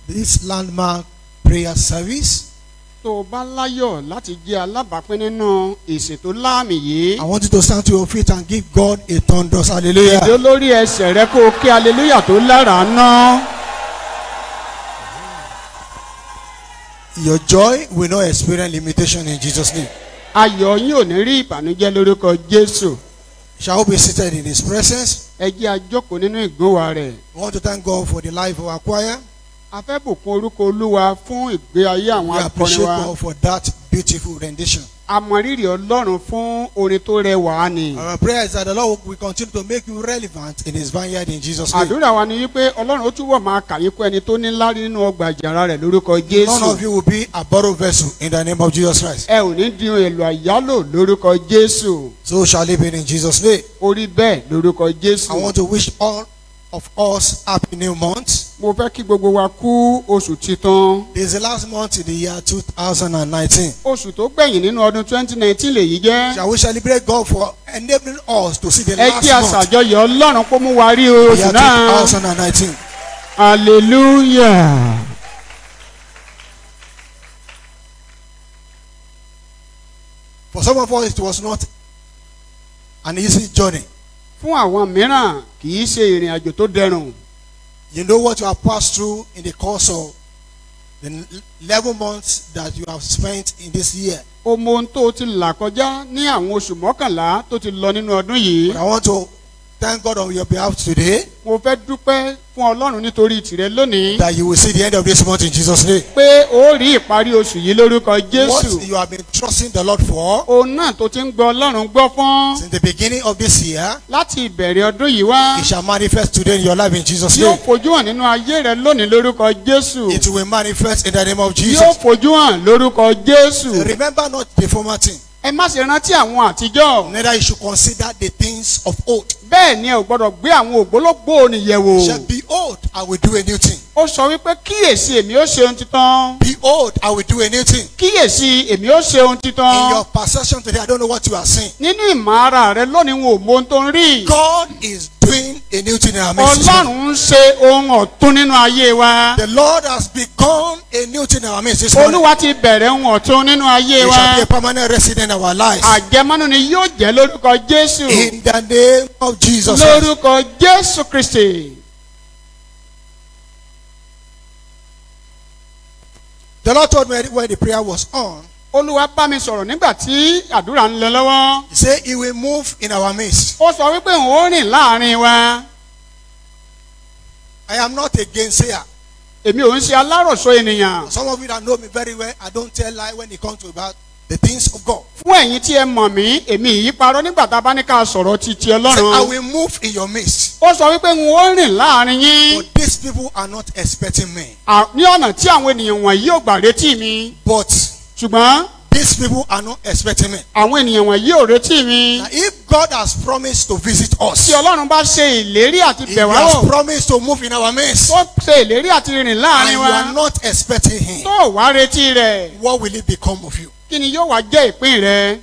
this landmark prayer service. Tó o bá láyọ̀ láti jẹ́ alábàápín nínú ìsìn tó láàmì yìí. I want you to stand to your feet and give God a thunderous hallelujah. Ìdó lórí ẹsẹ̀ rẹ kó o kí hallelujah tó lára ná. Your joy will not experience limitation in Jesus' name. Ayọ̀ yín ò ní rí ìbànújẹ́ lórúkọ Jésù. Shall we be seated in His presence? Ẹ jẹ́ a jókòó nínú ìgbówà rẹ̀. We want to thank God for the life of our choir. A fẹ́ bùkún orúkọ Olúwa fún ìgbé ayé àwọn We akọrin appreciate wa. God for that beautiful rendition. A mọ rírì Ọlọ́run fún orin tó rẹwà ni. Our prayer is that the Lord will continue to make you relevant in His vineyard in Jesus' name. Àdúrà wa ni wípé Ọlọ́run ó túbọ̀ máa kàyé kó ẹni tó ní lárí nínú ọgbà àjàrà rẹ̀ lórúkọ None of Jésù. you will be a borrowed vessel in the name of Jesus Christ. Ẹ ò ní di ohun èlò àyálò lórúkọ Jésù. So shall it be in Jesus' name. Orí bẹ́ẹ̀ lórúkọ I Jésù. want to wish all of us happy new month. Mo fẹ́ kí gbogbo wa kú oṣù titun. This is the last month in the year 2019. Oṣù tó gbẹ̀yìn nínú ọdún 2019 lèyí jẹ́. Shall we celebrate God for enabling us to see the Ẹ last jẹ́ month àṣàjọyọ̀ Ọlọ́run kó mú wa rí of the oṣù year náà. 2019? Hallelujah. For some of us, it was not an easy journey. Fún àwọn mìíràn kì í ṣe ìrìn àjò tó dẹrùn. You know what you have passed through in the course of the 11 months that you have spent in this year. O mọ ohun tó ti là kọjá ní àwọn oṣù mọ́kànlá tó ti lọ nínú ọdún yìí. But I want to thank God on your behalf today Mo fẹ́ dúpẹ́ fún Ọlọ́run nítorí tìrẹ lónìí. that you will see the end of this month in Jesus' name. Pé ó rí ìparí oṣù yìí lórúkọ What Jésù. you have been trusting the Lord for Òun náà tó ti ń gbọ́ Ọlọ́run gbọ́ fún. since the beginning of this year, Láti ìbẹ̀rẹ̀ ọdún yìí wá. it shall manifest today in your life in Jesus' Yóò name. fojú hàn nínú ayé rẹ lónìí lórúkọ Jésù. It will manifest in the name of Yóò Jesus. fojú hàn lórúkọ Jésù. Remember not the former thing, Ẹ má ṣe rántí àwọn àtijọ́. neither you should consider the things of old. Bẹ́ẹ̀ ni ẹ ò gbọ́dọ̀ gbé àwọn ògbólógbòó nìyẹ̀wò. Shall behold, I will do a new thing. Ó sọ wípé kíyèsí èmi ó ṣe ohun titun. Behold, I will do a new thing. Kíyèsí èmi ó ṣe ohun In titun. your perception today, I don't know what you are seeing. Nínú ìmọ̀ ara rẹ lónìí wọn ò mọ ohun tó ń rí. God is doing a new thing in our midst. Ọlọ́run ń ṣe ohun ọ̀tun nínú ayé wa. The Lord has begun a new thing in our midst this morning. Olúwa ti bẹ̀rẹ̀ ohun ọ̀tun nínú ayé It wa. shall be a permanent resident in our lives. Àjẹmọ́nú ni yóò jẹ́ lórúkọ Jésù. In the name of Jesus. Lórúkọ Jésù Kristi. The Lord told me when the prayer was on, Olúwa bá mi sọ̀rọ̀ nígbà tí àdúrà ń lọ lọ́wọ́. He said He will move in our midst. Ó sọ wípé òun ó rìn láàrin wa. I am not a gainsayer. Èmi ò ń ṣe aláròsọ ènìyàn. Some of you that know me very well, I don't tell lie when it comes to about the things of God. Fún ẹ̀yin tí ẹ mọ̀ mí, èmi yìí parọ́ nígbà tá a bá ní ká sọ̀rọ̀ ti He said, I Ọlọ́run. will move in your midst. Ó sọ wípé òun ó rìn láàrin yín. But these people are not expecting me. Ní ọ̀nà tí àwọn ènìyàn wọ̀nyí ò gbà retí mi. But Ṣùgbọ́n these people are not expecting me. àwọn ènìyàn wọ̀nyí ò retí mi. Now, if God has promised to visit us, Tí Ọlọ́run bá ṣe ìlérí àti He bẹ̀ wá has wò. promised to move in our midst, Tó ṣe ìlérí àti rìn and láàrin you wa. are not expecting Him, Tó wá retí rẹ̀. what will it become of you? Kí ni yóò wá jẹ́ ìpín rẹ̀?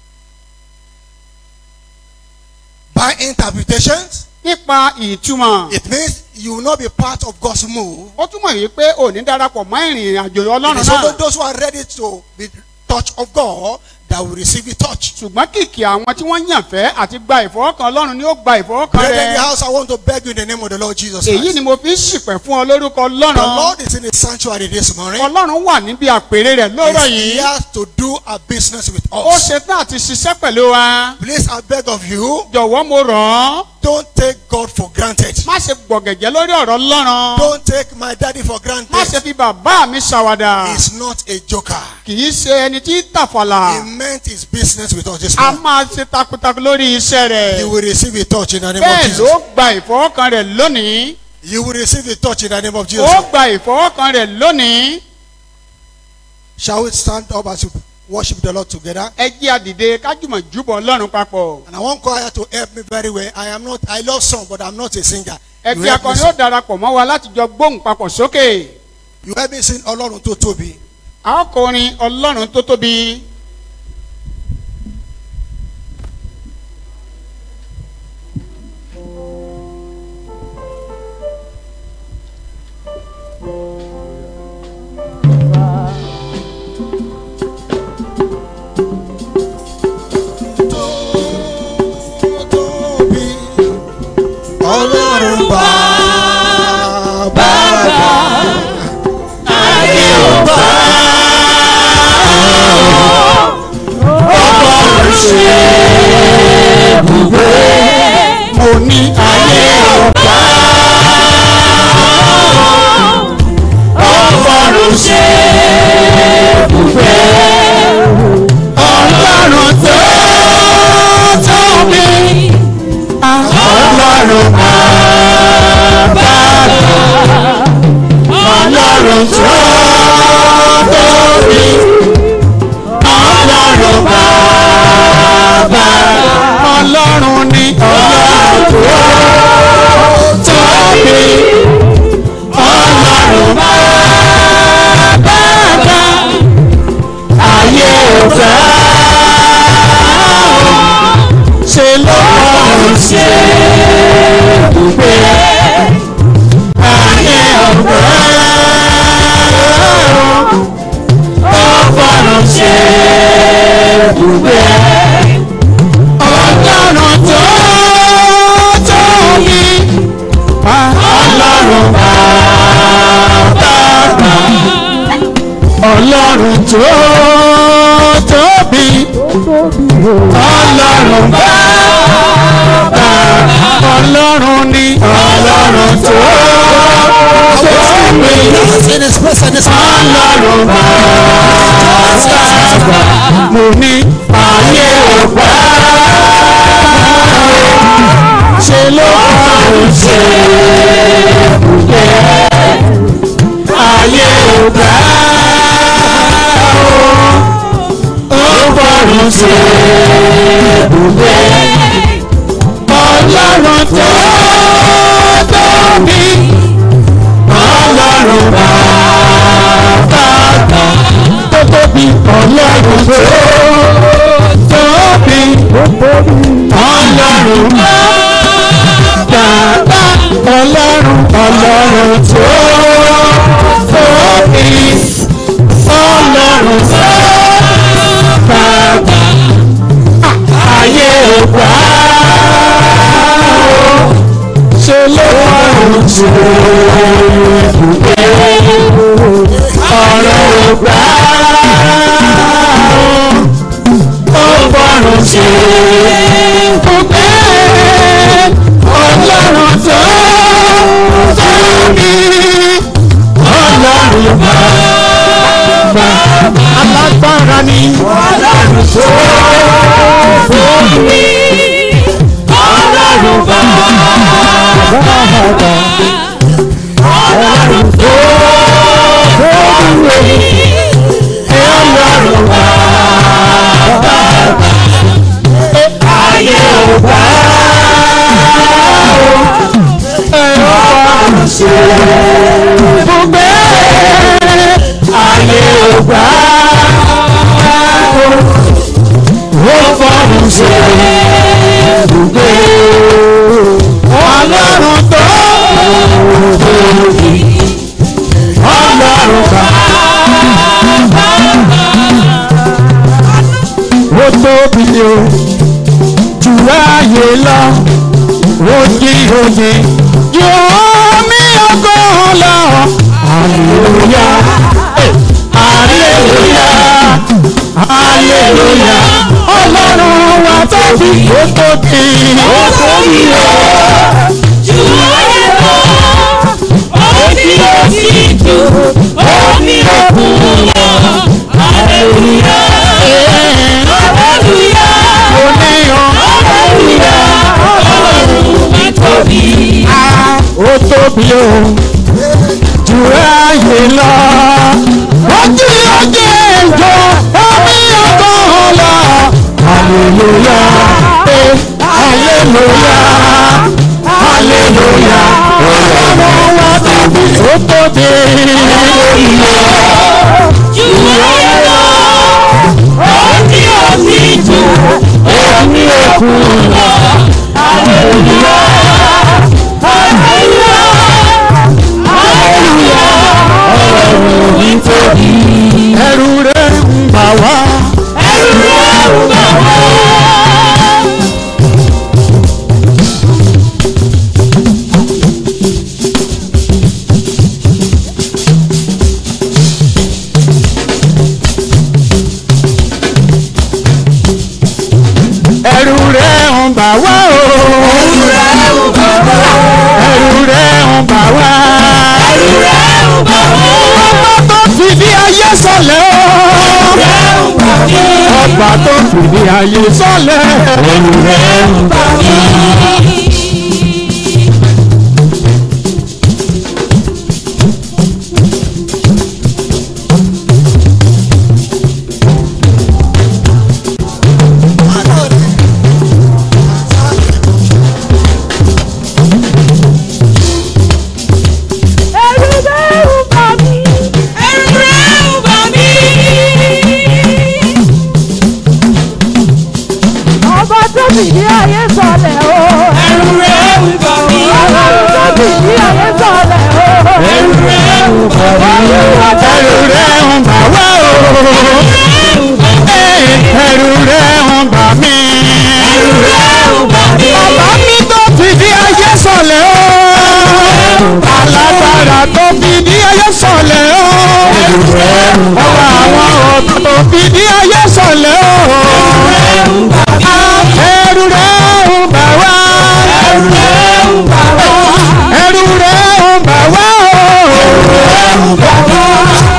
By interpretations, Nípa ìtumọ̀. it means you will not be part of God's move. Ó túmọ̀ yìí pé ò ní darapọ̀ mọ́ ìrìn àjò It Ọlọ́run is only náà. those who are ready to be touched of God that will receive the touch. Ṣùgbọ́n kìkì àwọn tí wọ́n yàn fẹ́ àti gba ìfọwọ́kan Ọlọ́run ni ó gba ìfọwọ́kan Brethren in the rẹ̀. house, I want to beg you in the name of the Lord Jesus Èyí Christ. ni mo fi ń ṣìpẹ̀ fún ọ lórúkọ The Ọlọ́run. Lord is in His sanctuary this morning. Ọlọ́run wà níbi àpèrè rẹ̀ lóòrọ̀ He's yìí. here to do a business with Ó us. ṣetán àti ṣiṣẹ́ pẹ̀lú wa. Please, I beg of you, Jọ̀wọ́ mo rọ̀ ọ́. don't take God for granted. Má ṣe gbọ̀gẹ̀jẹ̀ lórí ọ̀rọ̀ Ọlọ́run. Don't take my daddy for Má ṣe granted. fi bàbá mi ṣàwàdà. He's not a joker. Kì í ṣe ẹni tí tàfàlà. He meant his business with us this A morning. máa ṣe takuntakun lórí iṣẹ́ rẹ̀. You will receive a touch in the name of Bẹ́ẹ̀ Jesus. ló gba ìfọwọ́kan rẹ̀ lónìí. You will receive a touch in the name of Jesus. Ó gba ìfọwọ́kan rẹ̀ lónìí. Shall we stand up as we worship the Lord together? Ẹ jẹ́ a dìde kájùmọ̀ júbọ̀ Ọlọ́run papọ̀. And I want choir to help me very well. I love song, but I'm not a singer. You Ẹgbẹ́ help me akọni ó sing. darapọ̀ mọ́ wa láti jọ gbóhùn papọ̀ sókè. You help me sing Ọlọ́run tó tóbi. A ó kọrin Ọlọ́run tó tóbi. Ọlọ́run bá mo ní ayé ọ̀pá ṣe ló ń ṣe ibùgbé ayé ọ̀pá ó bọ̀rùn ṣe ibùgbé Ọlọ́run tó tóbi Ọlọ́run bá tó tóbi Ọlọ́run tó tóbi Ọlọ́run bàbá Ọlọ́run tó tóbi Ọlọ́run bàbá ayé ògbà ṣe lọ́rùn tó ibùgbé ọ̀rọ̀ ògbà ó bọ̀rùn ṣe ibùgbé Ọlọ́run tó tóbi Ọlọ́run bàbá alágbára ni Ọlọ́run tó tóbi Ọlọ́run bàbá Ọlọ́run tó tóbi Ọlọ́run bàbá ayé ọba Ọlọ́run ṣe ibùgbé ayé ọba ó fọ̀run ṣe ibùgbé Ọlọ́run tó tóbi Ọlọ́run bàbá ó tóbi o jù láàyè lọ ó jí òye yóò mí ọgọ́ lọ hallelujah hallelujah hallelujah Ọlọ́run wa tóbi ó tóbi o jù láàyè lọ ó jí òye jù ó ní òkun lọ hallelujah hallelujah ó tóbi o jù láàyè lọ ó jí òye jù omi ọgọ́ lọ hallelujah hallelujah hallelujah Ọlọ́run wa tóbi ó tóbi jù láàyè lọ ó jí òye jù omi òkun lọ hallelujah. Ẹ̀rù rẹ̀ ń bà wá. Ẹ̀rù rẹ̀ ń bà wá. Ẹ̀rù rẹ̀ ń bà wá o. Ẹ̀rù rẹ̀ ń bà wá. Ẹ̀rù rẹ̀ ń bà wá. Ọba tó fìdí ayé sọlẹ̀ o. Ọba tó fìdí ayé sọlẹ̀. Ẹ̀rù rẹ̀ ń bà wá. Fìdí ayé sọlẹ̀ o. Ẹ̀rù rẹ̀ ń bà mí. Ọlọ́run tó fìdí ayé sọlẹ̀ o. Ẹ̀rù rẹ̀ ń bà mí. Ẹ̀rù rẹ̀ ń bà wá o. Ẹ̀rù rẹ̀ ń bà mí. Ẹ̀rù rẹ̀ ń bà mí. Bàbá mi tó fìdí ayé sọlẹ̀ o. Alágbára tó fìdí ayé sọlẹ̀ o. Ọba àwọn ọ̀tọ̀ tó fìdí ayé sọlẹ̀ o. Ẹ̀rù rẹ̀ ń bà wá. Ẹ̀rù rẹ̀ ń bà wá o.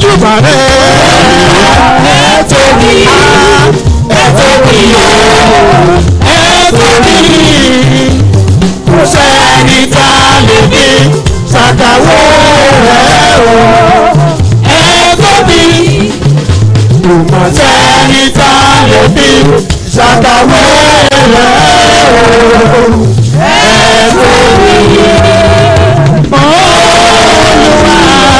jùbà rẹ̀. ẹ tóbi o ẹ tóbi kò sẹ́ni tá a lè fi ṣàkàwé rẹ̀ o ẹ tóbi kò sẹ́ni tá a lè fi ṣàkàwé rẹ̀ o ẹ tóbi Olúwa.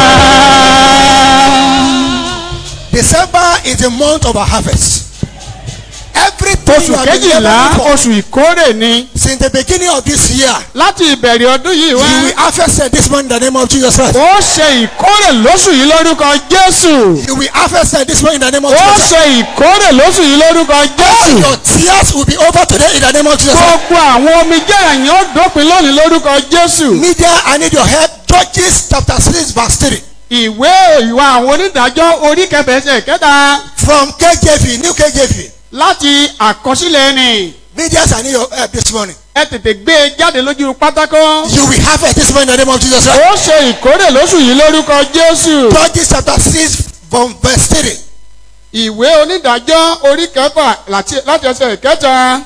December is the month of our harvest. Everything Oṣù you have been kejìlá laboring for oṣù ìkórè ni. since the beginning of this year, Láti ìbẹ̀rẹ̀ ọdún yìí you will wá. harvest this month in the name of Jesus Christ. Ó ṣe ìkórè lóṣù yìí lórúkọ Jésù. You will harvest this month in the name of Ó Jesus Christ. ṣe ìkórè lóṣù yìí lórúkọ All Jésù. your tears will be over today in the name of Jesus Christ. Gbogbo àwọn omijé ẹ̀yìn ó dópin lónìí lórúkọ Jésù. Media, I need your help. Judges chapter 6 verse 3. Ìwé ìwà àwọn onídàájọ́ orí kẹfẹsẹ̀ kẹta From KJV, New KJV. láti àkọsílẹ̀ ẹni. Media, I need your help this morning. Ẹ tètè gbé e jáde lójú pátákó. You will harvest this month in the name of Jesus Christ. Ó ṣe ìkórè lóṣù yìí lórúkọ Jésù. Judges chapter 6 from verse 3. Ìwé onídàájọ́ orí kẹfà láti ẹsẹ̀ kẹta.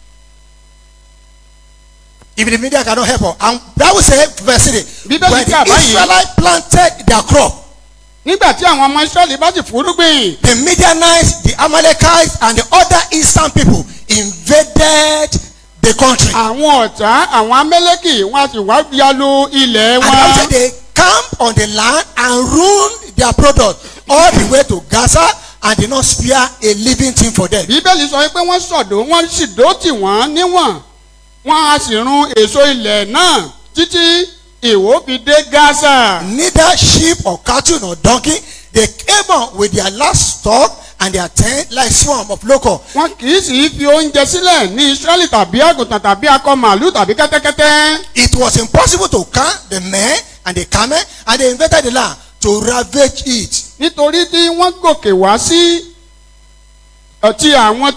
If the media cannot help us, and that will say verse 3. Bíbélì When kà the báyìí. Israelites planted their crop, Nígbà tí àwọn ọmọ Ísírẹ́lì bá sì fúrúgbìn. the Midianites, the Amalekites, and the other eastern people invaded the country. Àwọn ọ̀tá àwọn Amẹ́lẹ́kì wọn a sì wá yalu ilẹ̀ And the Bible wọn. said they camped on the land and ruined their product all the way to Gaza and did not spare a living thing for them. Bíbélì sọ pé wọ́n sọ̀dọ̀ wọ́n sì dótì wọ́n níwọ̀n. Wọ́n a sì run èso ilẹ̀ náà títí ìwó fi dé Gaza. Neither sheep or cattle nor donkey, they came on with their last stock and their tent like swarm of locusts. Wọn kì í sì fi oúnjẹ sílẹ̀ ní Ísírẹ́lì tàbí àgùntàn tàbí akọ màálù tàbí kẹ́tẹ́kẹ́tẹ́. It was impossible to count the men and the camel, and they invaded the land to ravage it. Nítorí tí wọ́n gòkè wá sí ti àwọn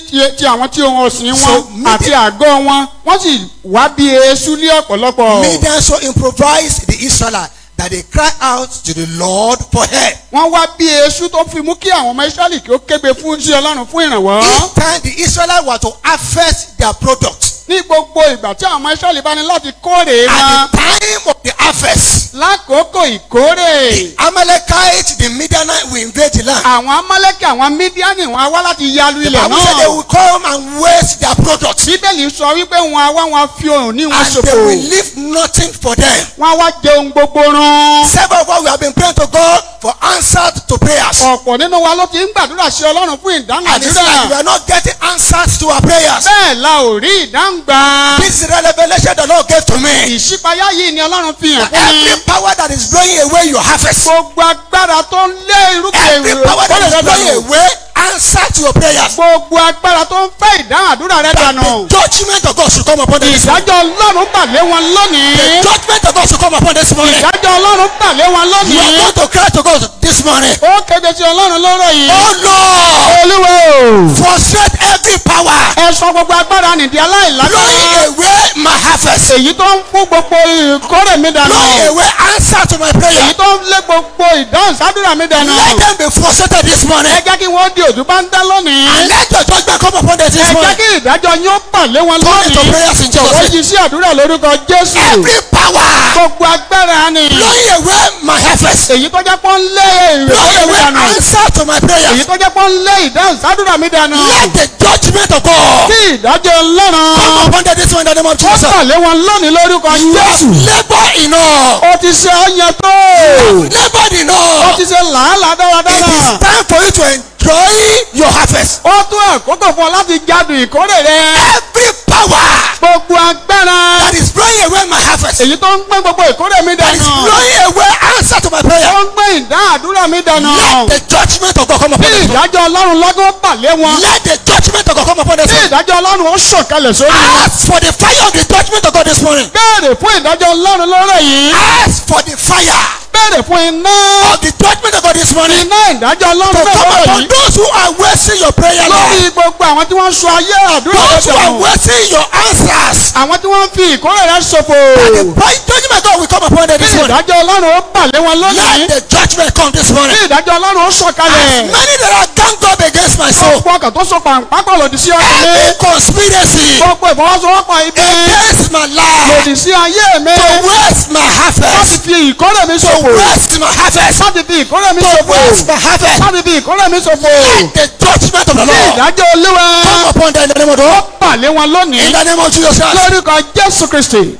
tí ohun ọ̀sìn So, wọn àti àgọ́ wọn wọ́n sì wá bí eṣú ní ọ̀pọ̀lọpọ̀. Midian so improvised the Israelites that they cried out to the Lord for help. Wọ́n wá bí eṣú tó fi mú kí àwọn ọmọ Ísírẹ́lì kí ó kégbe fún sí Ọlọ́run fún ìrànwọ́. Each time the Israelites were to harvest their product, Ní gbogbo ìgbà tí àwọn ọmọ Ísírẹ́lì bá ní láti kórè wọn at the time of the harvest, lákòókò ìkórè. Amalekites, the Midianites will invade the land. Àwọn Amálẹ́kì àwọn Mídíánì wọn á wá láti yalu The ilẹ̀ Bible said they náà. will come and waste their products, Bíbélì sọ wípé wọn á wá wọn fi òun ní wọn and they ṣòfò. will leave nothing for them. Wọ́n á wá jẹun gbogbo run. Several of us we have been praying to God for answers to prayers, Ọ̀pọ̀ nínú wa ló ti ń gbàdúrà sí Ọlọ́run fún ìdáhùn and it's like we àdúrà. are not getting answers to our prayers. Bẹ́ẹ̀ la ò rí ìdáhùn gbà. This is the revelation the Lord gave to me. Ìṣípayá yìí ni Ọlọ́run fi hàn fún Every mi. power that is blowing away your harvest, Gbogbo agbára tó ń lé irúgbìn every power that is blowing dànù. away answer to your prayers, Gbogbo agbára tó ń fẹ́ ìdáhùn àdúrà rẹ that dànù. the judgment of God should come upon them this morning. Ìdájọ́ Ọlọ́run bà lé wọn The lónìí. judgment of God should come upon this morning. Ìdájọ́ Ọlọ́run bà lé wọn You are lónìí. going to cry to God this morning. Ó kéde sí Ọlọ́run lọ́rọ̀ yìí. Oh Lord, Olúwo. frustrate every power Ẹ sọ gbogbo agbára nìdí blowing aláìlágbára. away my harvest, Èyí tó ń fún gbogbo ìkórè mi dànù. blowing away answer to my Èyí prayer. tó ń lé gbogbo ìdáhùn sádùrà mi dànù. Let them be frustrated this morning, Ẹ jẹ́ kí wọ́n di òdú bá ń dá lónìí. and let your judgment come upon them this Ẹ jẹ́ morning. kí ìdájọ́ yín ó bà lé wọn Turn into lónìí. prayers in Jesus' Ó name. yí sí àdúrà lórúkọ Jésù. Every power Gbogbo agbára ni. blowing away my harvest, Èyí tó jẹ́ pọ́n lé blowing ìkórè mi away dànù. answer to my Èyí prayers. tó jẹ́ pọ́n lé ìdáhùn sádùrà mi dànù. Let the judgment of God Kí ìdájọ́ come Ọlọ́run upon them this morning in the name of ó Jesus. bà lé wọn lónìí lórúkọ You have Jésù. labored enough. Ó ti ṣe ọyàn tó. Labored Ó enough. ti ṣe làálàá It dáradára. is time for you to enjoy your harvest. Ó tó àkókò fún ọ láti jádùn ìkórè rẹ. Every power Gbogbo agbára. that is blowing away my harvest, Èyí tó ń gbé gbogbo ìkórè mi that is dànù. blowing away answer to my prayer, Ó ń gbé ìdá àdúrà mi dànù. let the judgment of God come upon Kí this one. ìdájọ́ ọlọ́run lọ́gán balẹ̀ wọn. Let the judgment of God come upon this kí one. ìdájọ́ ọlọ́run ó sọ̀kalẹ̀ sórí wọn. Ask for the fire of the judgment of God this morning. béèrè fún ìdájọ́ ọlọ́run lọ́rọ̀ yìí. Ask for the fire béèrè fún iná. of the judgment of God this morning iná ìdájọ́ ọlọ́run to come lọ́rọ̀ upon yìí. those who are wasting your prayer lórí life. gbogbo àwọn tí wọ́n ń sọ ayé àdúrà Those who lọ́sẹ̀ are wọn. wasting your answers. àwọn tí wọ́n ń fi ìkórè rẹ̀ ṣòfò. And the judgment of God will come upon them kí this morning. ìdájọ́ ọlọ́run ó balẹ̀ wọn lónìí. Let the judgment come this morning. kí ìdájọ́ ọlọ́run ó sọ̀kalẹ̀. Many that are ganged up against my soul. gbogbo ọkàn tó so pàǹpápọ̀ lòdì sí ọkàn mi. Every conspiracy gbogbo ìfọwọ́sowọ́pọ̀ ibi against my life. lòdì sí ayé mi. To waste my láti harvest. fi ìkórè mi To ṣòfò. waste my harvest. láti fi ìkórè mi To ṣòfò. waste my harvest. láti fi ìkórè mi ṣòfò. Let the judgment of the kí Lord ìdájọ́ olúwa come upon them in the name of the Lord. balẹ̀ wọn lónìí. In the name of Jesus Christ. lórúkọ Jésù Kristi.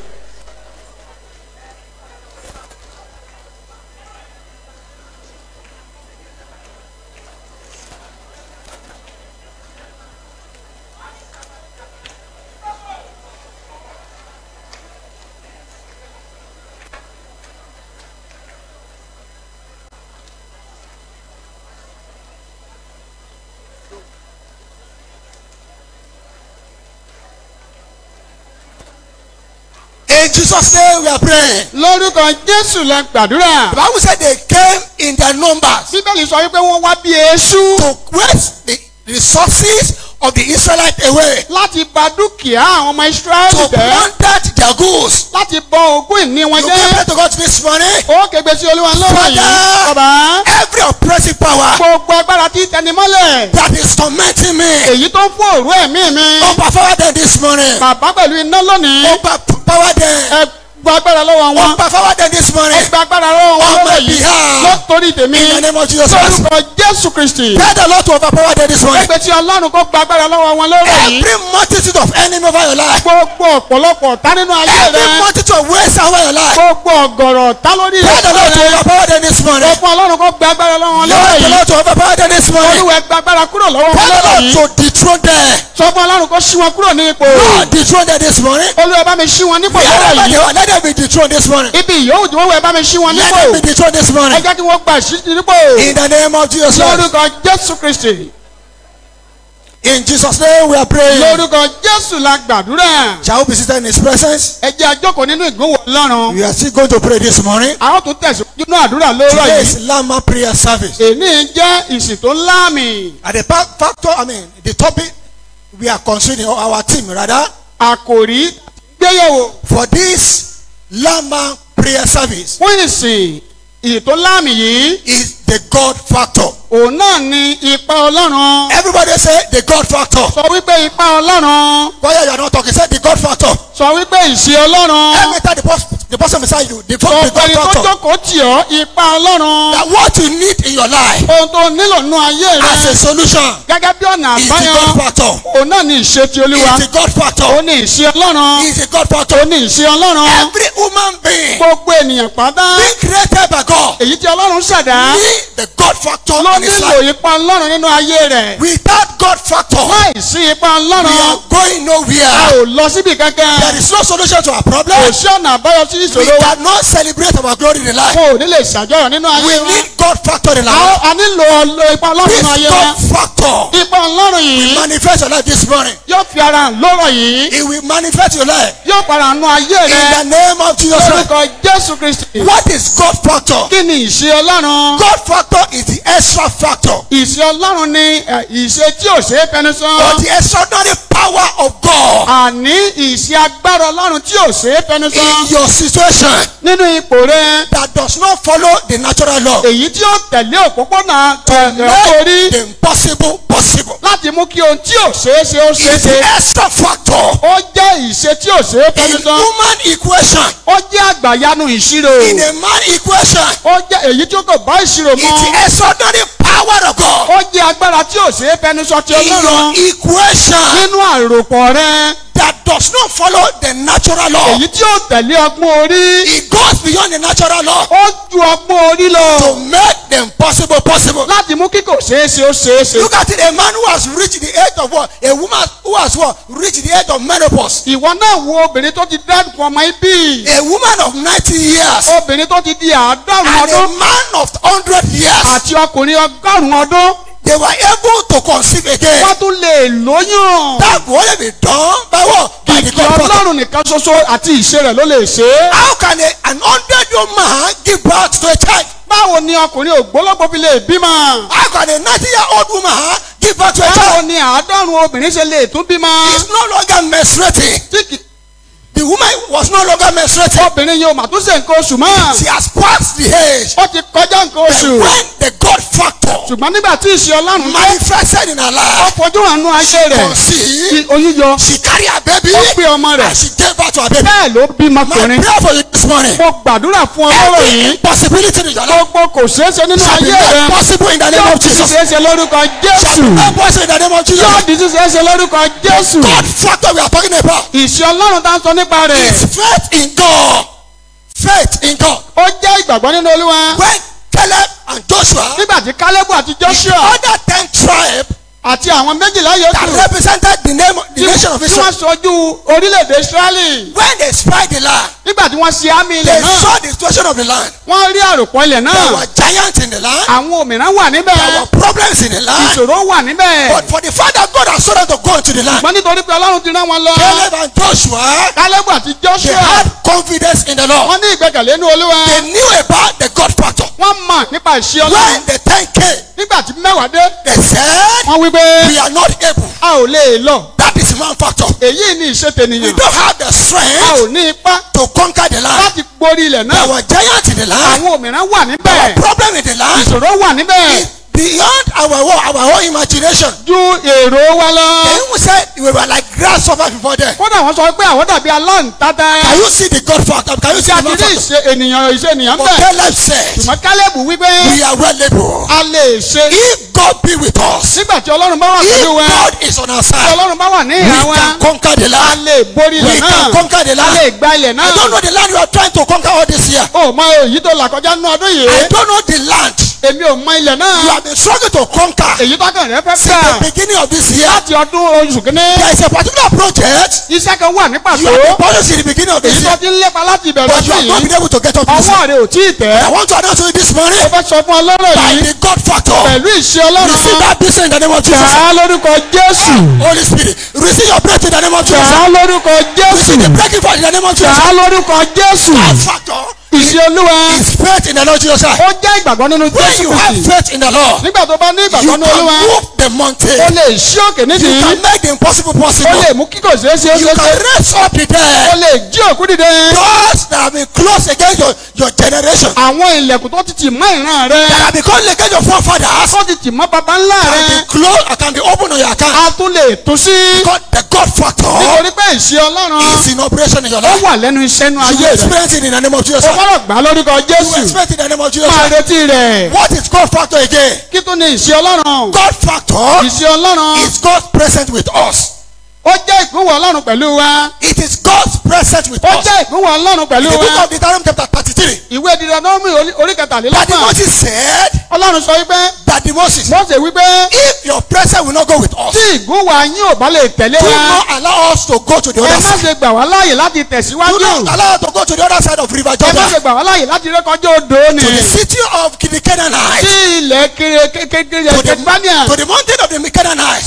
In Jesus' name we are praying. lórúkọ Jésù la gbàdúrà. The Bible said they came in their numbers bíbélì sọ wípé wọ́n wá bí eṣú. to waste the resources of the Israelites away. láti bà dúkìá àwọn ọmọ Ísírẹ́lì To jẹ́. plunder their goods. láti bọ ogún ìní wọn You can pray jẹ́. to God this morning. ó kégbe sí Olúwa lọ́wọ́ yìí. Father, bàbá every oppressive power gbogbo agbára tí tẹnimọ́lẹ̀. that is tormenting me, èyí tó ń fún òru ẹ̀mí mi. overpower them this morning. bàbá pẹ̀lú iná lónìí. Overpower them. ẹ gba agbára lọ́wọ́ wọn. Overpower them this morning. ẹ gba agbára lọ́wọ́ wọn On my lọ́wọ́ yìí. behalf. lórí tèmi. In the name of Jesus Christ. lórúkọ Jésù Kristi. Tell the Lord to overpower them this morning. ẹgbẹ́ tí Ọlọ́run kó gba agbára lọ́wọ́ wọn lọ́wọ́ yìí. Every multitude of enemy over your life. gbogbo ọ̀pọ̀lọpọ̀ ọ̀tá nínú ayé Every rẹ. multitude of waste over your life. gbogbo ọ̀gọ̀rọ̀ ọ̀tá lórí Tell the Lord to rẹ. overpower them this morning. gbogbo Ọlọ́run kó gba agbára lọ́wọ́ wọn lọ́wọ́ Lord, the yìí. Lord to overpower them this morning. Olúwa gba agbára kúrò lọ́wọ́ wọn Tell the lọ́wọ́ Lord yìí. to dethrone them. sọ fún Ọlọ́run kó ṣí wọn kúrò ní ipò. Lord, dethrone them this morning. Olúwa bá mi ṣí wọn nípò lọ́wọ́ Wherever they yìí. are, let them be dethroned this morning. ibi ìyóhùn tí wọ́n wẹ̀ bá mi ṣí wọn Let nípò. them be dethroned this ẹ morning. jẹ́ kí wọ́n gba ìṣíjú nípò. In the name of Jesus Christ. lórúkọ Jésù Kristi. In Jesus' name we are praying. lórúkọ Jésù la gbàdúrà. Shall we be seated in His presence? ẹ jẹ́ a jókòó nínú ìgbóhùn Ọlọ́run. We are still going to pray this morning. a ó tún tẹ̀síwájú ní àdúrà lóòrọ̀ Today yìí. is Lama prayer service. èní jẹ́ ìsìn tó láàmì. And the topic we are considering, or our team rather, àkòrí gbéyẹ̀wò for this Lama prayer service fún ìsìn ìtò láàmì yìí. is the God factor. òun náà ni ipa Ọlọ́run. Everybody say the God factor. sọ wípé ipa Ọlọ́run. Why you are not talking? Say the God factor. sọ wípé ìṣe Ọlọ́run. Every time the person beside you, the sọ God pẹ̀lú tó factor. jókòó tì ọ́ ipa Ọlọ́run. That what you need in your life ohun tó nílò nínú ayé as a rẹ. solution gẹ́gẹ́ bí ọ̀nà is the àbáyọ. God factor. òun náà ni ìṣe ti Olúwa. Is the God ó factor. ní ìṣe Ọlọ́run. Is the God factor. ó ní ìṣe Ọlọ́run. Every human being gbogbo ènìyàn pátá. being created by God èyí tí Ọlọ́run ṣẹ̀dá. need the God factor ló in his nílò life. ipa Ọlọ́run nínú ayé rẹ̀. Without God factor, láì sí ipa we Ọlọ́run. are going a nowhere. ò lọ síbi kankan. There is no solution to our problem. kò sí ọ̀nà àbáyọ sí We ìṣòro wa. cannot celebrate our glory in life. wọn ò ní lè ṣàjọyọ̀ nínú We ayé wa. need God factor in life. a nílò ipa Ọlọ́run This nínú ayé wa. God factor ipa Ọlọ́run yìí manifest your life this morning. yóò fi ara hàn lọ́rọ̀ yìí. It will manifest your life yóò para hàn nú ayé in rẹ. the name of Jesus Christ. lórúkọ Jésù Kristi. What is God factor? kí ni ìṣe Ọlọ́run? God factor is the extra factor ìṣe Ọlọ́run ni ìṣe tí ò ṣe é fẹnu or sọ. the extraordinary power of God àní ìṣe agbára Ọlọ́run tí ò ṣe é fẹnu in sọ. your situation nínú ipò rẹ. that does not follow the natural law. èyí tí ó tẹ̀lé òpópónà Make orí the impossible possible. láti mú kí ohun tí ò ṣeé ṣe ó ṣeé It's the ṣe. extra factor ó jẹ́ ìṣe tí ò ṣeé fẹnu in sọ. human equation. ó jẹ́ àgbàyanu ìṣirò. In a man equation, ó jẹ́ èyí tí ó kò bá ìṣirò it's mọ́. the extraordinary power of God ó jẹ́ agbára tí ò ṣeé fẹnu sọ ti in your Ọlọ́run. equation nínú àròpọ̀ rẹ. that does not follow the natural law. èyí tí ó tẹ̀lé ọgbọ́n orí. It goes beyond the natural law ó ju ọgbọ́n orí lọ. to make the impossible possible. láti mú kí kò ṣeé ṣe ó ṣeé ṣe. Look at it, a man who has reached the age of what? A woman who has what? Reached the age of menopause. ìwọ náà wo obìnrin tó ti dẹ́kun ọmọ ibí. A woman of 90 years obìnrin tó ti di 90 and a ọdún. man of 100 years. àti ọkùnrin 100 ọdún. they were able to conceive again. wọ́n tún lè lóyún. That could only be done by what? By the ìkì God factor. ọlọ́run nìkan ṣoṣo àti ìṣe rẹ̀ ló lè ṣe é. How can an 100-year-old man give birth to a child? báwo ni ọkùnrin ògbólógbò fi lè bímọ? How can a 90-year-old woman give birth to a báwo child? ni àádọ́rùn obìnrin ṣe lè tún bímọ? He's no longer menstruating. The woman was no longer menstruating. obìnrin yóò mà tún ṣe nǹkan oṣù mọ́. She has passed the age. ó ti kọjá nǹkan But oṣù. when the God factor ṣùgbọ́n nígbà tí ìṣe ọlọ́run dé, manifested in her ó life, fojú àánú ayé rẹ̀. conceived, oyún yọ. she carried her baby ó gbé ọmọ rẹ̀. and she gave birth to her baby. bẹ́ẹ̀ ló bímọ My ọkùnrin. prayer for you this morning. mo gbàdúrà fún ọlọ́rọ̀ Every yìí. impossibility in your life gbogbo kò ṣeé ṣe nínú shall be ayé made rẹ̀. possible in the name yóò of di Jesus. ṣeé ṣe lórúkọ Shall be Jésù. made possible in the name of Jesus. yóò di ṣeé ṣe lórúkọ Jésù. God factor we are talking about ìṣe ọlọ́run tá ń sọ nípa rẹ̀. is faith in God. Faith in God. ó jẹ́ ìgbàgbọ́ nínú Olúwa. When Caleb and Joshua, nígbà tí Kálẹ́bù àti Joshua other 10 tribes àti àwọn méjìlá that yòókù represented the nation of tí Israel, wọ́n ṣojú orílẹ̀-èdè Israẹli. when they spied the land, nígbà tí wọ́n ṣe àmì ilẹ̀ they náà, saw the situation of the land. wọ́n rí àròpọ̀ ilẹ̀ There náà. were giants in the land. àwọn òmìnira wà There níbẹ̀. were problems in the land. ìṣòro wà níbẹ̀. But for the fact that God has told them to go into the land, ṣùgbọ́n nítorí pé Ọlọ́run ti rán wọn lọ. Caleb and Joshua, Kálẹ́bù àti they Joshua had confidence in the Lord. wọ́n ní ìgbẹ́kẹ̀lé nínú Olúwa. They knew about the God factor. wọ́n mọ̀ nípa ìṣe Ọlọ́run. When the 10 came, nígbà tí mẹ́wàá dé, they said, wọ́n wí pé we are not able. a ò lè lọ. That is man factor. èyí ni ìṣe We tènìyàn. don't have the a strength ò ní ipá to conquer the land. láti borí ilẹ̀ There náà. were giants in the land. àwọn òmìnira wà There níbẹ̀. were problems in the land. ìṣòro wà níbẹ̀. Beyond our own imagination. ju èrò wa They lọ. even said we were like grasshoppers before them. kódà wọ́n sọ pé àwọn dàbí aláǹtata. Can you see the God factor? Can you see tí a the ti man rí factor? ìṣe ènìyàn But bẹ́ẹ̀. Caleb said, ṣùgbọ́n Kálẹ́bù wí pé we are well able. a lè ṣe. If God be with us, nígbà tí Ọlọ́run bá wà if pẹ̀lú wa, God is on our tí side, Ọlọ́run bá wà ní we ìhà wa, can conquer the a land. lè borí We ilẹ̀ can náà. conquer the a lè land. gba ilẹ̀ I don't náà. know the land you are trying to conquer all this year. o mọ èyí tó là kọjá nínú ọdún I yìí. don't know the land èmi ò mọ ilẹ̀ you náà. have been struggling to conquer èyí tó kàn rẹ fẹ́ since gbà. the beginning of this year. láti ọdún oṣù kìíní. There is a particular project iṣẹ́ kan wà ní you pàtó. have been pursuing since the beginning of this èyí tó year, ti ń lépa láti ìbẹ̀rẹ̀ but you ọdún have not yìí. been able to get up this year. ọwọ́ rẹ̀ ò tí ì I tẹ̀. want to announce to you this morning, ó fẹ́ sọ fún ọlọ́rọ̀ by yìí. the God factor, pẹ̀lú ìṣe receive Ọlọ́run. that blessing in the name of Jesus. gbà á lórúkọ Jésù. Holy Spirit, receive your breath in the name of gbà Jesus. á lórúkọ Receive the Jésù. breaking forth in the name of gbà Jesus. á lórúkọ Jésù. That factor ìṣe Olúwa. is faith in the Lord Jesus. ó jẹ́ ìgbàgbọ́ nínú When Jésù you have Kristi. faith in the Lord, nígbà tó bá ní you ìgbàgbọ́ can nínú Olúwa, move the ó mountain. lè ṣí òkè You nídìí. can make the impossible ó possible. lè mú kíkò ṣeé ṣe ó You ṣeé can ṣe. raise up the ó dead. lè jí òkú dìde. Doors that have been closed against your generation, àwọn ilẹ̀kùn tó ti tì mọ́ ìran rẹ. that have been closed against your forefathers, tó ti tì mọ́ baba ńlá can rẹ. be closed or can be opened on your account. a tún lè tún sí. God, the God factor nítorí pé ìṣe Ọlọ́run is in operation in your ó life. wà lẹ́nu iṣẹ́ nú You ayé will rẹ. experience it in the name of Jesus. o You gbọ́dọ̀ gbà á lórúkọ will Jésù. experience it in the name of Jesus. máa retí rẹ̀. What is God factor again? kí tún ni ìṣe Ọlọ́run. God factor ìṣe Ọlọ́run is God present with us. ó jẹ́ ìgúnwọ̀ Ọlọ́run pẹ̀lú wa. It is God's presence with ó us. jẹ́ ìgúnwọ̀ Ọlọ́run In pẹ̀lú the book wa. of Deuteronomy chapter 33, ìwé Dídánọ́mì orí that kẹtàlélọ́gbọ̀n. Moses said Ọlọ́run sọ wípé that Moses, Mósè wípé if your presence will not go with us, tí ìgúnwọ̀ yín ò bá lè tẹ̀lé do wa, not allow us to go to the ẹ other má side. ṣe gbà wá láàyè láti Do tẹ̀síwájú. not allow us to go to the other side of River ẹ má Jordan, ṣe gbà wá láàyè láti rékọjá odò ni. to the city of the Canaanites, sí ilẹ̀ kékeré to Kẹ́tìbánìà. the mountain of the Canaanites,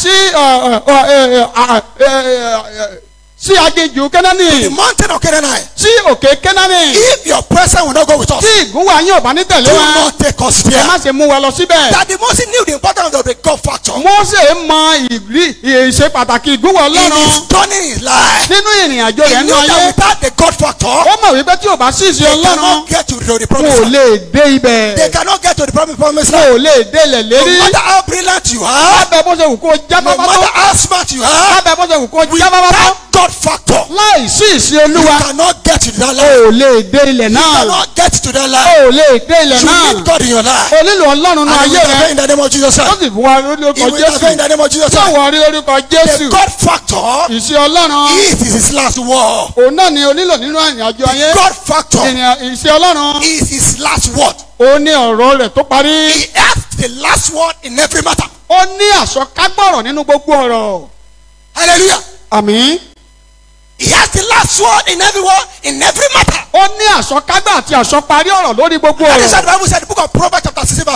sí aginjù the Kẹ́nánì. mountain of Canaanites. sí òkè Kẹ́nánì. If your presence will not go with us, tí ìgúnwọ̀ yín ò bá ní tẹ̀lé do wa, not take us ẹ there. má ṣe mú wa lọ síbẹ̀. That the Moses knew the importance of the God factor Mósè mọ ìṣe pàtàkì ìgúnwọ̀ in Ọlọ́run his journey in his life. nínú ìrìn àjò He rẹ̀ knew nínú that ayé. without the God factor, ó mọ̀ wípé tí ò bá sí ìṣe they Ọlọ́run, cannot get to the wọn promised ò land. lè dé ibẹ̀. They cannot get to the promised wọn land. ò lè dé ilẹ̀ No lérí. matter how brilliant you are, lábẹ́ bó ṣe wù kó já no bábá matter tó. how smart you are, lábẹ́ bó ṣe wù kó já bábá tó. without God factor, láì sí ìṣe you Olúwa, cannot get to that o land. ò lè dé ilẹ̀ You náà. cannot get to that o land. ò lè dé ilẹ̀ You náà. need God in your life. o nílò Ọlọ́run And náà he will ayé intervene rẹ. in the name of Jesus. ó sì fún wa lórúkọ He will intervene in Jésù. the name of Jesus. tí àwọn rí lórúkọ The Jésù. God factor ìṣe Ọlọ́run is his last word. òun náà ni o nílò nínú ìrìn àjò ayé. God factor ìṣe Ọlọ́run is his last word. òun ní ọ̀rọ̀ rẹ̀ tó parí. He has the last word in every matter. ó ní àsọkágbọ̀rọ̀ nínú gbogbo ọ̀rọ̀. Hallelujah. àmín. He has the last word in every word, in every matter. ó ní àsọkágbà àti àsọparí ọ̀rọ̀ lórí gbogbo That is why ọ̀rọ̀. the Bible said, the book of Proverbs chapter 16 verse 1.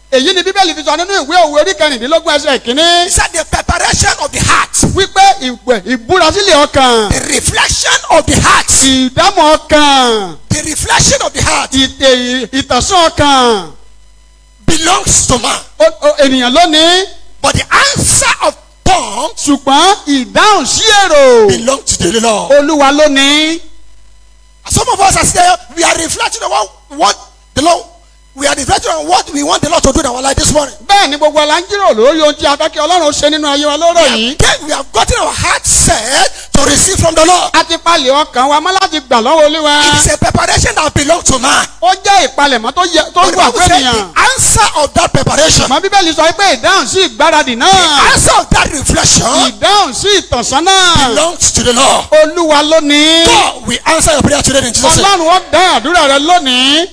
èyí ni bíbélì fi sọ nínú ìwé òwe orí kẹrìndínlógún ẹsẹ̀ ìkíní. He said the preparation of the heart, wípé ìbúrasílẹ̀ ọkàn. the reflection of the heart, ìdámọ̀ ọkàn. the reflection of the heart ìtànsán ọkàn. belongs to man. Ènìyàn lónìí. But the answer of tongue ṣùgbọ́n ìdáhùn sí èrò. belongs to the Lord. Olúwa lónìí. Some of us are there, we are reflecting on what the Lord, we are reflecting on what we want the Lord to do in our life this morning. Bẹ́ẹ̀ ni gbogbo ọ̀la ń jíròrò lórí ohun tí a fẹ́ kí Ọlọ́run ṣe nínú ayé wa lọ́rọ̀ yìí. We have gotten our heart set to receive from the Lord. A ti palẹ̀ ọkàn wa mọ́ láti gbà lọ́wọ́ Olúwa. It is a preparation that belongs to man. Ó jẹ́ ìpalẹ̀mọ́ tó But the wà Bible fún says ènìyàn. the answer of that preparation, Mọ Bíbélì sọ pé ìdáhùn sí ìgbáradì the náà. answer of that reflection Ìdáhùn sí ìtànsán náà. belongs to the Lord. Olúwa lónìí. God will answer your prayer today in Jesus' name. Ọlọ́run ó dá àdúrà rẹ lónìí.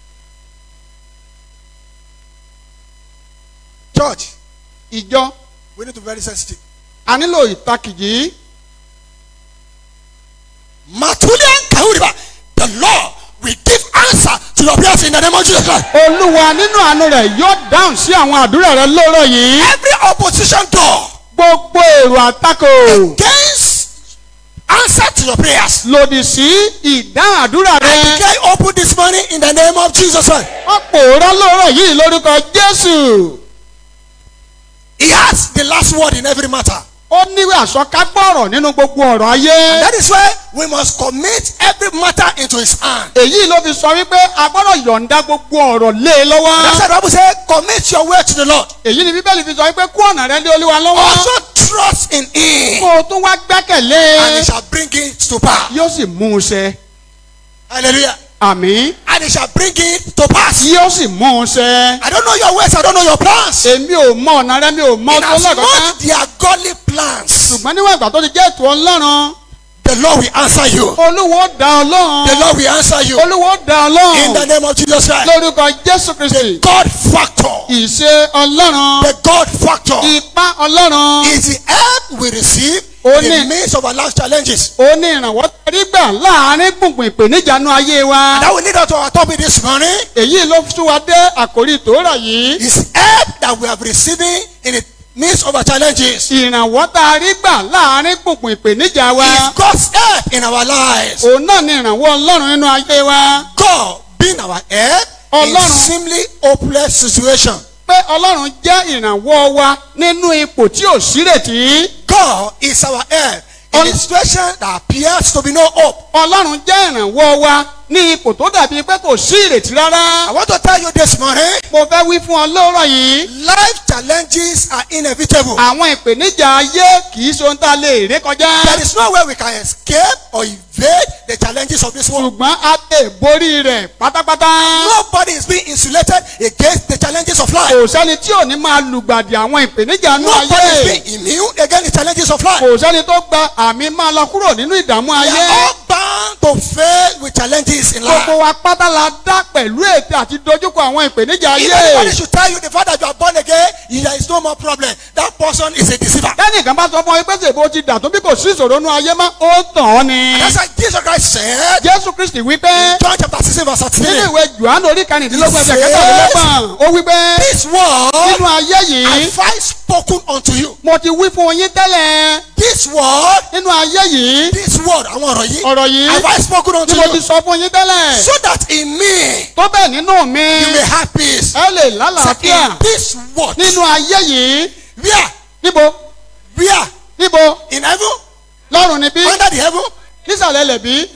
Church, Ìjọ, we need to be very sensitive. a nílò ìtakìjì. Matulian Kahuriba, the Lord will give answer to your prayers in the name of Jesus Christ. Olúwa nínú àánú rẹ̀ yóò dáhùn sí àwọn àdúrà rẹ lọ́rọ̀ yìí. Every opposition door Gbogbo èrò àtakò against answer to your prayers, lòdì sí ìdáhùn àdúrà I rẹ. declare open this morning in the name of Jesus Christ. Wọ́n pòórá lọ́rọ̀ yìí lórúkọ Jésù. He has the last word in every matter. Ó níwèé àsọkágbọ̀rọ̀ nínú gbogbo ọ̀rọ̀ ayé. That is why we must commit every matter into his hand. Èyí ló fi sọ wípé a gbọ́dọ̀ yọ̀ǹda gbogbo ọ̀rọ̀ lé e lọ́wọ́. That's why the Bible says, commit your way to the Lord. Èyí ni Bíbélì fi sọ wípé kó ọ̀nà rẹ lé Olúwa lọ́wọ́. Also trust in him, Kó o tún wá gbẹ́kẹ̀lé. and he shall bring it to pass. Yóò sì mú un ṣẹ. Hallelujah. Àmín. And he shall bring it to pass. Yóò sì mú un ṣẹ. I don't know your ways, I don't know your plans. Èmi ò mọ ọ̀nà rẹ, mi ò mọ In tó as lọ́kọ̀ọ́ká. much they are godly plans, Ṣùgbọ́n níwọ̀n ìgbà tó ti jẹ́ ètò Ọlọ́run, the Lord will answer you. Olúwa ó dá ọ lóhùn. The Lord will answer you. Olúwa ó dá ọ In the lóhùn. name of Jesus Christ. Lórúkọ Jésù Kristi. God factor. Ìṣe Ọlọ́run. The God factor Ipá Ọlọ́run. is the help we receive Ó in ní- the midst of our life challenges. Ó ní ìrànwọ́ tẹ́rí gbà láàárín gbùngbùn ìpèníjànú ayé wa. That will lead us to our topic this morning. Èyí ló sún wa dé àkórí tòórà yìí. Is help that we have receiving in the midst of our challenges. Ìrànwọ́ tá a rí gbà láàárín gbùngbùn ìpèníjà wa. Is God's help in our lives. Òun náà ni ìrànwọ́ Ọlọ́run nínú ayé wa. God being our help in Ọlọ́run. seemingly hopeless situation. Pé Ọlọ́run jẹ́ ìrànwọ́ wa nínú ipò tí ò sírètí. God is our help in a situation that appears to be no hope. Ọlọ́run jẹ́ ìrànwọ́ wa ní ipò tó dàbí pé kò sí ìrètí rárá. I want to tell you this morning, Mo fẹ́ wí fún ọ lóòrọ̀ yìí. life challenges are inevitable. Àwọn ìpèníjà ayé kì í ṣe ohun tá a lè ré kọjá. There is no way we can escape or evade the challenges of this world. Ṣùgbọ́n a lè borí rẹ̀ pátápátá. Nobody is being insulated against the challenges of life. Kò sẹ́ni tí ò ní máa lùgbàdì àwọn ìpèníjà inú Nobody ayé. is being immune against the challenges of life. Kò sẹ́ni tó gba àmì máa lọ kúrò nínú ìdààmú We ayé. are all bound to fail with challenges in life. Gbogbo wa pátá la dá pẹ̀lú ète àti dojúkọ àwọn ìpèníjà If anybody ayé. should tell you the fact that you are born again, there is no more problem. That person is a deceiver. Lẹ́nìkan bá sọ fún ọ pé ṣèbó ti dà tó bí kò sí ìṣòro inú ayé mọ́, ó tàn ọ́ ni. That's why Jesus Christ said, Jésù Kristi wípé John chapter 16 verse nínú 13, ìwé Jòhánù orí karìndínlógún ẹsẹ̀ He kẹtàlélọ́gbọ̀n, ó wípé this word nínú ayé yìí have I spoken unto you. mo ti wí fún yín tẹ́lẹ̀. This word, Nínú ayé yìí this word, àwọn ọ̀rọ̀ yìí, ọ̀rọ̀ yìí have I spoken unto tí mo ti you. sọ fún yín tẹ́lẹ̀. So that in me Tó bẹ́ẹ̀ nínú mi you may have peace. ẹ lè Said lálàáfíà. in this word, Nínú ayé yìí where, níbo where, níbo in heaven, lọ́run níbí under the heaven, nísàlẹ̀ lẹ̀bí.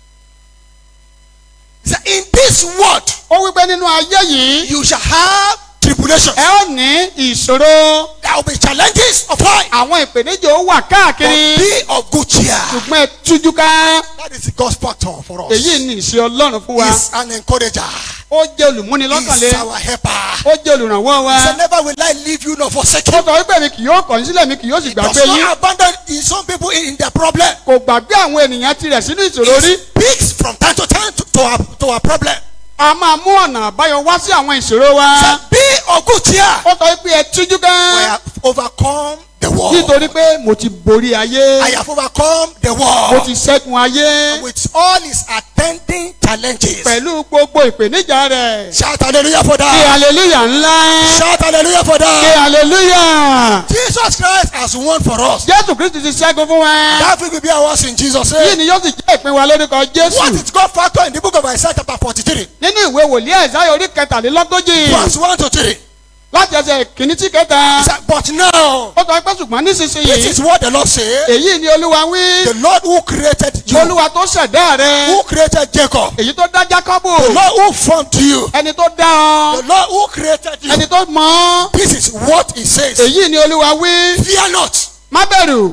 he said, in this word Ó wípé nínú ayé yìí you shall have tribulations. ẹ ó ní ìṣòro. There will be challenges of life, Àwọn ìpèníjà ó wà but káàkiri. be of good cheer. Ṣùgbọ́n ẹ tújú ká. That is the God's factor for us. Èyí ni ìṣe Ọlọ́run fún wa. He's an encourager. Ó jẹ́ olùmúnilọ́kànlé. He's our helper. Ó jẹ́ olùrànwọ́ wa. He said, never will I leave you nor forsake Ó you. sọ wípé mi kì yóò kọ̀ yín sílẹ̀, mi kì yóò sì He gbàgbé does yín. not abandon some people in their problem. Kò gbàgbé àwọn ènìyàn tirẹ̀ sínú ìṣòro He rí. speaks from time to time to our problem. A máa mú ọ̀nà àbáyọ wá sí àwọn ìṣòro wa. He said, be of good cheer. Ó sọ wípé ẹ tújú We ká. have overcome the world. nítorí pé mo ti borí ayé. I have overcome the mo world. ti ṣẹ́gun ayé. With all its attending challenges. pẹ̀lú gbogbo ìpèníjà rẹ̀. Shout hallelujah for ké that. hallelujah ńlá. Shout hallelujah for ké that. hallelujah. Jesus Christ has won for us. Jésù Kristi ti ṣẹ́gun fún wa. That will be ours in Jesus' yìí name. ni yóò sì jẹ́ ìpín wa lórúkọ What Jésù. is God factor in the book of Isaiah chapter 43? nínú ìwé wòlíì Àìsáyà orí kẹtàlélógójì. Verse 1 to 3. láti ẹsẹ̀ kìíní sí kẹta. He said, but now, ó sọ pé ṣùgbọ́n this nísinsìnyí. is what the Lord says. èyí ni Olúwa wí. The Lord who created you, Olúwa tó ṣẹ̀dá rẹ. who created Jacob, èyí tó dá Jákọ́bù. the Lord who formed you, ẹni tó dá ọ. the Lord who created you. ẹni tó mọ̀ ọ́. This is what he says. èyí ni Olúwa wí. Fear not. má bẹ̀rù.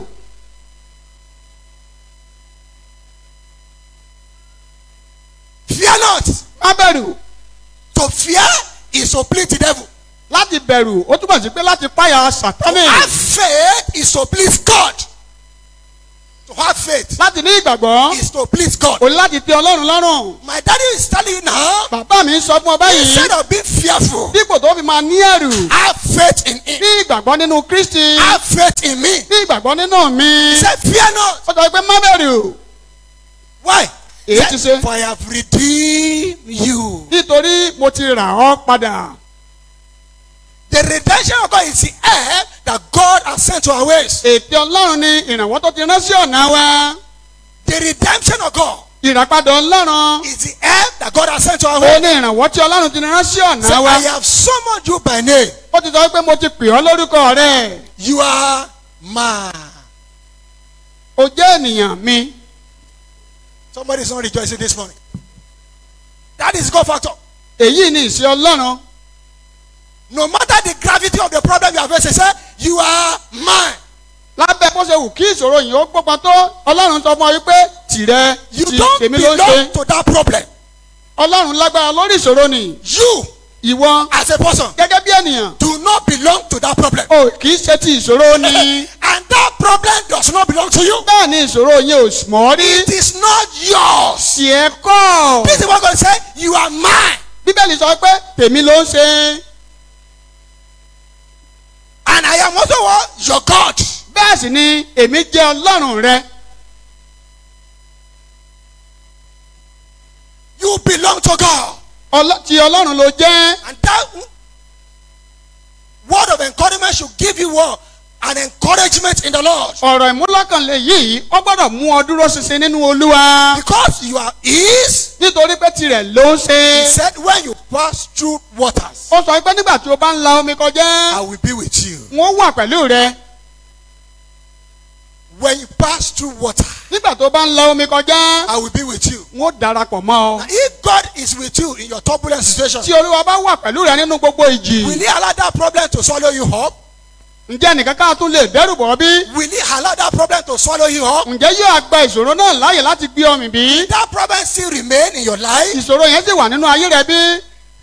Fear not. má bẹ̀rù. To fear is to please the devil. láti bẹ̀rù ó túbọ̀ sí pé láti páyà To Sátánì. have faith is to please God. To have faith láti ní ìgbàgbọ́. is to please God. o ní láti tẹ́ Ọlọ́run lọ́rùn. My daddy is telling you now, bàbá mi ń sọ fún ọ báyìí. instead of being fearful, dípò tó fi máa ní ẹ̀rù. have faith in him. ní ìgbàgbọ́ nínú Kristi. Have faith in me. ní ìgbàgbọ́ nínú mi. He said, fear not. ó sọ pé má bẹ̀rù. Why? He Èyí ti said, ṣe. for I have redeemed you. nítorí mo ti rà ọ́ padà. The redemption of God is the help that God has sent to our ways. ètè Ọlọ́run ni ìrànwọ́ tó ti rán sí ọ̀nà wa. The redemption of God ìràpadà Ọlọ́run. is the help that God has sent to our ó ways. ní ìrànwọ́ tí Ọlọ́run ti rán sí ọ̀nà So wa. I have summoned you by name. ó ti sọ pé mo ti pè ọ́ lórúkọ rẹ̀. You are mine. o jẹ́ ènìyàn mi. Somebody is not rejoicing this morning. That is God factor. èyí ni ìṣe Ọlọ́run. No matter the gravity of the problem you are facing, say, you are mine. lábẹ́ bó ṣe wù kí ìṣòro yìí ó gbópa tó Ọlọ́run sọ fún ọ wípé tìrẹ You ti don't tèmi ló ń belong ṣe. to that problem. Ọlọ́run lágbára lórí ìṣòro ni. You, ìwọ as a person, gẹ́gẹ́ bí ènìyàn. do not belong to that problem. o kì í ṣe ti ìṣòro ni. And that problem does not belong to you. bẹ́ẹ̀ ni ìṣòro yẹn ò mọ̀ ọ́ rí. It is not yours. tiẹ̀ kọ́. This is what God said. You are mine. bíbélì sọ pé tèmi ló ń ṣe. And I am also what? Your God. bẹ́ẹ̀ sì ni èmi jẹ́ Ọlọ́run rẹ. You belong to God. Ti Ọlọ́run ló jẹ́. And that word of encouragement should give you what? An encouragement in the Lord. ọ̀rọ̀ ìmúlọ́kànlé yìí ó gbọ́dọ̀ mú ọ dúró ṣinṣin nínú Olúwa. Because you are His. nítorí pé tirẹ̀ ló ń ṣe. He said, when you pass through waters, ó sọ pé nígbà tí o bá ń la omi kọjá. I will be with you. wọ́n wà pẹ̀lú rẹ. When you pass through water, nígbà tó bá ń la omi kọjá. I will be with you. wọ́n darapọ̀ mọ́ ọ. Now, if God is with you in your turbulent situation, tí Olúwa bá wà pẹ̀lú rẹ nínú gbogbo ìjì. will He allow that problem to swallow you up? ǹjẹ́ nìkan ká tún lè dẹ́rù bọ̀ bí? Will He allow that problem to swallow you up? ǹjẹ́ yóò gba ìṣòro náà láàyè láti gbé ọmọ bí? That problem still remain in your life? ìṣòro yẹn sì wà nínú ayé rẹ bí?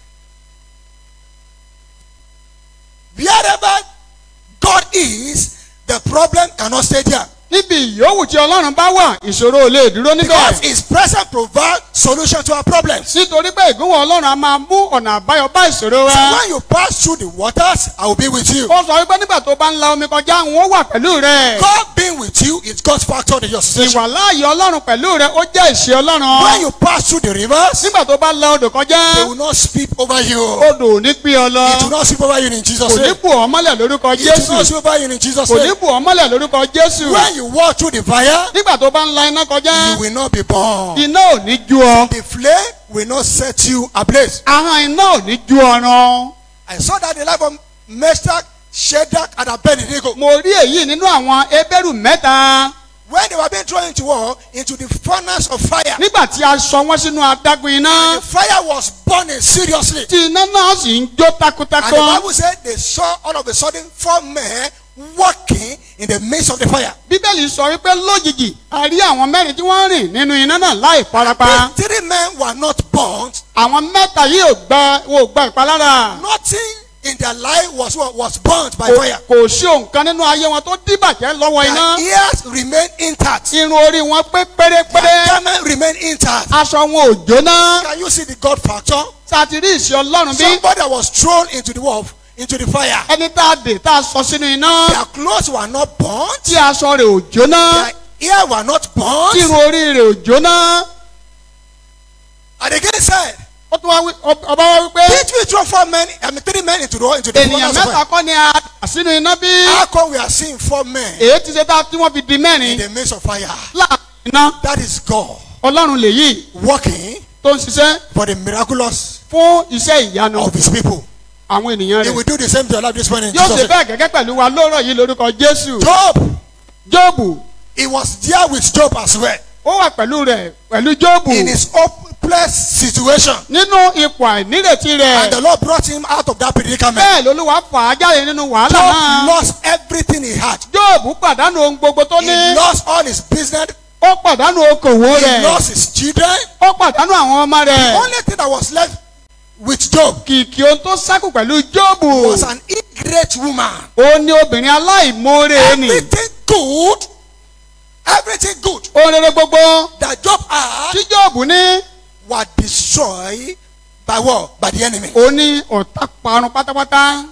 Wherever God is, the problem cannot stay there. níbi ìyówù tí Ọlọ́run bá wà ìṣòro ò lè dúró Because níbẹ̀. His presence provides solution to our problems. nítorí pé ìgúnwọ̀ Ọlọ́run a máa mú ọ̀nà àbáyọ bá ìṣòro So wa. when you pass through the waters, I will be with you. ó sọ wípé nígbà tó bá ń la omi kọjá wọn ó wà pẹ̀lú rẹ. God being with you is God's factor in your situation. ìwàláàyè Ọlọ́run pẹ̀lú rẹ ó jẹ́ ìṣe When Ọlọ́run. you pass through the rivers, nígbà tó bá la odò they kọjá will not sweep over you. odò ò ní gbé ọ lọ. It will not sweep over you in Jesus' kò ní name. bù ọ́ mọ́lẹ̀ lórúkọ It will not Jésù. sweep over you in Jesus' kò ní name. bù ọ́ mọ́lẹ̀ lórúkọ Jésù. When you walk through the fire, nígbà tó bá ń la iná kọjá you will not be burned. iná ò ní ju ọ. The flame will not set you ablaze. ahọ́n iná ò ní ju ọ̀ràn. I saw that in the life of Meshach, Shadrach, and Abednego. mo rí èyí nínú àwọn Hébérù mẹ́ta. When they were being thrown into war, into the furnace of fire, nígbà tí a sọ wọ́n sínú adágún iná. the fire was burning seriously. tí iná náà sì ń jó And the takuntakun. Bible said they saw all of a sudden 4 men walking in the midst of the fire. bíbélì sọ wípé lójijì a rí àwọn mẹ́rin tí wọ́n rìn nínú iná náà láì farapa. The 3 men were not burnt. àwọn mẹ́ta yìí ò gba ìpalára. Nothing in their life was burnt by fire. kò sí òǹkan nínú ayé wọn tó dìbàjẹ́ lọ́wọ́ iná. Their ears remain intact. irun orí wọn pé Their pérépéré. garment remain intact. aṣọ wọn ò jóná. Can you see the God factor? sátìrí ìṣe Ọlọ́run bí. Somebody that was thrown into the war, into the fire. ẹni tá a dè tá a sọ sínú iná. Their clothes were not burnt. tí aṣọ rẹ̀ ò jóná. Their hair were not tí burnt. irun orí rẹ̀ ò jóná. And again said, ó tún wá wí ọba wá wípé. did we throw 3 men into the ènìyàn furnace of mẹ́ta fire? kọ́ ni a dà sínú iná bí. How come we are seeing 4 men èyí ti ṣe tá tí wọ́n fi di in mẹ́rin. the midst of fire? láàrin iná. That is God ọlọ́run lèyí working tó ń ṣiṣẹ́ for the miraculous fún iṣẹ́ ìyanu of his people. àwọn ènìyàn He rẹ̀. will do the same to your life this morning. in yóò Jesus' ṣe name. bẹ́ẹ̀ gẹ́gẹ́ pẹ̀lú wa lóòrọ̀ yìí lórúkọ Jésù. Job, Jóòbù he was there with Job as well ó wà pẹ̀lú rẹ̀ pẹ̀lú Jóòbù in his hopeless situation. nínú ipò àìnírètí And the rẹ̀. Lord brought him out of that predicament. bẹ́ẹ̀ lolúwa fà á jáde nínú wàhálà Job náà. lost everything he had. Jóòbù pàdánù ohun gbogbo tó He ní. lost all his business. ó pàdánù okòwò He rẹ̀. lost his children. ó pàdánù àwọn ọmọ The rẹ̀. only thing that was left with Job kìkì ohun tó ṣẹ́kù pẹ̀lú Jóòbù. was an ingrate woman. ó ní obìnrin aláìmoore ni. Everything good ohun rere gbogbo that Job had tí Jóòbù ní. were destroyed by what? By the enemy. ó ní ọ̀tá parun pátápátá.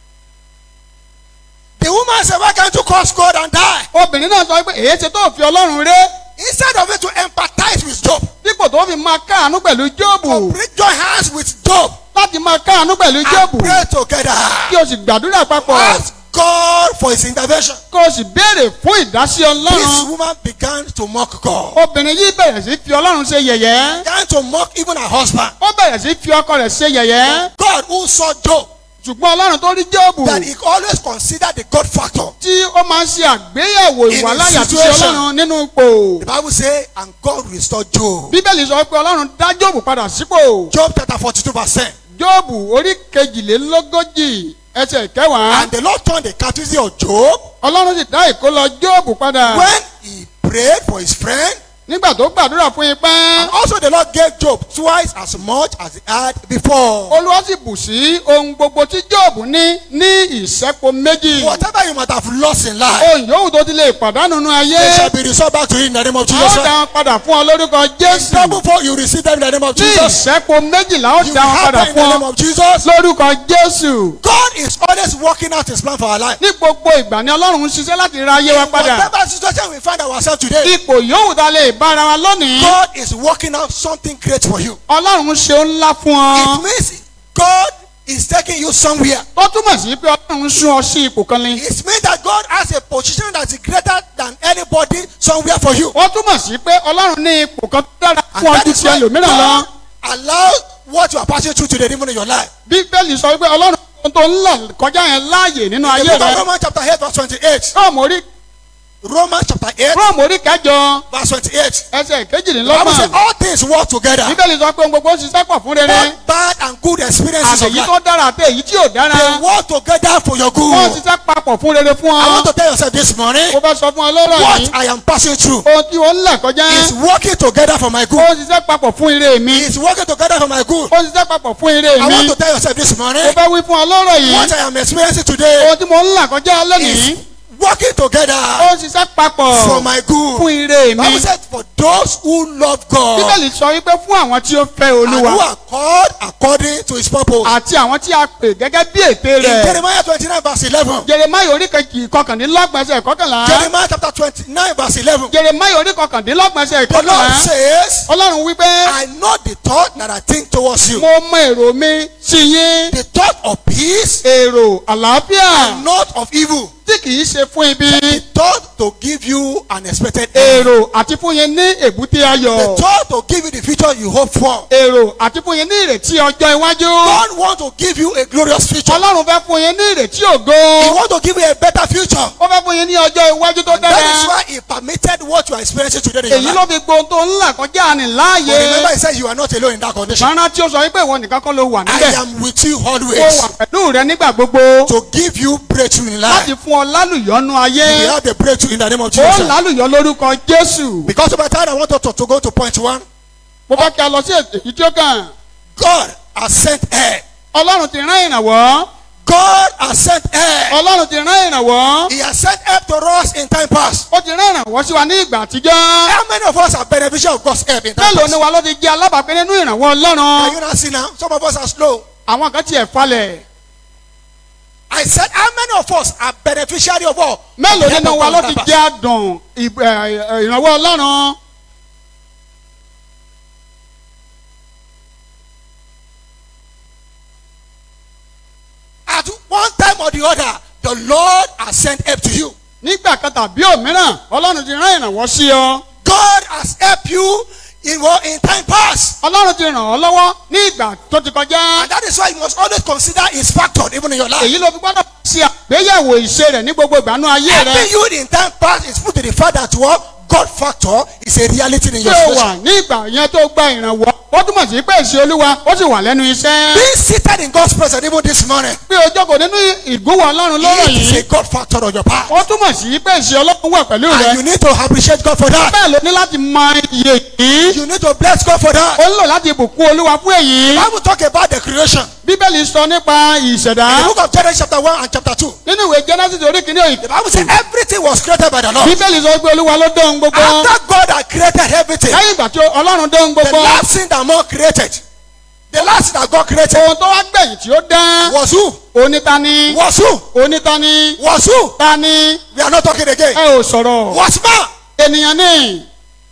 The woman said, why can't you curse God and die? obìnrin náà sọ pé èyí ṣe tó fi Ọlọ́run ré. Instead of it to empathize with Job, dípò tó fi máa káàánú pẹ̀lú Jóòbù. join hands with Job láti máa káàánú pẹ̀lú and Jóòbù. pray together. kí o sì gbàdúrà papọ̀. Ask God for his intervention. kó o sì béèrè fún ìdásí This Ọlọ́run. woman began to mock God. obìnrin yìí bẹ̀rẹ̀ sí fi Ọlọ́run ṣe yẹ̀yẹ́. Began to mock even her husband. ó bẹ̀rẹ̀ sí fi ọkọ rẹ̀ ṣe yẹ̀yẹ́. God who saw Job, ṣùgbọ́n Ọlọ́run tó rí Jóòbù. that he always considered the God factor. tí ó máa ń ṣe àgbéyẹ̀wò In ìwàláyà his tí ṣe situation. Ọlọ́run nínú ipò. The Bible says, and God restored Job. bíbélì sọ pé Ọlọ́run dá Jóòbù padà sípò. Job chapter 42 verse 10. Jóòbù orí kejìlélógójì ẹsẹ̀ kẹwàá. And the Lord turned the captivity of Job Ọlọ́run sì dá ìkólọ Jóòbù padà. when he prayed for his friend. nígbà tó gbàdúrà fún ipá. And also the Lord gave Job twice as much as he had before. Olúwa sì bù sí ohun gbogbo tí Jóòbù ní ìṣẹ́po méjì. Whatever you might have lost in life, ohun yòówù tó ti lè pàdánù nínú they ayé. shall be restored back to you in the name of a ó Jesus. dá wọn padà fún ọ lórúkọ Jésù. Double four, you receive them in the name of ní Jesus. ìṣẹ́po méjìlá ó You dá wọn have padà them in the fún name ọ of Jesus. lórúkọ Jésù. God is always working out his plan for our life. ní gbogbo ìgbà ni Ọlọ́run ń ṣiṣẹ́ láti ra ayé wa padà. Whatever situation we find ourselves today, ipò yòówù tá a lè bára wa lónìí. God is working out something great for you. Ọlọ́run ń ṣe ohun ńlá fún ọ. It means God is taking you somewhere. tó túmọ̀ sí pé Ọlọ́run ń sún ọ sí ipò kan ni. It means that God has a position that is greater than anybody somewhere for you. ó túmọ̀ sí pé Ọlọ́run ní ipò kan tó dára And fún that ọdún is tí why ẹlòmíràn lọ. God allow what you are passing through today even in your life. Bíbélì sọ pé Ọlọ́run ohun tó ń là kọjá yẹn láàyè nínú The ayé book of rẹ. Romans chapter 8 verse 28. Romans chapter 8 Róòmù orí kẹjọ verse 28. ẹsẹ̀ The Bible says kejìlélọ́gbọ̀n. all things work together. Bíbélì sọ pé ohun gbogbo ń ṣiṣẹ́ pọ̀ fún rere. Both bad and good experiences of àtèyí life. tó dára àti èyí tí ò dára. They work together for your wọ́n good. ṣiṣẹ́ papọ̀ fún rere fún I want ọ. to tell yourself this morning, mo fẹ́ sọ fún ọ lọ́rọ̀ what yìí. I am passing through ohun tí ó ń là kọjá. is working together for my good. ó ṣiṣẹ́ papọ̀ fún ire mi. It's working together for my good. ó ṣiṣẹ́ papọ̀ fún ire I want mi. to tell yourself this morning, mo fẹ́ wí fún ọ lọ́rọ̀ what yìí. I am experiencing today ohun tí mo ń là kọjá is lónìí. working together ó ṣiṣẹ́ papọ̀ for my good. fún ire mi. Bible said for those who love God Bíbélì sọ wípé fún àwọn tí ó fẹ́ and who Olúwa are called according to his purpose. àti àwọn tí a pè gẹ́gẹ́ bí ète In rẹ̀. Jeremiah 29 verse 11. Jeremiah orí kọkàndínlọ́gbọ̀n ẹsẹ̀ kọkànlá. Jeremiah chapter 29 verse 11. Jeremiah orí kọkàndínlọ́gbọ̀n ẹsẹ̀ The Lord kọkànlá. says, Ọlọ́run wípé I know the thought that I think towards you. mo mọ èrò mi sí yín. The thought of peace Èrò àlàáfíà and not of evil. tí kìí ṣe fún ibi. The thought to give you an expected end. Èrò àti fún yín ní èbúté The ayọ̀. thought to give you the future you hope for. Èrò àti fún yín ní ìrètí ọjọ́ iwájú. God wants to give you a glorious future. Ọlọ́run fẹ́ fún yín ní ìrètí ògo. He wants to give you a better future. Ó fẹ́ fún yín ní ọjọ́ iwájú tó That is dára. why He permitted what you are experiencing today in your Èyí life. ló fi gbóhun tó ń là kọjá ní But remember, láàyè. He said you are not alone in that condition. Màrán tí ó sọ wípé ìwọ nìkan kọ́ ló wà I níbẹ̀. am with you Ó always wà pẹ̀lú rẹ nígbà gbogbo. to give you breakthrough in Láti life. fún ọ lálùyọ́nú You ayé. will have the breakthrough in the name of Ó Jesus. lálùyọ́ lórúkọ Jésù. Because of my time, I want to go to point 1. Mo fẹ́ kí a lọ sí èyí tí ó kàn. God has sent help. Ọlọ́run ti rán ìrànwọ́. God has sent help. Ọlọ́run ti rán ìrànwọ́. He has sent help to us in time past. Ó ti rán ìrànwọ́ sí wa ní ìgbà àtijọ́. How many of us are beneficial of God's help in time Mélòó ni past? wa ló ti jẹ́ alábàápín nínú ìrànwọ́ Can Ọlọ́run? you not see now? Some of us are slow. Àwọn kan tiẹ̀ falẹ̀. I said, how many of us are beneficiary of all? mélòó nínú wa ló ti jẹ́ àdùn ìrànwọ́ Ọlọ́run? At one time or the other, the Lord has sent help to you. nígbà kan tàbí òmíràn Ọlọ́run ti rán ìrànwọ́ sí ọ. God has helped you in time past. Ọlọ́run ti ràn ọ́ lọ́wọ́ ní ìgbà tó ti kọjá. And that is why you must always consider his factor even in your life. èyí ló fi gbọ́dọ̀ ṣe àgbéyẹ̀wò ìṣe rẹ̀ ní gbogbo ìgbàanú ayé rẹ̀. Helping you in time past is put to the fact that what God factor is a reality in your ṣé o situation. wà ní ìgbà yẹn tó gba ìrànwọ́ ó túmọ̀ sí pé ìṣe Olúwa ó sì wà lẹ́nu iṣẹ́. Being seated in God's presence even this morning, pé o jókòó nínú ìgúnwọ̀ Ọlọ́run lọ́rọ̀ it is a yìí God factor on your part. ó túmọ̀ sí pé ìṣe Ọlọ́run wà pẹ̀lú And rẹ̀. you need to appreciate God for that. bẹ́ẹ̀ ló ní láti mọ iye yìí. You need to bless God for that. ó nílò láti bùkún Olúwa fún èyí. The Bible talk about the creation. Bíbélì sọ nípa ìṣẹ̀dá. In the book of Genesis chapter 1 and chapter 2. nínú ìwé Genesis orí kìíní òyìn. The Bible says everything was created by the Lord. Bíbélì sọ pé Olúwa ló dóhun gbogbo. After God had created everything, lẹ́yìn ìgbà tí Ọlọ́run dóhun the gbogbo. last thing that God created, the last thing that God created ohun tó wá gbẹ̀yìn tí ó dá. was who? onítani. Was who? onítani. Was who? tani. We are not talking again. ẹ ò sọ̀rọ̀. Was man. ènìyàn ní.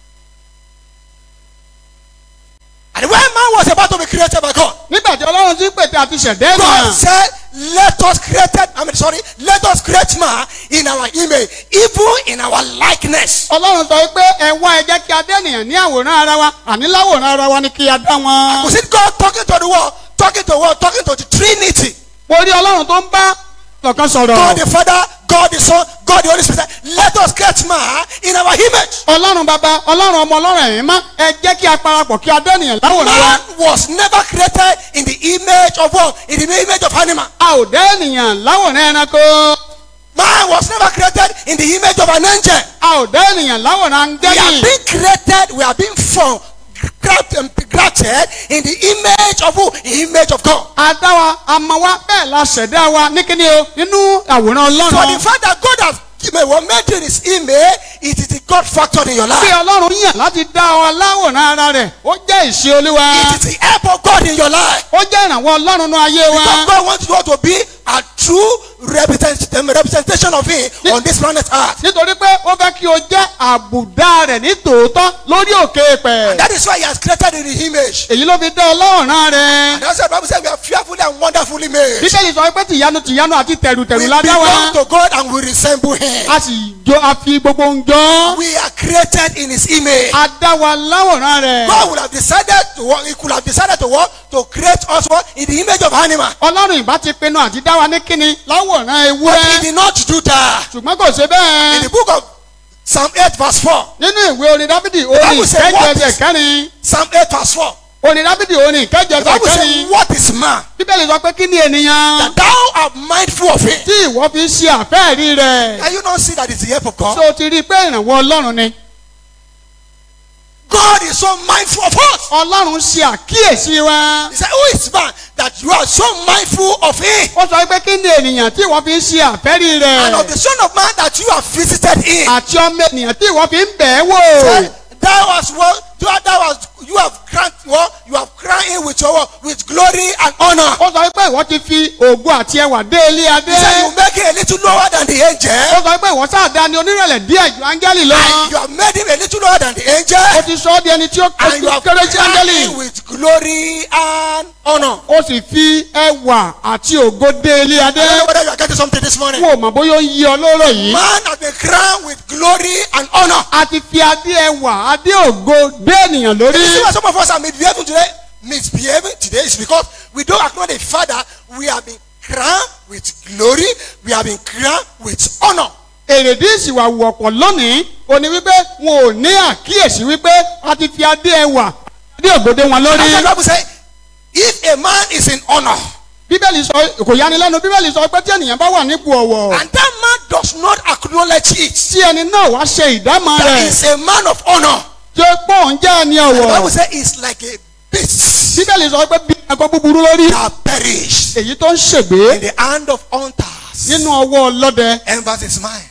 And when man was about to be created by God, nígbà tí Ọlọ́run ti pètè àti ṣẹ̀dá God ènìyàn. said, let us create man in our image, even in our likeness. Ọlọ́run sọ pé ẹ wá ẹ jẹ́ kí a dá ènìyàn ní àwòrán ara wa àní láwòrán ara wa ni kí a dá wọn. Was it God talking to the world, talking to the Trinity? mo rí Ọlọ́run tó ń bá ọ̀kan God sọ̀rọ̀. the Father, God the Son, God the Holy Spirit. Let us create man in our image. Ọlọ́run bàbá Ọlọ́run ọmọ Ọlọ́run ẹ̀mí mọ́ ẹ jẹ́ kí a parapọ̀ kí a dá ènìyàn láwòrán wa. Man was never created in the image of what? In the image of animal. a ò dá ènìyàn láwòrán ẹranko. Man was never created in the image of an angel. a ò dá ènìyàn láwòrán We are áńgẹ́lì. being created, we are being formed, crafted in the image of who? Image of God. a dá wa a mọ̀ wa bẹ́ẹ̀ la ṣẹ̀dá wa ní kíni o nínú àwòrán So the Ọlọ́run. fact that God has made in his image, it is the God factor in your bí life. Ọlọ́run yàn láti dá wa láwòrán ara rẹ̀ ó jẹ́ ìṣe Olúwa. It is the help of God in your life. ó jẹ́ ìrànwọ́ Ọlọ́run nínú ayé wa. Because God wants you to be a true representation of him on this planet earth. nítorí pé ó fẹ́ kí o jẹ́ àbùdá rẹ̀ ní tòótọ́ lórí òkè pẹ̀. That is why he has created in his image. èyí ló fi dá Ọlọ́run rẹ̀. And that's why the Bible says we are fearfully and wonderfully made. Bíbélì sọ pé tìyanu àti We tẹ̀rùtẹ̀rù la dá belong wa. to God and we resemble him. a sì jọ a fi gbogbo ń jọ. We are created in his image. a dá wa láwòrán rẹ̀. God would have decided to work, he could have decided to work to create us what? In the image of animal. Ọlọ́run ìbá ti pinnu àti dá wa ní kíni láwòrán But he ewúrẹ́. did not do that. ṣùgbọ́n kò ṣe In bẹ́ẹ̀. the book of Psalm 8 verse 4. nínú ìwé orin Dáfídì orin Bible said, ìkẹjọ what ẹsẹ̀ is- kẹrin. Psalm 8 verse 4. orin Dáfídì orin ìkẹjọ The ẹsẹ̀ Bible said, kẹrin. what is man? Bíbélì sọ pé kí ni ènìyàn. That thou art mindful of him. tí ìwọ fi ṣe àfẹ́ẹ̀rí rẹ̀. Can you not see that it's the help of God? so ti rí i pé ìrànwọ́ Ọlọ́run ni. God is so mindful of us. Ọlọ́run ṣe àkíyèsí wa. He said, who is man that you are so mindful of him? ó sọ pé kí ni ènìyàn tí ìwọ fi ń ṣe àfẹ́rí And of rẹ̀. the Son of Man that you have visited him. àti ọmọ ènìyàn tí ìwọ fi ń bẹ̀ ẹ́ He wò. said, thou hast what? You have crowned what? You have crowned him with your with glory and honor. ó sọ pé ìwọ ti fi ògo àti ẹwà dé ilé adé. He said, you make him a little lower than the ó angel. sọ pé ìwọ sáàdá ni onírẹ̀lẹ̀ díẹ̀ ju áńgẹ́lì lọ. And you have made him a little lower than the ó angel. ti sọ ọ́ di ẹni tí ó And you have kéré sí crowned áńgẹ́lì. him with glory and honor. ó sì fi ẹwà àti ògo dé ilé I adé. don't know whether you are getting something this morning. wò mọ̀ bóyá ó ń yí ọ lóró yìí. Man has been crowned with glory and honor. a ti fi adé ẹwà adé ògo dé ènìyàn You see lórí. why some of us are misbehaving today? Misbehaving today is because we don't acknowledge the fact that we have been crowned with glory, we have been crowned with honor. èrèdí ìsìwàwù ọ̀pọ̀ lónìí ó ní wípé wọn ò ní àkíyèsí wípé a ti fi adé ẹwà adé ògo dé wọn That's why the lórí. Bible says, if a man is in honor bíbélì sọ kò yanilẹ́nu bíbélì sọ pé tí ènìyàn bá wà nípò ọ̀wọ̀ and that man does not acknowledge it, tí ẹni náà wá ṣe ìdámọ̀ that rẹ̀ is a man of honor. tí ó pọ̀ ń jẹ́ ẹni The Bible ọ̀wọ̀. says it's like a beast bíbélì sọ pé bí ẹ̀kọ́ búburú lórí that perished èyí tó ń ṣègbé in the hand of hunters. nínú ọwọ́ ọlọ́dẹ. Emphasis is mine.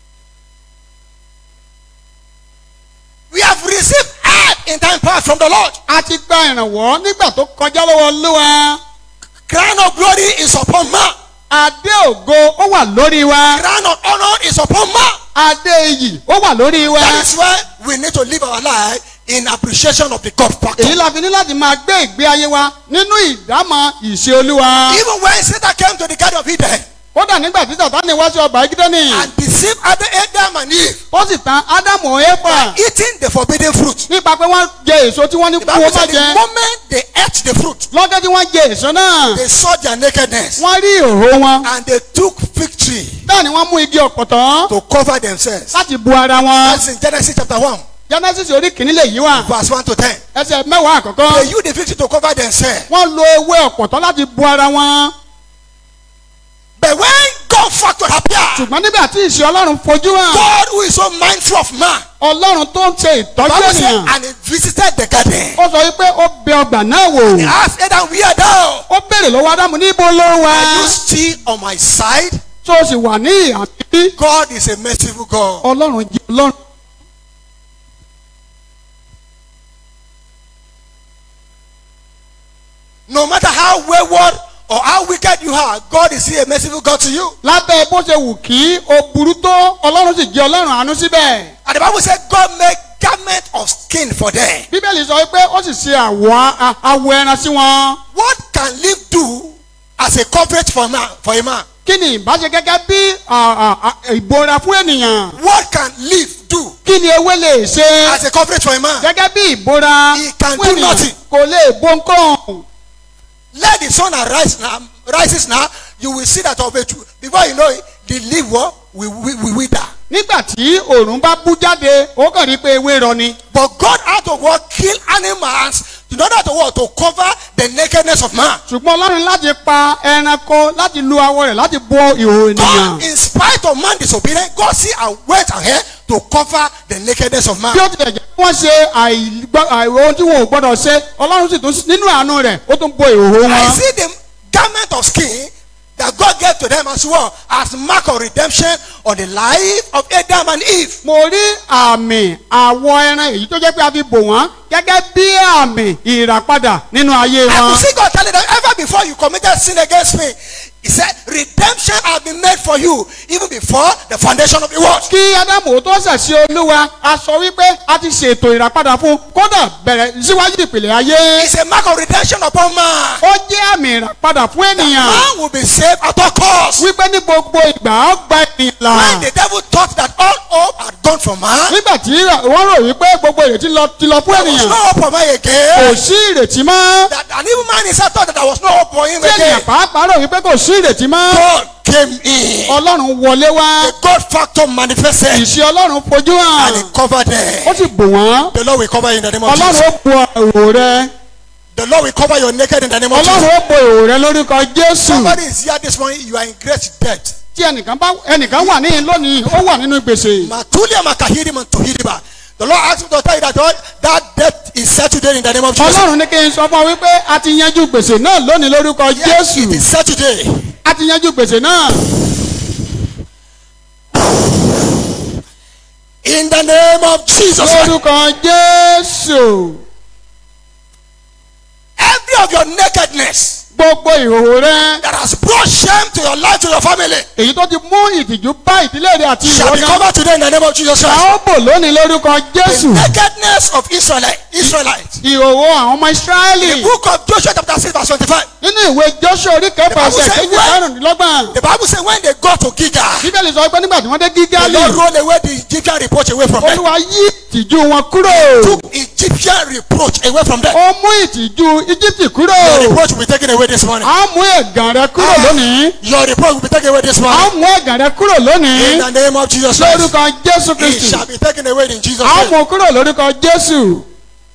We have received help in time past from the Lord. a ti gba ìrànwọ́ nígbà tó kọjá lọ́wọ́ Olúwa. Crown of glory is upon man. adé ògo ó wà lórí wa. Crown of honor is upon man. Adé iyì ó wà lórí wa. That is why we need to live our life in appreciation of the God factor. èyí la fi ní láti máa gbé ìgbé ayé wa nínú ìdámọ̀ ìṣe Olúwa. Even when Satan came to the Garden of Eden kódà nígbà tí Sátánì wá sí ọgbà Édẹ́nì and deceived Adam and Eve ó sì tàn Ádámù Éfà eating the forbidden fruit, nípa pé wọ́n jẹ èso tí wọ́n ní the kú Bible ó má said the jẹ. moment they ate the fruit, lọ́jọ́ tí wọ́n jẹ èso náà they saw their nakedness wọ́n rí ìhòòhò wọn. and they took fig tree bẹ́ẹ̀ ni wọ́n mú igi ọ̀pọ̀tọ́ to cover themselves. láti bu ara wọn. That's in Genesis chapter 1, Genesis orí kìíní lè yí wà. verse 1 to 10. ẹsẹ̀ mẹ́wàá They àkọ́kọ́. used the fig tree to cover themselves. wọ́n lo ewé ọ̀pọ̀tọ́ láti bu ara wọn. But when God factor appeared, ṣùgbọ́n nígbà tí ìṣe Ọlọ́run fojú hàn. God who is so mindful of man, Ọlọ́run tó ń ṣe ìtọ́jú Bible said, ènìyàn. and he visited the garden. ó sọ wípé ó bẹ ọgbà náà wò. He asked Adam, where thou? ó béèrè lọ́wọ́ Ádámù níbo ló wà. Are you still on my side? tó o sì wà ní ìhà bí. God is a merciful God. Ọlọ́run jẹ́ Ọlọ́run. No matter how wayward or how wicked you are, God is still a merciful God to you. lábẹ́ bó ṣe wù kí o burú tó Ọlọ́run sì jẹ́ Ọlọ́run àánú síbẹ̀. And the Bible said God made garment of skin for them. Bíbélì sọ wípé ó sì ṣe awọ ẹran sí wọn. What can leaf do as a coverage for a man? kí ni ìbá ṣe gẹ́gẹ́ bí ìbora fún ènìyàn. What can leaf do kí ni ewé lè ṣe as a coverage for a man? gẹ́gẹ́ bí ìbora He can fún do ènìyàn. nothing. kò lè bo nǹkan. Let the sun rises now, you will see that of it. Before you know it, the leaf will wither. nígbà tí òòrùn bá bú jáde ó kàn rí pé ewé rọ ni. But God had to work, kill animals in order to cover the nakedness of man. ṣùgbọ́n Ọlọ́run láti pa ẹranko láti lu awọ rẹ̀ láti bo ìhòòhò ènìyàn. God, in spite of man disobedient, God see and went ahead to cover the nakedness of man. bí ó tilẹ̀ jẹ́ kí wọ́n ṣe ohun tí wọn ò gbọ́dọ̀ ṣe Ọlọ́run sì tún nínú àánú rẹ̀ ó tún bo ìhòòhò I wọn. see the garment of skin that God gave to them as well as mark of redemption on the life of Adam and Eve. mo rí àmì àwọ̀ ẹran èyí tó jẹ́ pé a fi bò wọ́n gẹ́gẹ́ bí àmì ìràpadà nínú ayé I wọn. could see God telling them, ever before you committed sin against me, he said, redemption has been made for you even before the foundation of the world. kí Ádámù tó ṣẹ̀ sí Olúwa a sọ wípé a ti ṣètò ìràpadà fún kódà bẹ̀rẹ̀ síwájú ìpìlẹ̀ ayé. It's a mark of redemption upon man. ó jẹ́ àmì ìràpadà fún ènìyàn Man will be saved at all costs. wípé ní gbogbo ìgbà ó gba ènìyàn là. When the devil thought that all hope had gone from man, nígbà tí wọ́n rò wípé gbogbo ìrètí ti lọ fún there was ènìyàn no hope for man kò again. sí ìrètí mọ́. That an evil man himself thought that there was no hope for him tí ènìyàn again. pàápàá rò wípé kò sí ìrètí mọ́. God came in. Ọlọ́run wọlé wá. The God factor manifested ìṣe Ọlọ́run fojú and hàn. he covered them. ó sì bò wọ́n. The Lord will cover you in the name of Ọlọ́run Jesus. ó bo ìhòòhò rẹ. The Lord will cover your naked in the name of Ọlọ́run Jesus. ó bo ìhòòhò rẹ lórúkọ Jésù. Somebody is here this morning, you are in great debt. tí ẹnìkan wà níyìn lónìí ó wà nínú gbèsè. Matulia makahiri mantohiriba. The Lord asked me to tell you that debt is settled today in the name of Jesus. Ọlọ́run ní kí n sọ fún ọ wípé a ti yanjú gbèsè náà lónìí lórúkọ Yes, it Jésù. is settled today. a ti yanjú gbèsè náà. In the name of Jesus. lórúkọ Jésù. Every of your nakedness gbogbo ìhòòhò rẹ. that has brought shame to your life, to your family, èyí tó ti mú ìtìjú bá ìdílé rẹ àti shall be ìwọ gan. covered today in the name of Jesus a Christ. ó bò lónìí lórúkọ The Jésù. nakedness of Israelites. ìhòòhò àwọn ọmọ The Ísírẹ́lì. book of Joshua chapter 6 verse 25. nínú ìwé Jóṣúà orí kẹfà The Bible ẹsẹ̀ says kejì márùndínlọ́gbọ̀n. The Bible says when they got to Gilgal, Bíbélì sọ pé nígbà tí wọ́n dé the Gígálì. Lord rolled away the Egyptian reproach away from them. Olúwa yí ìtìjú wọn kúrò. Took Egyptian reproach away from them. ó mú ìtìjú Íjíbítì kúrò. Your reproach will be taken away this morning. a mú ẹ̀gàn rẹ kúrò lónìí. Your reproach will be taken away this a morning. mú ẹ̀gàn rẹ kúrò In lónìí. the name of Jesus Christ. lórúkọ Jésù It Kristi. shall be taken away in Jesus' a name. mú kúrò lórúkọ Jésù.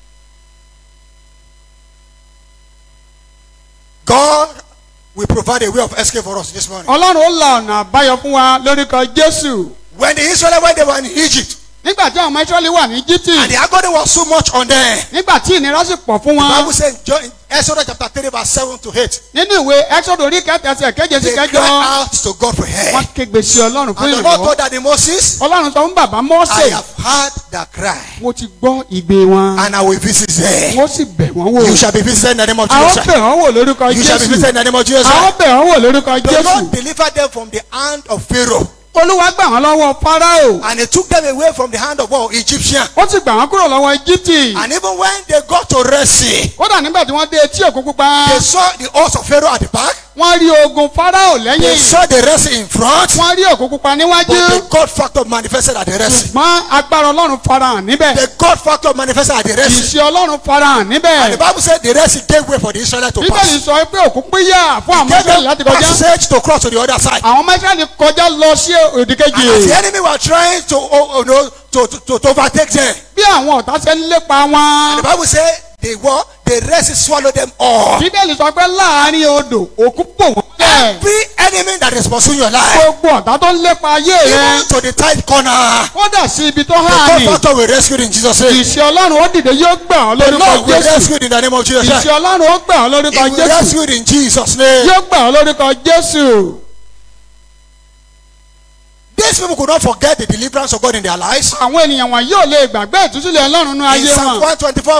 God will provide a way of escape for us this morning. Ọlọ́run ó la ọ̀nà àbáyọ fún wa lórúkọ Jésù. When the Israelites, when they were in Egypt, nígbà tí àwọn ọmọ Ísírẹ́lì wà ní Íjíbítì and the agony was so much on them. nígbà tí ìnira sì pọ̀ fún The wọn Bible says in Exodus chapter 3 verse 7 to 8. nínú ìwé Ẹ́kísódù orí kẹta ẹsẹ̀ keje sí They kẹjọ cry out to God for help. wọ́n kégbe sí Ọlọ́run fún And the Lord ìrànlọ́wọ́ told that in Moses, Ọlọ́run sọ fún bàbá I Mósè have heard their cry mo ti gbọ́ ìgbé wọn and I will visit them. wọ́n sì bẹ̀ wọ́n wò You shall be visited in the name of àwọn Jesus. bẹ̀ wọ́n wò lórúkọ You shall be Jésù visited in the name of Jesus. àwọn bẹ̀ wọ́n wò lórúkọ The Jésù Lord delivered them from the hand of Pharaoh, Olúwa gbà wọ́n lọ́wọ́ Fáráò and he took them away from the hand of all Egyptians. ó sì gbà wọ́n kúrò lọ́wọ́ Íjíbítì And even when they got to Red Sea, kódà nígbà tí wọ́n dé etí òkun pupa they saw the horse of Pharaoh at the back. wọ́n rí ogun Fáráò They lẹ́yìn saw the Red Sea in front. wọ́n rí òkun pupa níwájú But the God factor manifested at the Red Sea. ṣùgbọ́n agbára Ọlọ́run farahàn níbẹ̀ The God factor manifested at the Red Sea. ìṣe Ọlọ́run farahàn And the níbẹ̀ Bible said the Red Sea gave way for the Israelites to pass. Bíbélì sọ pé òkun pínyà fún àwọn Gave Ísírẹ́lì them láti kọjá passage to cross to the other side. àwọn Ísírẹ́lì kọjá lọ sí òdìkejì And as the enemy were trying to overtake them, bí àwọn ọ̀tá ṣe ń lépa and wọn the Bible said the Red Sea swallowed them all. Bíbélì sọ pé láàárín odò òkun pò wọ́n lẹ̀ Every enemy that is pursuing your life, gbogbo ọ̀tá tó ń lépa ayé rẹ even to the tight corner, kódà sí ibi tó the hàn God ní factor will rescue in Jesus' name. ìṣe Ọlọ́run ó dìde yóò gbà ọ́ The lórúkọ Lord will Jésù rescue in the name of Jesus. ìṣe Ọlọ́run ó gbà ọ́ lórúkọ He will Jésù rescue in Jesus' name. yóò gbà ọ́ lórúkọ Jésù. These people could not forget the deliverance of God in their lives. àwọn ènìyàn wọn yóò lè gbàgbé ìtúsílẹ̀ Ọlọ́run nínú In ayé Psalm wọn 124,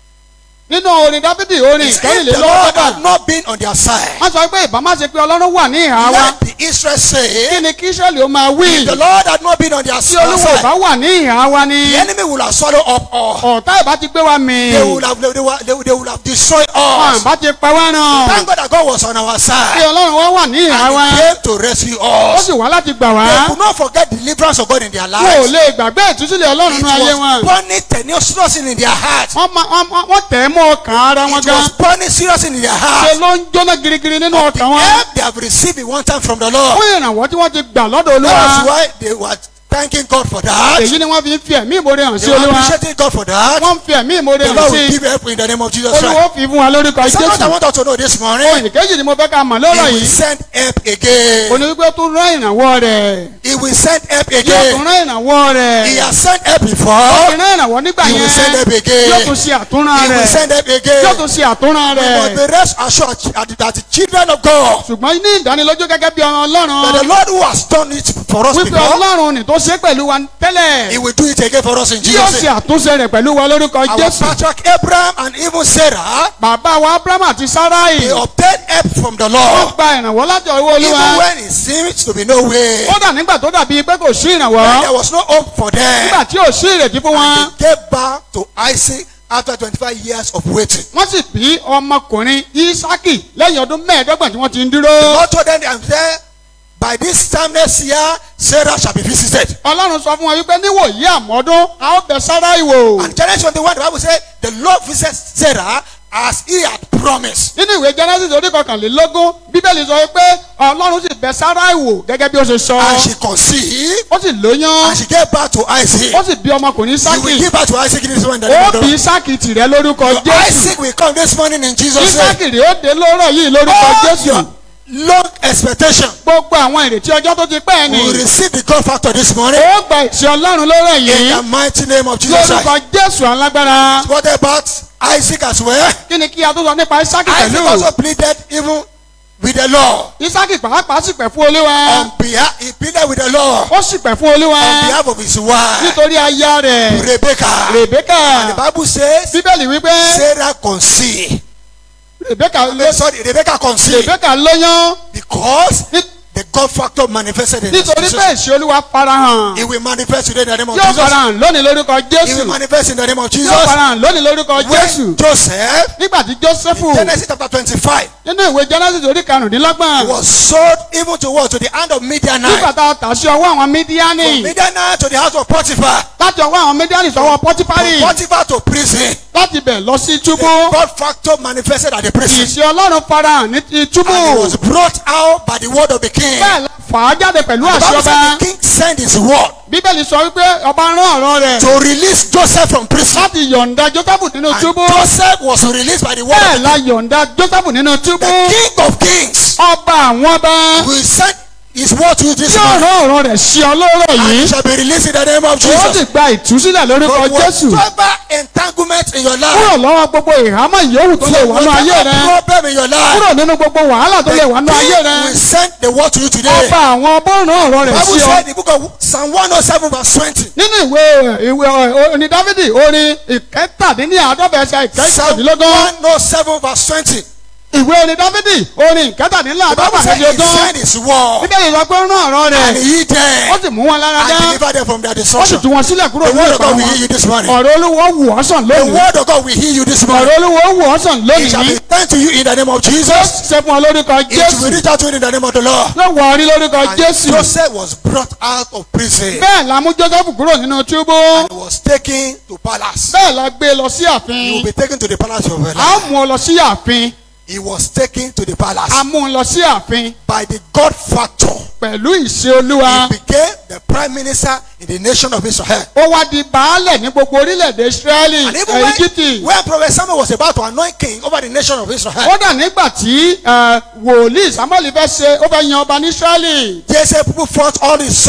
nínú orin Dáfídì orin if the Lord ìkẹrìnlélọ́gbọ̀n had not been on their side, wọ́n sọ pé ìbá má ṣe pé Ọlọ́run wà ní ìhà wa let the Israel say, kí ni kí Ísírẹ́lì ó máa wí if the Lord had not been on their tí Olúwa side, ìbá wà ní ìhà wa ni the enemy would have swallowed up all. ọ̀tá ìbá ti gbé wa mì They would have destroyed wọn us. ìbá ti pa wá ràn Thank God that God was on our kí side. Ọlọ́run wá wà ní ìhà wa And he came to rescue ó us. sì wá láti gbà wá They could not forget the deliverance of God in their wọn ò lives. lè gbàgbé ìtúsílẹ̀ Ọlọ́run It nínú ayé wọn was burning tenaciously in their heart. wọ́n tẹ̀ ẹ́ mọ́ ọkàn ara wọn It gan was burning seriously in their ṣe heart. ló ń jóná girigiri nínú The ọkàn wọn help they have received in one time from the Lord. fún ìrànwọ́ tí wọ́n ti gbà lọ́dọ̀ Olúwa That's why they were thanking God for that. èyí ni wọ́n fi ń fi ẹ̀mí ìmoore hàn sí They were Olúwa appreciating God for that. wọ́n ń fi ẹ̀mí ìmoore The hàn Lord sí will give help in the name of Jesus Olúwa Christ. ó fi fún wa lórúkọ Something I Jésù want us to know this morning. ìkejì ni mo fẹ́ ká mọ̀ He lọ́rọ̀ will yìí send help again. oníwípé tó rán ìrànwọ́ rẹ̀ He will send help yóò tún again. rán ìrànwọ́ rẹ̀ He has sent help ó before. fi rán ìrànwọ́ nígbà He will send yẹn help again. yóò tún ṣe àtúnrán He will rẹ̀ send help yóò again. tún ṣe àtúnrán We must rẹ̀ be rest assured that the children of God, ṣùgbọ́n ní ìdánilójú gẹ́gẹ́ bí ọmọ that the Ọlọ́run Lord who has done it for us wípé before, Ọlọ́run ní tó ṣe pẹ̀lú wa tẹ́lẹ̀ He will do it again for us in yóò Jesus' ṣe name. àtúnṣe rẹ̀ pẹ̀lú wa lórúkọ Our Jésù patriarch Abraham and even Sarah, bàbá wa Abrahamu àti Sáráì they obtained help from the wọ́n Lord. gba ìrànwọ́ láti ọwọ́ Olúwa Even when it seems to be no way, kódà nígbà tó dàbí pé kò sí when ìrànwọ́ there was no hope for them, nígbà tí ò sí ìrètí fún wọn and they gave back to Isaac after 25 years of waiting. wọ́n sì bí ọmọkùnrin Ísákì lẹ́yìn ọdún mẹ́ẹ̀ẹ́dọ́gbọ̀n tí wọ́n ti ń dúró. The Lord told them and said, by this time next year, Sarah shall be visited. Ọlọ́run sọ fún wọn wípé níwòyí àmọ́dún a ó bẹ̀ Sáráì wò. And Genesis 21, the Bible said, the Lord visited Sarah as he had promised. nínú ìwé Genesis orí kọkànlélógún Bíbélì sọ pé Ọlọ́run sì bẹ̀ Sáráì wò gẹ́gẹ́ bí ó ṣe sọ. And she conceived, ó sì lóyún and she gave birth to Isaac. ó sì bí ọmọkùnrin You will Ísákì. give birth to Isaac in this one. In the name ó of the bí Lord. Ísákì tìrẹ lórúkọ Your Jésù. Isaac will come this morning in Jesus' name. Ísákì rèé ó dé lórọ̀ yìí lórúkọ All Jésù. your long expectation gbogbo àwọn ìrètí ọjọ́ tó ti pẹ́ will ni. receive the God factor this morning ó gba ìṣe Ọlọ́run lórọ̀ in yìí the mighty name of Jesus lórúkọ Christ. Jésù alágbára. What about Isaac as well? kí ni kí a tó sọ nípa Ísákì Isaac pẹ̀lú. also pleaded even with the Lord. Ísákì pàápàá sì pẹ̀ fún Olúwa. On behalf, he pleaded with the Lord ó sì pẹ̀ fún Olúwa on behalf of his wife, nítorí aya rẹ̀ Rebecca. Rèbékà. The Bible says Bíbélì wípé Sarah conceived. Rebecca conceived Rèbékà lóyún because the God factor manifested in nítorí Jesus. pé ìṣe Olúwa farahàn. It will manifest today in the name of yóò Jesus. farahàn lónìí lórúkọ It will Jésù. manifest in the name of yóò Jesus. farahàn lónìí lórúkọ Jésù. When Joseph, nígbà tí Jósẹ́fù Genesis chapter 25, nínú ìwé Genesis orí karùndínlọ́gbọ̀n was sold even to what? To the hand of nígbà Midianite. tá a tà sí ọwọ́ àwọn From Mídíánì Midianite to the house of Potiphar. láti ọwọ́ àwọn Mídíánì sọ́wọ́ From Pọ́tífárì Potiphar to prison. láti bẹ̀ lọ sí The túbú. God factor manifested at the prison. ìṣe Ọlọ́run farahàn ní ti túbú. And it was brought out by the word of the king. bẹ́ẹ̀ la fà á jáde pẹ̀lú The àṣẹ Bible ọba. said the king sent his word Bíbélì sọ wípé ọba rán ọ̀rọ̀ rẹ̀ to release Joseph from prison. láti yọ̀ǹda Jósẹ́fù nínú And túbú. Joseph was released by the word bẹ́ẹ̀ of la yọ̀ǹda Jósẹ́fù nínú túbú. the King of Kings. ọba àwọn ọba Will send his word to you this yóò morning. rán ọ̀rọ̀ rẹ̀ sí ọ lọ́rọ̀ And yìí. it shall be released in the name of ó sì Jesus. gba ìtúsílẹ̀ lórúkọ From Jésù. whatever entanglement in your life. kúrò lọ́wọ́ gbogbo ìhámọ́ yòówù tó lè wọnú ayé Whatever rẹ. problem in your life. kúrò nínú gbogbo wàhálà tó lè wọnú ayé rẹ. We send the word to you today. ọba àwọn bọ́ọ̀nù ọ̀rọ̀ rẹ̀ sí Bible ọ. said in the book of Psalm 107 verse 20. nínú ìwé oní Dáfídì orin ìkẹtàdínláàádọ́fà ẹsẹ̀ Psalm ìkẹtàdínlógún. 107 verse 20. ìwé oní Dáfídì orin The ìkẹtàdínláàádọ́fà Bible said ẹsẹ̀ he ogún. sent his word bíbélì sọ pé ó rán ọ̀rọ̀ rẹ̀. and he ó them sì mú wọn lára and dá. delivered them from their ó sì destruction. tú wọn sílẹ̀ kúrò The ní word of ìpa God will heal wọn. you this morning. ọ̀rọ̀ Olúwa wù ọ́ sàn The lónìí. word of God will heal you this morning. ọ̀rọ̀ Olúwa wù ọ́ sàn It shall lónìí. be sent to you in the name of Jesus. ṣe fún ọ lórúkọ It will Jésù. reach out to you in the name of the Lord. ló wọ orí lórúkọ And Jésù. Joseph was brought out of prison bẹ́ẹ̀ la mú Jósẹ́fù kúrò nínú túbú. and was taken to palace. bẹ́ẹ̀ la gbé lọ sí He will ààfin. be taken to the palace of a ó life. mú ọ lọ sí ààfin. He was taken to the palace a mú un lọ sí ààfin by the God factor. pẹ̀lú ìṣe Olúwa. He became the prime minister in the nation of Israel. ó wá di baálẹ̀ ní gbogbo orílẹ̀-èdè Ísírẹ́lì And even Íjíbítì. when Prophet Samuel was about to anoint king over the nation of Israel, kódà nígbà tí wòlíì Sámúẹ́lì ó fẹ́ yan ọba ní Ísírẹ́lì. Jesse put forth all his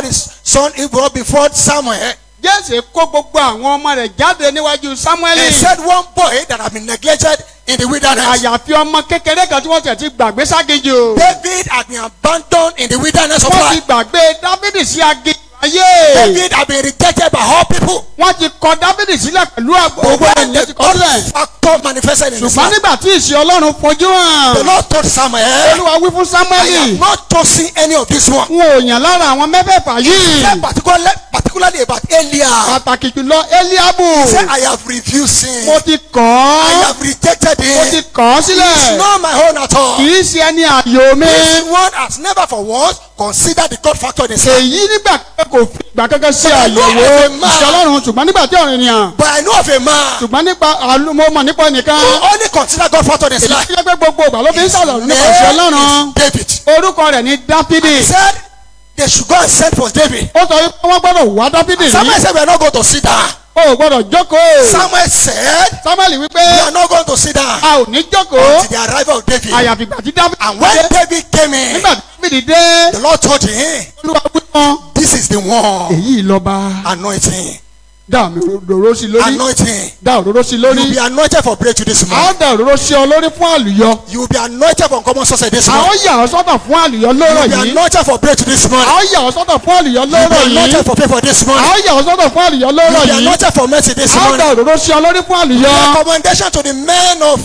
son he brought before Samuel. Jésè kó gbogbo àwọn ọmọ rẹ̀ jáde níwájú Sámúẹ́lì. And said one boy that had been neglected in the wilderness. àyàfi ọmọ kékeré kan tí wọ́n tẹ̀ ti gbàgbé ságejò. David had been abandoned in the wilderness of wọ́n ti life. gbàgbé Dáfídì sí agejò ayé. David had been rejected by all people. wọ́n ti kọ Dáfídì sílẹ̀ pẹ̀lú But gbogbo when ènìyàn ti the kọ God sílẹ̀. factor manifested in his ṣùgbọ́n life, nígbà tí ìṣe Ọlọ́run fojú hàn. the Lord told Samuel, Olúwa wí fún I have Sámúẹ́lì. not chosen any of this one. n ò yàn lára àwọn mẹ́fẹ̀ẹ̀fà He said yìí. particularly about Eliab. pàtàkì jùlọ Eliabu. He said, I have refused him. mo ti kọ̀ I ọ́. have rejected mo ti him. kọ̀ ọ́ He is sílẹ̀. not my own at all. kì í ṣe ẹni àyò mi. This one has never for once considered the God factor in his life. èyí nígbà kankan kò fi ìgbà kankan ṣe But I know àyẹ̀wò of a man. ìṣe Ọlọ́run ṣùgbọ́n nígbà tí ọ̀rìn ènìyàn. But I know of a man ṣùgbọ́n nípa mo mọ̀ nípa nìkan. who only consider God factor in his èyí life. tó jẹ́ pé gbogbo ìgbà ló fi ń sọ̀rọ̀ His nípa ìṣe name Ọlọ́run. is David. orúkọ rẹ̀ ní Dáfídì. He said they should go and send for David. ó sọ wípé wọ́n gbọ́dọ̀ wá Dáfídì Samuel rí. said we are not going to sit down. o ò gbọ́dọ̀ jókòó. Samuel said Sámúẹ́lì wípé we are not going to sit down a ò ní jókòó. until the arrival of David. àyàfi ìgbà tí Dáfídì And when David came in, nígbà tí Dáfídì dé. the Lord told him, Olúwa wí wọn. this is the one. èyí lọ́ba. Anointing. dá mi òróró sí lórí. Anointing. dá òróró sí You will lórí. be anointed for breakthrough this a ó morning. dá òróró sí ọ lórí fún àlùyọ. You will be anointed for uncommon success this a ó morning. yà ọ́ sọ́tọ̀ fún àlùyọ You lọ́rọ̀ will be yìí. anointed for breakthrough this a morning. ó yà ọ́ sọ́tọ̀ fún àlùyọ You will be lọ́rọ̀ yìí. anointed for favor this a morning. ó yà ọ́ sọ́tọ̀ fún àlùyọ You lọ́rọ̀ will be yìí. anointed for mercy this a ó dá morning. òróró sí ọ lórí fún àlùyọ. Recommendation to the men of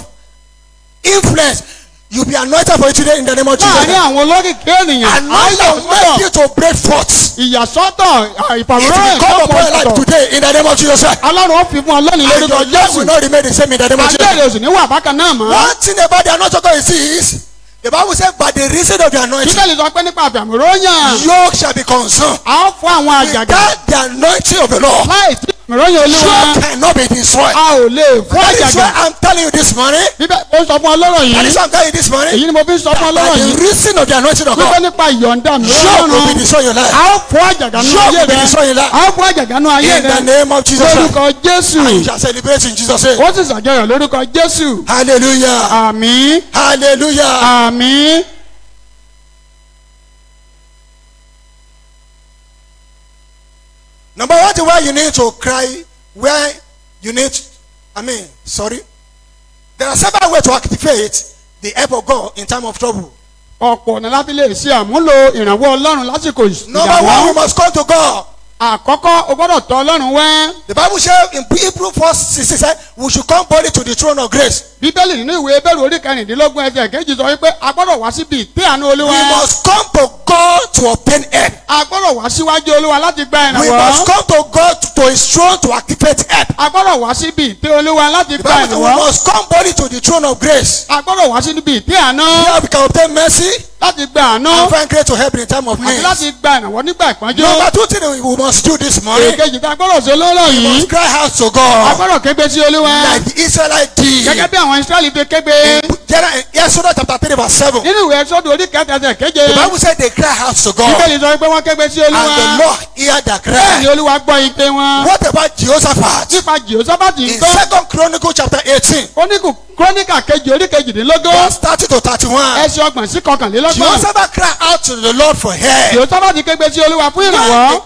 influence. You will be anointed for it today in the name of láàárín Jesus. àwọn olókìkí ènìyàn. a ó Anoint yà ọ́ and make sọ́tọ̀. you to break forth. ìyàsọ́tọ̀ It ìfàmúrò will come upon your life today in the name of Jesus. And Ọlọ́run ó fi fún ọ lónìí your lórúkọ life Jésù. will not remain the same in the name of Jesus. àjẹ́rẹ́ òsì ní wà bákan náà mọ́. One thing about the anointing of God is the Bible says by the reason of the anointing, Bíbélì sọ pé nípa àfàmúrò yàn. yoke shall be consumed. a ó fún àwọn àjàgà. Without the anointing of the Lord, láì tí àfàmúrò yàn Olúwa. yoke cannot be destroyed. a ò lè fún That is why àjàgà. I'm telling you this morning. bíbẹ́ ó sọ fún ọlọ́rọ̀ That yìí. is why I'm telling you this morning. èyí ni mo fi ń sọ fún ọlọ́rọ̀ By yìí. the reason of the anointing of wípé God, nípa ìyọ̀ǹda mi yoke will be lọ́rùn. destroyed in your life. a ó fún àjàgà nínú Yoke ayé will be rẹ. destroyed in your life. a ó fún àjàgà nínú ayé In the rẹ. name of Jesus. lórúkọ Jésù. And you shall celebrate in Jesus' name. ó sì ṣàjọyọ̀ lórúkọ Jésù. Hallelujah. àmín. Hallelujah. àmín. Number one thing where you need to cry, where you need, there are several ways to activate the help of God in time of trouble. ọ̀pọ̀ ọ̀nà láti lè ṣe àmúlò ìrànwọ́ Ọlọ́run lásìkò Number one, we ìdààmú. must come to God. àkọ́kọ́ o gbọ́dọ̀ tọ̀ Ọlọ́run wá. The Bible says in Hebrews 4:16 said we should come boldly to the throne of grace. Bíbélì nínú ìwé Hébérù orí kẹrìndínlógún ẹsẹ̀ kejì sọ wípé a gbọ́dọ̀ wá síbi ìtẹ́ àánú Olúwa. We must come to God to obtain help. a gbọ́dọ̀ wá síwájú Olúwa láti gba We must ìrànwọ́. come to God to his throne to activate help. a gbọ́dọ̀ wá síbi ìtẹ́ Olúwa láti The gba Bible says we ìrànwọ́. must come boldly to the throne of grace. a gbọ́dọ̀ wá síbi ìtẹ́ àánú Here we can obtain mercy láti gba àánú and find grace to help in time of àti need. láti gba ìrànwọ́ nígbà ìpọ́njú. Number two thing we must do this morning, èkejì tá a gbọ́dọ̀ ṣe lọ́rọ̀ we yìí. must cry out to a God gbọ́dọ̀ kégbe sí Olúwa. like the Israelites gẹ́gẹ́ did. bí àwọn Ísírẹ́lì fi kégbe. Exodus chapter 3 verse 7. nínú ìwé Ẹ́sọ́dù orí kẹta ẹsẹ̀ keje. The Bible said they cry out to God Bíbélì sọ pé wọ́n kégbe sí and Olúwa. the Lord heard their bẹ́ẹ̀ ni cry Olúwa gbọ́ igbe wọn. wọn. What about Jehoshaphat? nípa Jèhóṣáfátì In ńkọ́. 2 Chronicles chapter 18, Króníkà kejì orí kejìdínlógún. verse 30 to 31, ẹsẹ̀ ọgbọ̀n sí kọkànlélọ́gbọ̀n. Jehoshaphat cried out to the Lord for help. Jèhóṣáfátì kégbe sí Olúwa fún When ìrànwọ́.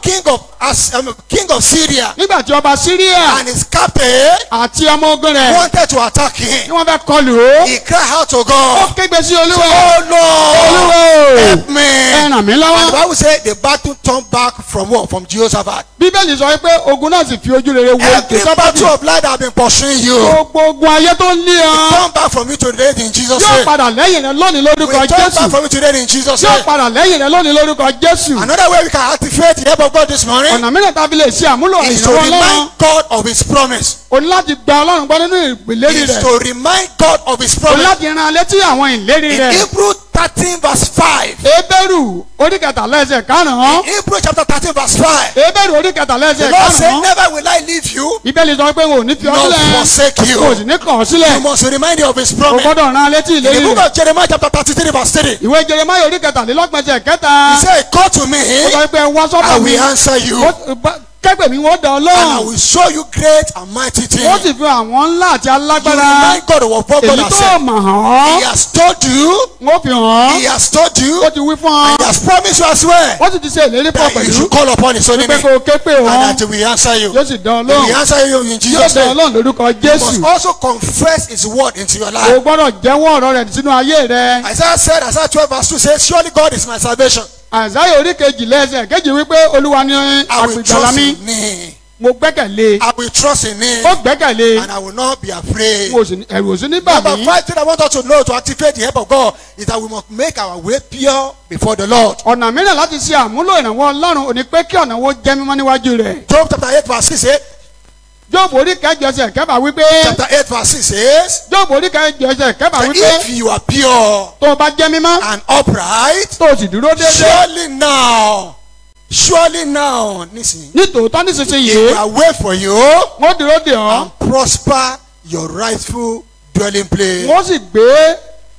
the king of Syria nígbà tí ọba Síríà and his captain àti ọmọ ogun rẹ̀ wanted to attack tí him, wọ́n fẹ́ kọlù ó. he cried out to ó God, kégbe sí Olúwa. "Oh Lord, Olúwa help ẹ me." ràn mí And the lọ́wọ́. Bible said the battle turned back from what? From Jehoshaphat. Bíbélì sọ pé ogun náà sì fi ojú rere wo Every Jèhóṣáfátì. battle of life that has been pursuing you, gbogbo ogun ayé tó ń lé ọ turn back from you today in Jesus' yóò name. padà lẹ́yìn rẹ lónìí We lórúkọ turn back Jésù. from you today in Jesus' yóò name. padà lẹ́yìn rẹ lónìí lórúkọ Jésù. Another way we can activate the help of God this morning ọ̀nà mìíràn tá a fi lè ṣe àmúlò is to ìrànwọ́ Ọlọ́run. remind God of His promise. o ní láti gba Ọlọ́run gbọ́ nínú ìlérí Is rẹ̀. to remind God of His o ní promise. láti ran létí àwọn ìlérí In rẹ̀. Hebrew 13 verse 5. Hébérù orí kẹtàlá ẹsẹ̀ karùn-ún. Hebrew chapter 13 verse 5. Hébérù orí kẹtàlá The ẹsẹ̀ Lord said, karùn-ún. "Never will I leave you, Bíbélì sọ pé wọn ò ní fi ọ nor sílẹ̀. forsake kò sì you." ní kàn ọ́ You sílẹ̀. must be reminded of His o promise. gbọ́dọ̀ ran létí In the ìlérí book rẹ̀. of Jeremiah chapter 33 verse 3. ìwé Jeremáyà orí kẹtàlélọ́gbọ̀n ẹsẹ̀ kẹta. He said, "Call to me, ó sọ pé wá I sọ́dọ̀ mi. will answer you, kẹ́gbẹ́ mi wọ́n dán and I Ọlọ́run. will show you great and mighty ó things." sì fi àwọn ńlá àti You alágbára remind God of what God èyí has tó said. mọ̀ hàn He án. has told you, wọ́n fi hàn He án. has told you, ó ti wí fún ọ. and He has promised you as well wọ́n sì ti ṣe ìlérí fún ọ that you pẹ̀lú. should call upon His holy wípé name, kó o ké pè and wọ́n. that He will answer you. yóò sì dán He will Ọlọ́run. answer you in yóò Jesus' dán name. Ọlọ́run lórúkọ You must Jésù. also confess His word into your o life. gbọ́dọ̀ jẹ́wọ́ ọ̀rọ̀ rẹ̀ sínú ayé rẹ. Isaiah said, Isaiah 12 verse 2 says, "Surely God is my salvation. Àìsáyà orí kejìlá ẹsẹ̀ kejì wípé Olúwa ni I will àgbègbàlà trust mi. in Him. mo gbẹ́kẹ̀lé. I will trust in Him, ó gbẹ́kẹ̀lé. and I will not be afraid." ẹ̀rù ò sí ní bà Number mí. 5 thing I want us to know to activate the help of God is that we must make our way pure before the Lord. ọ̀nà mìíràn láti ṣe àmúlò ìrànwọ́ Ọlọ́run ò ní pé kí ọ̀nà wo jẹ́ mímọ́ níwájú rẹ̀. Job chapter 8 verse 6 says, Jóòbù orí kẹjọ ẹsẹ̀ kẹfà wípé. chapter 8 verse 6 says, Jóòbù orí kẹjọ ẹsẹ̀ kẹfà that wípé. if you are pure tó o bá jẹ́ mímọ́. and upright, tó o sì dúró déédéé. surely now, listen, ní tòótọ́ nísinsìnyí. He will wait for you wọ́n dúró dè ọ́. and prosper your rightful dwelling place. wọ́n sì gbé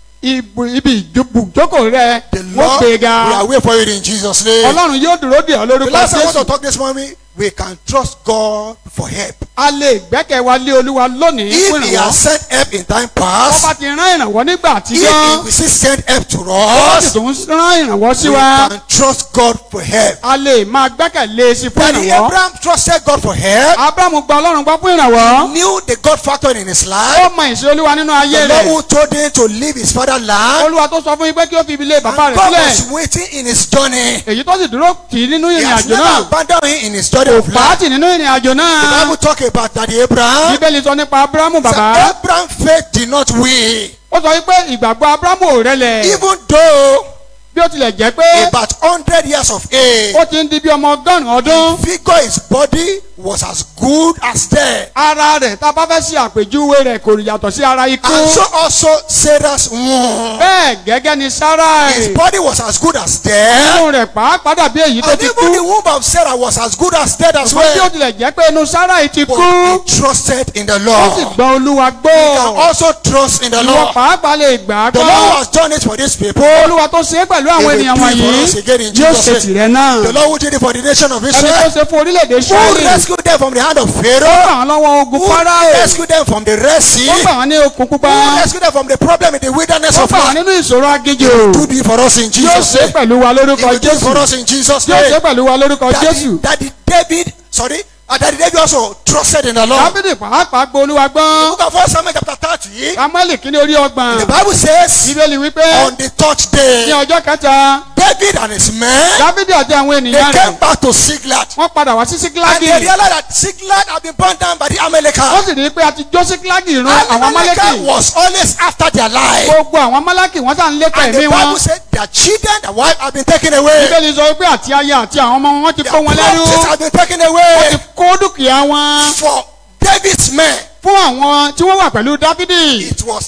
ibi ìjókòó rẹ. The wọ́n Lord gbé ga. will wait for you in Jesus' name. Ọlọ́run yóò dúró dè ọ́ The lórúkọ last I want to Jésù. talk this morning, we can trust God for help. a lè gbẹ́kẹ̀ wa lé Olúwa lónìí fún If He has ìrànwọ́. sent help in time wọ́n past, bá ti rán ìrànwọ́ nígbà if He àtijọ́. will still send help to wọ́n sì us, tún rán ìrànwọ́ sí we wa. can trust God for help. a lè máa gbẹ́kẹ̀lé sí fún Daddy ìrànwọ́. Abraham trusted God for help. Abrahamu gba Ọlọ́run gbọ́ fún ìrànwọ́. Knew the God factor in his ó life. mọ ìṣe Olúwa nínú ayé The Lord rẹ̀. who told him to leave his father's land. Olúwa tó sọ fún yín pé kí ó fi ibi ilé bàbá And rẹ̀ God sílẹ̀. was waiting in his journey. èyí tó sì dúró tì í nínú He ìrìn has àjò never náà. abandoned him in his journey of life. pàátì nínú ìrìn àjò The náà. Bible talk about Daddy Abraham. Bíbélì sọ nípa Abrahamu So bàbá. Abraham's faith did not weak. ó sọ wípé ìgbàgbọ́ Abrahamu ò rẹlẹ̀. Even though bí ó tilẹ̀ jẹ́ pé about 100 years of age, ó ti ń di bí ọmọ ọgọ́rùn-ún ọdún. figure his body was as good as dead. ara rẹ̀ tá a bá fẹ́ ṣe àpèjúwe rẹ̀ kò yàtọ̀ sí ara ikú. And so also Sarah's womb. bẹ́ẹ̀ gẹ́gẹ́ ni Sáráì. His body was as good as dead. inú rẹ̀ pàápàá dàbí èyí tó And ti even the kú. womb of Sarah was as good as dead as ṣùgbọ́n bí ó well. tilẹ̀ jẹ́ pé inú Sáráì ti But kú. he trusted in the ó sì Lord. gbọ́ Olúwa He gbọ́. can also trust in the ìwọ Lord. pàápàá lè gbà á The Lord gbọ́. has done it for these people. Olúwa tó ṣe é pẹ̀lú àwọn He will ènìyàn do it wọ̀nyí for us again in yóò Jesus' ṣe name. tìrẹ náà. The Lord who did it for the nation of ẹni tó Israel. ṣe fún orílẹ̀-èdè Who Ísírẹ́lì. rescued them from the hand of ó Pharaoh. gbà wọ́n lọ́wọ́ ogun Who Fáráò. rescued them from the Red ó Sea. gbà wọ́n ní okùn pupa. Who rescued them from the problem in the wilderness ó of gbà wọ́n life. nínú ìṣòro aginjù. Do it for us in yóò Jesus' ṣe name. pẹ̀lú wa He lórúkọ will do it for Jésù. us in Jesus' yóò ṣe name. pẹ̀lú wa lórúkọ Jésù. Daddy David, Daddy David also trusted in the Lord. Dáfídì pàápàá gbọ́ Olúwa The gbọ́. book of 1 Samuel chapter 30, Sámúẹ́lì kìíní orí ọgbọ̀n. the Bible says, Bíbélì wípé on the third ní day, ọjọ́ kẹta David and his men, Dáfídì àti àwọn they ènìyàn came rẹ̀ back to Siglag. wọ́n padà wá sí And Síkílágì. they realized that Siglag had been burned down by the wọ́n Amalekites. sì rí i pé a ti jó Síkílágì run And àwọn Amalekite Amálẹ́kì. was always after their life. gbogbo àwọn Amálẹ́kì wọ́n sá ń lépa And ẹ̀mí the wọn. Bible said their children, their wife have been taken away. Bíbélì sọ wípé àti aya àti àwọn ọmọ wọn ti Their kó wọn lẹ́rú. properties have been taken wọ́n ti away kó dúkìá wọn for David's men. fún àwọn tí wọ́n wà pẹ̀lú Dáfídì. It was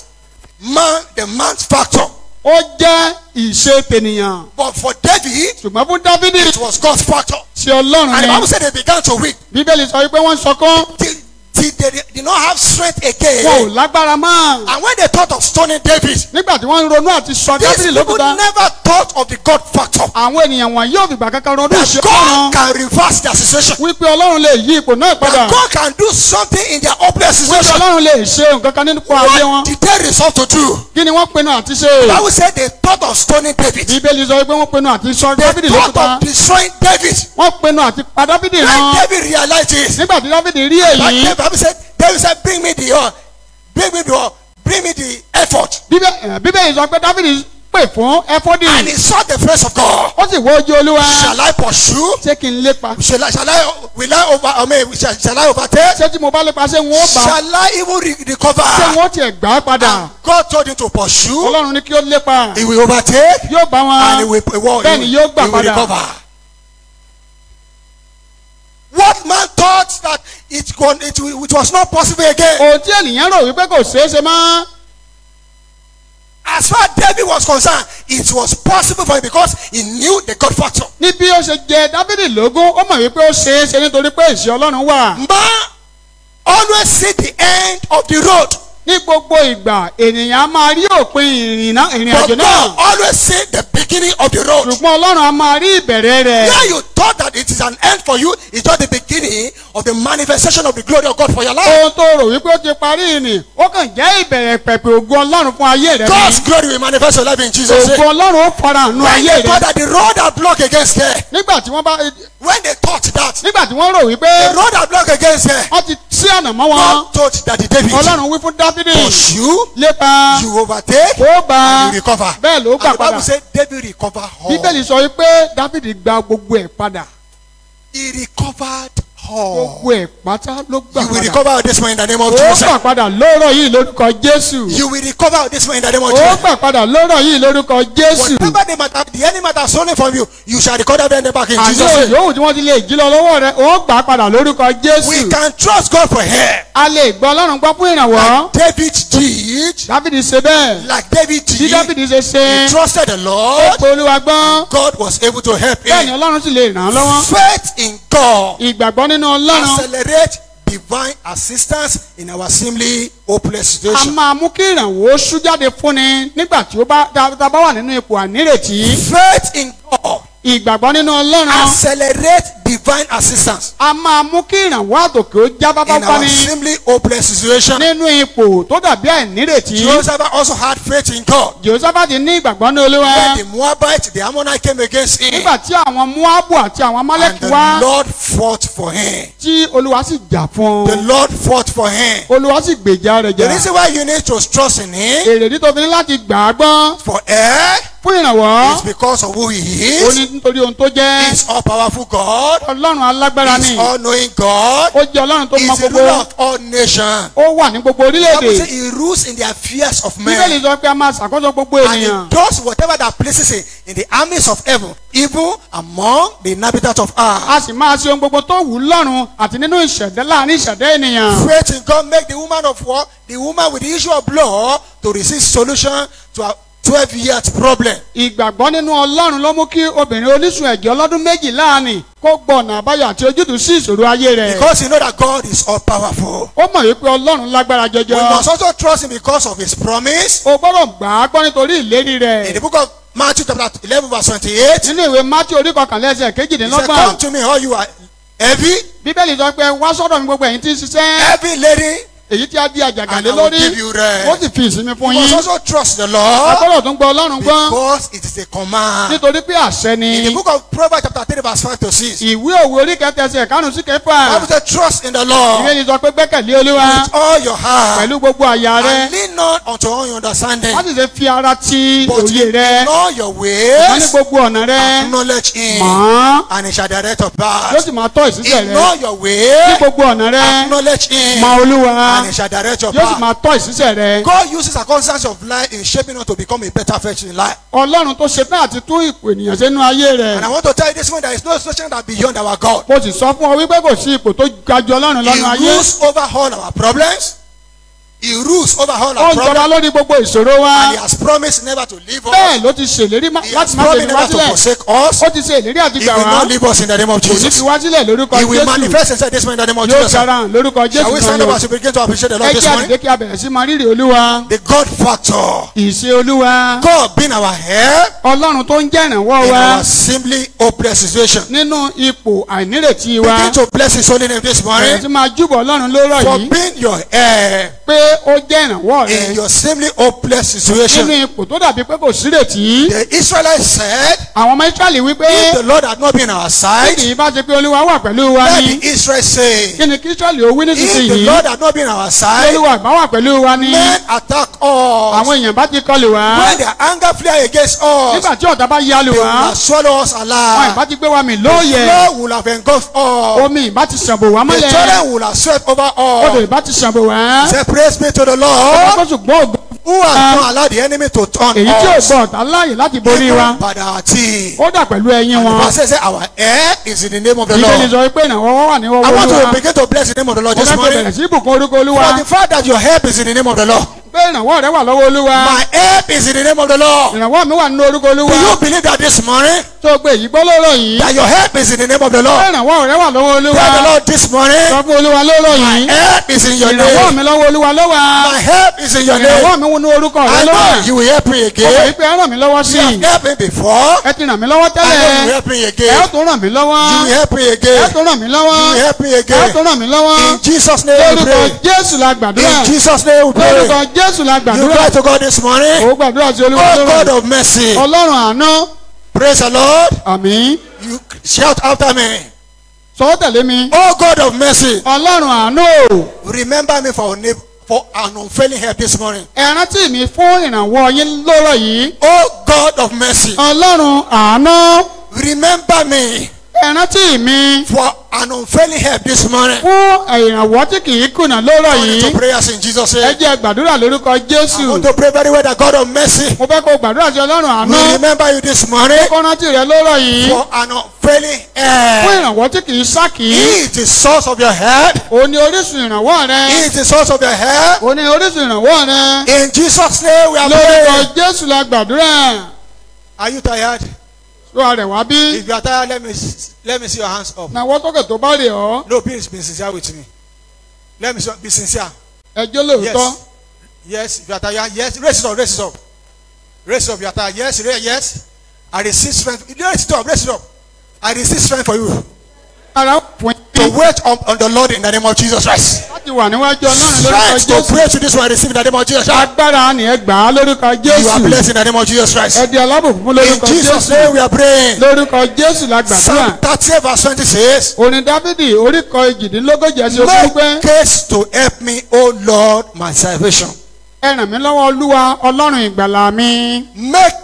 the man's factor. ó jẹ́ ìṣe tènìyàn. But for David, ṣùgbọ́n fún Dáfídì it was God's factor. ṣe Ọlọ́run And the Bible ni. said they began to weep. Bíbélì sọ wípé wọ́n ń sọkún. Till till they did not have strength wọn ò again. lágbára mọ́. And when they thought of stoning David, nígbà tí wọ́n ń ronú àti sọ these Dáfídì people lókúta, never thought of the God factor. àwọn ènìyàn wọn yóò fìgbà kankan ronú That ìṣe God Ọlọ́run can reverse their situation. wípé Ọlọ́run lè yí ipò náà padà, That God can do something in their hopeless wípé situation. Ọlọ́run lè ṣe nǹkan kan nínú ayé wọn. What did they resolve to do? Kí ni wọ́n pinnu àti The ṣe? Bible said they thought of stoning David. Bíbélì sọ pé wọ́n pinnu àti sọ They Dáfídì thought lókúta, of destroying David. wọ́n pinnu àti pa Dáfídì When rán. David realized this, Nígbà tí Dáfídì rí like èyí, the Bible said, bring me the effort. Bíbélì sọ pé Dáfídì pè fún ẹfọ́dì, And he sought the face of God. ó sì wo ojú Olúwa. Shall I pursue? Ṣé kí n lépa? Shall I overtake? Ṣé tí mo bá lépa ṣé n ó bá? Shall I even Ṣé n recover? ó tiẹ̀ gbà á padà? God told him to pursue. Ọlọ́run ní kí ó lépa, He will overtake yóò bá and he wọn, will, bẹ́ẹ̀ ni yóò gbà he will padà. recover. What man thought that it was not possible again. Ohun tí ènìyàn rò wípé kò ṣeé ṣe mọ́. As far as David was concerned, it was possible for him because he knew the God factor. Ní bí ó ṣe jẹ Dáfídì lógún, ó mọ̀ wípé ó ṣeé ṣe nítorí pé ìṣe Ọlọ́run wà. Man always see the end of the road. Ní gbogbo ìgbà ènìyàn á máa rí òpin ìrìn But àjò God náà. always see the beginning of the road. Ṣùgbọ́n Ọlọ́run á máa rí ìbẹ̀rẹ̀ rẹ̀. Where you thought that it is an end for you, it's just the beginning of the manifestation of the glory of God for your life. Ohun tó rò wípé ó ti parí ìrìn, ó kàn jẹ́ ìbẹ̀rẹ̀ pẹ̀pẹ̀ ògo Ọlọ́run fún ayé rẹ̀ God's ni. glory will manifest your life in Jesus' Ògo name. Ọlọ́run ó farahàn nínú When ayé they thought rẹ̀. that the road had blocked against her, Nígbà tí wọ́n bá when they thought that nígbà tí wọ́n rò wípé the road had blocked against her, wọ́n ti sí ọ̀nà mọ́ wọn, God told that the David, Ọlọ́run wí fún Dáfídì, pursue, lépa, you overtake, ó bá, and you recover. bẹ́ẹ̀ ló And gbà the padà. Bible said David recovered all. Bíbélì sọ wípé Dáfídì gba gbogbo ẹ̀ padà. He recovered all. Gbogbo ẹ̀ pátá ló gbà You will padà. recover this one in the name of Ó Jesus. gbà padà lórọ̀ yìí lórúkọ Jésù. You will recover this one in the name of Ó Jesus. gbà padà lórọ̀ yìí lórúkọ Jésù. Whatever the enemy has stolen from you, you shall recover them back in Àní Jesus' name. yòówù tí wọ́n ti lè jí lọ lọ́wọ́ rẹ̀, ó gbà padà lórúkọ We Jésù. can trust God for help. A lè gbọ́ Ọlọ́run gbọ́ fún ìrànwọ́. David did, Dáfídì ṣe bẹ́ẹ̀. like David Bí did, Dáfídì ṣe ṣe, he trusted the ó Lord. pe Olúwa gbọ́. God was able to help Bẹ́ẹ̀ ni him. Ọlọ́run sì lè ràn án lọ́wọ́. Faith in God Ìgbàgbọ́ nínú Ọlọ́run accelerate divine assistance in our seemingly hopeless a situation. máa mú kí ìrànwọ́ ṣú jáde fúnni nígbà tí ó bá tá a bá wà nínú ipò ànírètí. Faith in God Ìgbàgbọ́ nínú Ọlọ́run accelerate divine assistance a máa mú kí ìrànwọ́ àtòkè ó já bábá in our fani seemingly hopeless situation. nínú ipò tó dàbí àìnírètí. Joseph also had faith in God. Jèhóṣáfátì ní ìgbàgbọ́ ní Olúwa. When the Moabite, the Ammonite came against him, Nígbà tí àwọn Móábù àti àwọn and Amálẹ́kì the wá Lord fought for him. tí Olúwa sì jà fún The un. Lord fought for him. Olúwa sì gbèjà rẹ̀ The jà. reason why you need to trust in him Èrèdí tó fi ní láti gbà á gbọ́ for help fún ìrànwọ́. is because of who he Ó is. ní nítorí ohun tó jẹ́. He's all powerful God. Ọlọ́run alágbára He's ni. all knowing God. Ó jẹ́ Ọlọ́run tó mọ He's the gbogbo. ruler of all nations. Ó wà ní gbogbo The Bible says orílẹ̀-èdè. he rules in the affairs of Bíbélì men. sọ pé a máa ṣàkóso gbogbo And he ènìyàn. does whatever that places him in the armies of heaven, even among the inhabitants of earth. A sì máa ṣe ohun gbogbo tó wù ú lọ́run àti nínú ìṣẹ̀dá láàrin ìṣẹ̀dá ènìyàn. Faith in God make the woman of war, the woman with the issue of blood, to receive solution to a 12 years problem. Ìgbàgbọ́ nínú Ọlọ́run ló mú kí obìnrin oníṣun ẹ̀jẹ̀ ọlọ́dún méjìlá ni kó gbọ̀nà àbáyọ àti ojútùú sí ìṣòro ayé rẹ̀. Because you know that God is all powerful. Ó mọ̀ wípé Ọlọ́run lágbára We jọjọ. must also trust him because of his promise. O gbọ́dọ̀ gbà á gbọ́ nítorí ìlérí In rẹ̀. the book of Matthew chapter 11 verse 28, Nínú ìwé Mátíù orí kọkànlá ẹsẹ̀ he said, kejìdínlọ́gbọ̀n. come to me all you are heavy, Bíbélì sọ pé wá sọ́dọ̀ mi gbogbo ẹ̀yin tí ń ṣiṣẹ́. heavy lady, Èyí tí a di àjàgà and lé I will lórí. give you Ó rest. sì fi ìsinmi fún You must yín. also trust the A Lord gbọ́dọ̀ tún gbọ́ Ọlọ́run gbọ́. because it is a command. Nítorí pé àṣẹ ni. In the book of Proverbs chapter 3 verse 5 to 6, the Ìwé òwe orí kẹta ẹsẹ̀ karùn-ún sí kẹfà. Bible says trust in the Lord Bíbélì sọ pé gbẹ́kẹ̀lé Olúwa with all your heart pẹ̀lú gbogbo àyà rẹ. and lean not unto all your understanding, Wọ́n sì ṣe fi ara ti but òye rẹ. in all your Wọ́n ní ways gbogbo ọ̀nà rẹ. acknowledge him, Mọ̀ ọ́n. and he shall direct your Yóò path. sì máa tọ́ ìṣiṣẹ́ In rẹ. all your Ní ways gbogbo ọ̀nà rẹ. acknowledge him, Mọ Olúwa. and he shall direct your Yóò sì path. máa tọ́ ìṣiṣẹ́ rẹ. God uses circumstances of life in shaping us to become a better person in life. Ọlọ́run tó ṣetán àti tún ipò ènìyàn sínú ayé rẹ̀. And I want to tell you this one, there is no situation that beyond our God. Mo sì sọ fún ọ wípé kò sí ipò tó ga ju Ọlọ́run lọ́nà He ayé. rules over all our problems. He rules over all ó our ń jọba problems. lórí gbogbo ìṣòro wa. And he has promised never to leave bẹ́ẹ̀ us. ló ti ṣèlérí He has láti má promised ṣe wá never to sílẹ̀. forsake us. ó ti ṣe ìlérí àti He gbà will wá. not leave us in the name of kò ní Jesus. fi wá sílẹ̀ lórúkọ He will Jésù. manifest himself this morning in the name of yóò Jesus. farahàn lórúkọ Shall we Jésù stand náà up lọ. as we begin to appreciate the ẹ Lord this jẹ́ morning? àdìdé kí a bẹ̀rẹ̀ sí máa rírì olúwa. The God factor. ìṣe olúwa. God being our help ọlọ́run tó ń jẹ́ ìrànwọ́ in wa our simply hopeless situation. nínú ipò àìnírètí wa. Begin to bless his holy name this bẹ̀rẹ̀ morning sí máa júbọ̀ ọlọ́run lórọ̀ for yìí being your help pé ó jẹ́ ìrànwọ́ rẹ in your simply hopeless nínú situation. ipò tó dàbí pé kò sírètí. The Israelites said, àwọn ọmọ Ísírẹ́lì wípé if the Lord had not been on our kí side, kì í bá ṣe pé olúwa wà pẹ̀lú wa let ni. the Israelites say, kí ni kí Ísírẹ́lì ó wí if the nísinsìnyí. Lord had not been on our side, olúwa ìbá wà pẹ̀lú wa ni. men attack us. àwọn èèyàn bá ti kọlù wá. When their anger fly against us, nígbà tí ọ̀tá bá yálù they will wá. have swallowed us wọn alive. ìbá ti gbé wa mì The lóòyè. flood will have engulfed us. omi ìbá ti ṣàbò wá The mọ́lẹ̀. children will have swept over odò us. ìbá ti ṣàbò wá. Say, praise be to the ọkọ Lord ṣùgbọ́n ògbó. who has not allowed the enemy to turn èyí tí ò us. gbọ́ ọ̀tá láàyè láti borí wa. Even by our teeth. ó dà pẹ̀lú ẹyin And the wọn. verse says, our air is in the name of the ìbéèrè Lord. sọ pé ìrànwọ́ wọn wà ní ọwọ́ I want olúwa. to begin to bless the name of the Lord mo this fẹ́ kó morning. bẹ̀rẹ̀ sí ìbùkún orúkọ olúwa. For the fact that your help is in the name of the Lord. pé ìrànwọ́ rẹ wà lọ́wọ́ olúwa. My help is in the name of the Lord. ìrànwọ́ mi wà nínú orúkọ Do olúwa. you believe that this morning? tó gbé èyí gbọ́ lọ́rọ̀ yìí. That your help is in the name of the pé Lord. ìrànwọ́ rẹ wà lọ́wọ́ olúwa. Tell the Lord this morning. sọ fún olúwa lọ́rọ̀ My yìí. help is in your ìrànwọ́ name. mi lọ́wọ́ olúwa ló wà. My help is in your ìrànwọ́ name. mi wọnú orúkọ rẹ I ló wà. know you will help me mo mọ̀ again. wípé ẹ ràn mí lọ́wọ́ sí You i. have helped me before. ẹ ti ràn mí lọ́wọ́ I know you will tẹ́lẹ̀. help me ẹ ó again. tún ràn mí lọ́wọ́. You will help me ẹ ó again. tún ràn mí lọ́wọ́. You will help me ẹ ó again. tún ràn mí lọ́wọ́. In Jesus' name we lórúkọ pray. jésù la gbàdúrà. In Jesus' name we lórúkọ pray. jésù la You gbàdúrà. cry to God this morning. ó gbàdúrà sí olúwa Oh God lórúkọ. of mercy. ọlọ́run àánú. Praise the Lord. àmín. You shout after me. sọ tẹ̀lé mi. Oh God of mercy. ọlọ́run àánú. Remember me for an unfailing help this morning. ẹ rántí mi fún ìrànwọ́ yín lọ́rọ̀ yìí. Oh God of mercy. ọlọ́run àánú. Remember me ẹ rántí mi for an unfailing help this morning. fún ìrànwọ́ tí kì í kùnà lọ́rọ̀ Turn into yìí. prayers in Jesus' ẹ name. jẹ́ gbàdúrà lórúkọ I jésù. want to pray very well that God of mercy mo fẹ́ kó gbàdúrà sí ọlọ́run àánú. will remember you this morning kó rántí rẹ lọ́rọ̀ yìí. for an unfailing fún help. ìrànwọ́ tí kì í sákì. He is the source of your help. òun ni orísun ìrànwọ́ rẹ. He is the source of your help. òun ni orísun ìrànwọ́ rẹ. In Jesus' name we are lórúkọ praying. jésù la gbàdúrà. Are you tired? sọ àrẹ̀ wá bí. If you are tired, let me see your hands up. nàwọ́ sókè tó bá rè ọ́. No, please be sincere with me. Let me be sincere. ẹjọ́ lóòótọ́. Yes. If you are tired, yes. Raise it up. Raise it up. Raise it up. You are tired. Yes. Yes. I receive strength. Raise it up. Raise it up. I receive strength for you ara fún to yín. wait on the Lord in the name of Jesus Christ. láti wà níwájú ọlọ́run lórúkọ Strength to jésù. pray to this one. Receive in the name of Jesus Christ. agbára ni ẹ gbà á lórúkọ You are jésù. blessed in the name of Jesus Christ. ẹ di alábòkún fún In lórúkọ Jesus' name jésù. we are praying. lórúkọ jésù la Psalm gbàdúrà. 30 verse 20 says, orin dávidi oríkọ èjìdínlógójì ẹsẹ̀ ogún make pé haste to help me, O Lord, my salvation. ẹ ràn mí lọ́wọ́ olúwa ọlọ́run ìgbàlà mi. Make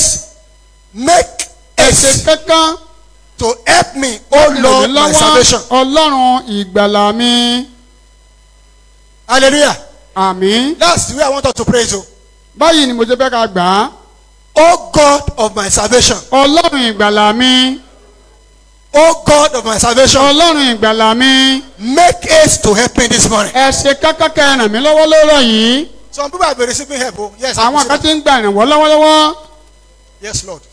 ẹsẹ̀ haste kankan to help me, O ràn mí Lord, my lọ́wọ́ salvation. ọlọ́run ìgbàlà mi. Hallelujah. àmín. That's the way I want us to pray to. báyìí ni mo ṣe fẹ́ ká gbà á. O God of my salvation. ọlọ́run ìgbàlà mi. O God of my salvation. ọlọ́run ìgbàlà mi. Make haste to help me this morning. ẹsẹ̀ kankan kẹ́ ràn mí lọ́wọ́ lọ́rọ̀ yìí. Some people have been receiving help. Oh, yes. I àwọn can kan see ti ń gba ìrànwọ́ lọ́wọ́lọ́wọ́. that. Yes, Lord.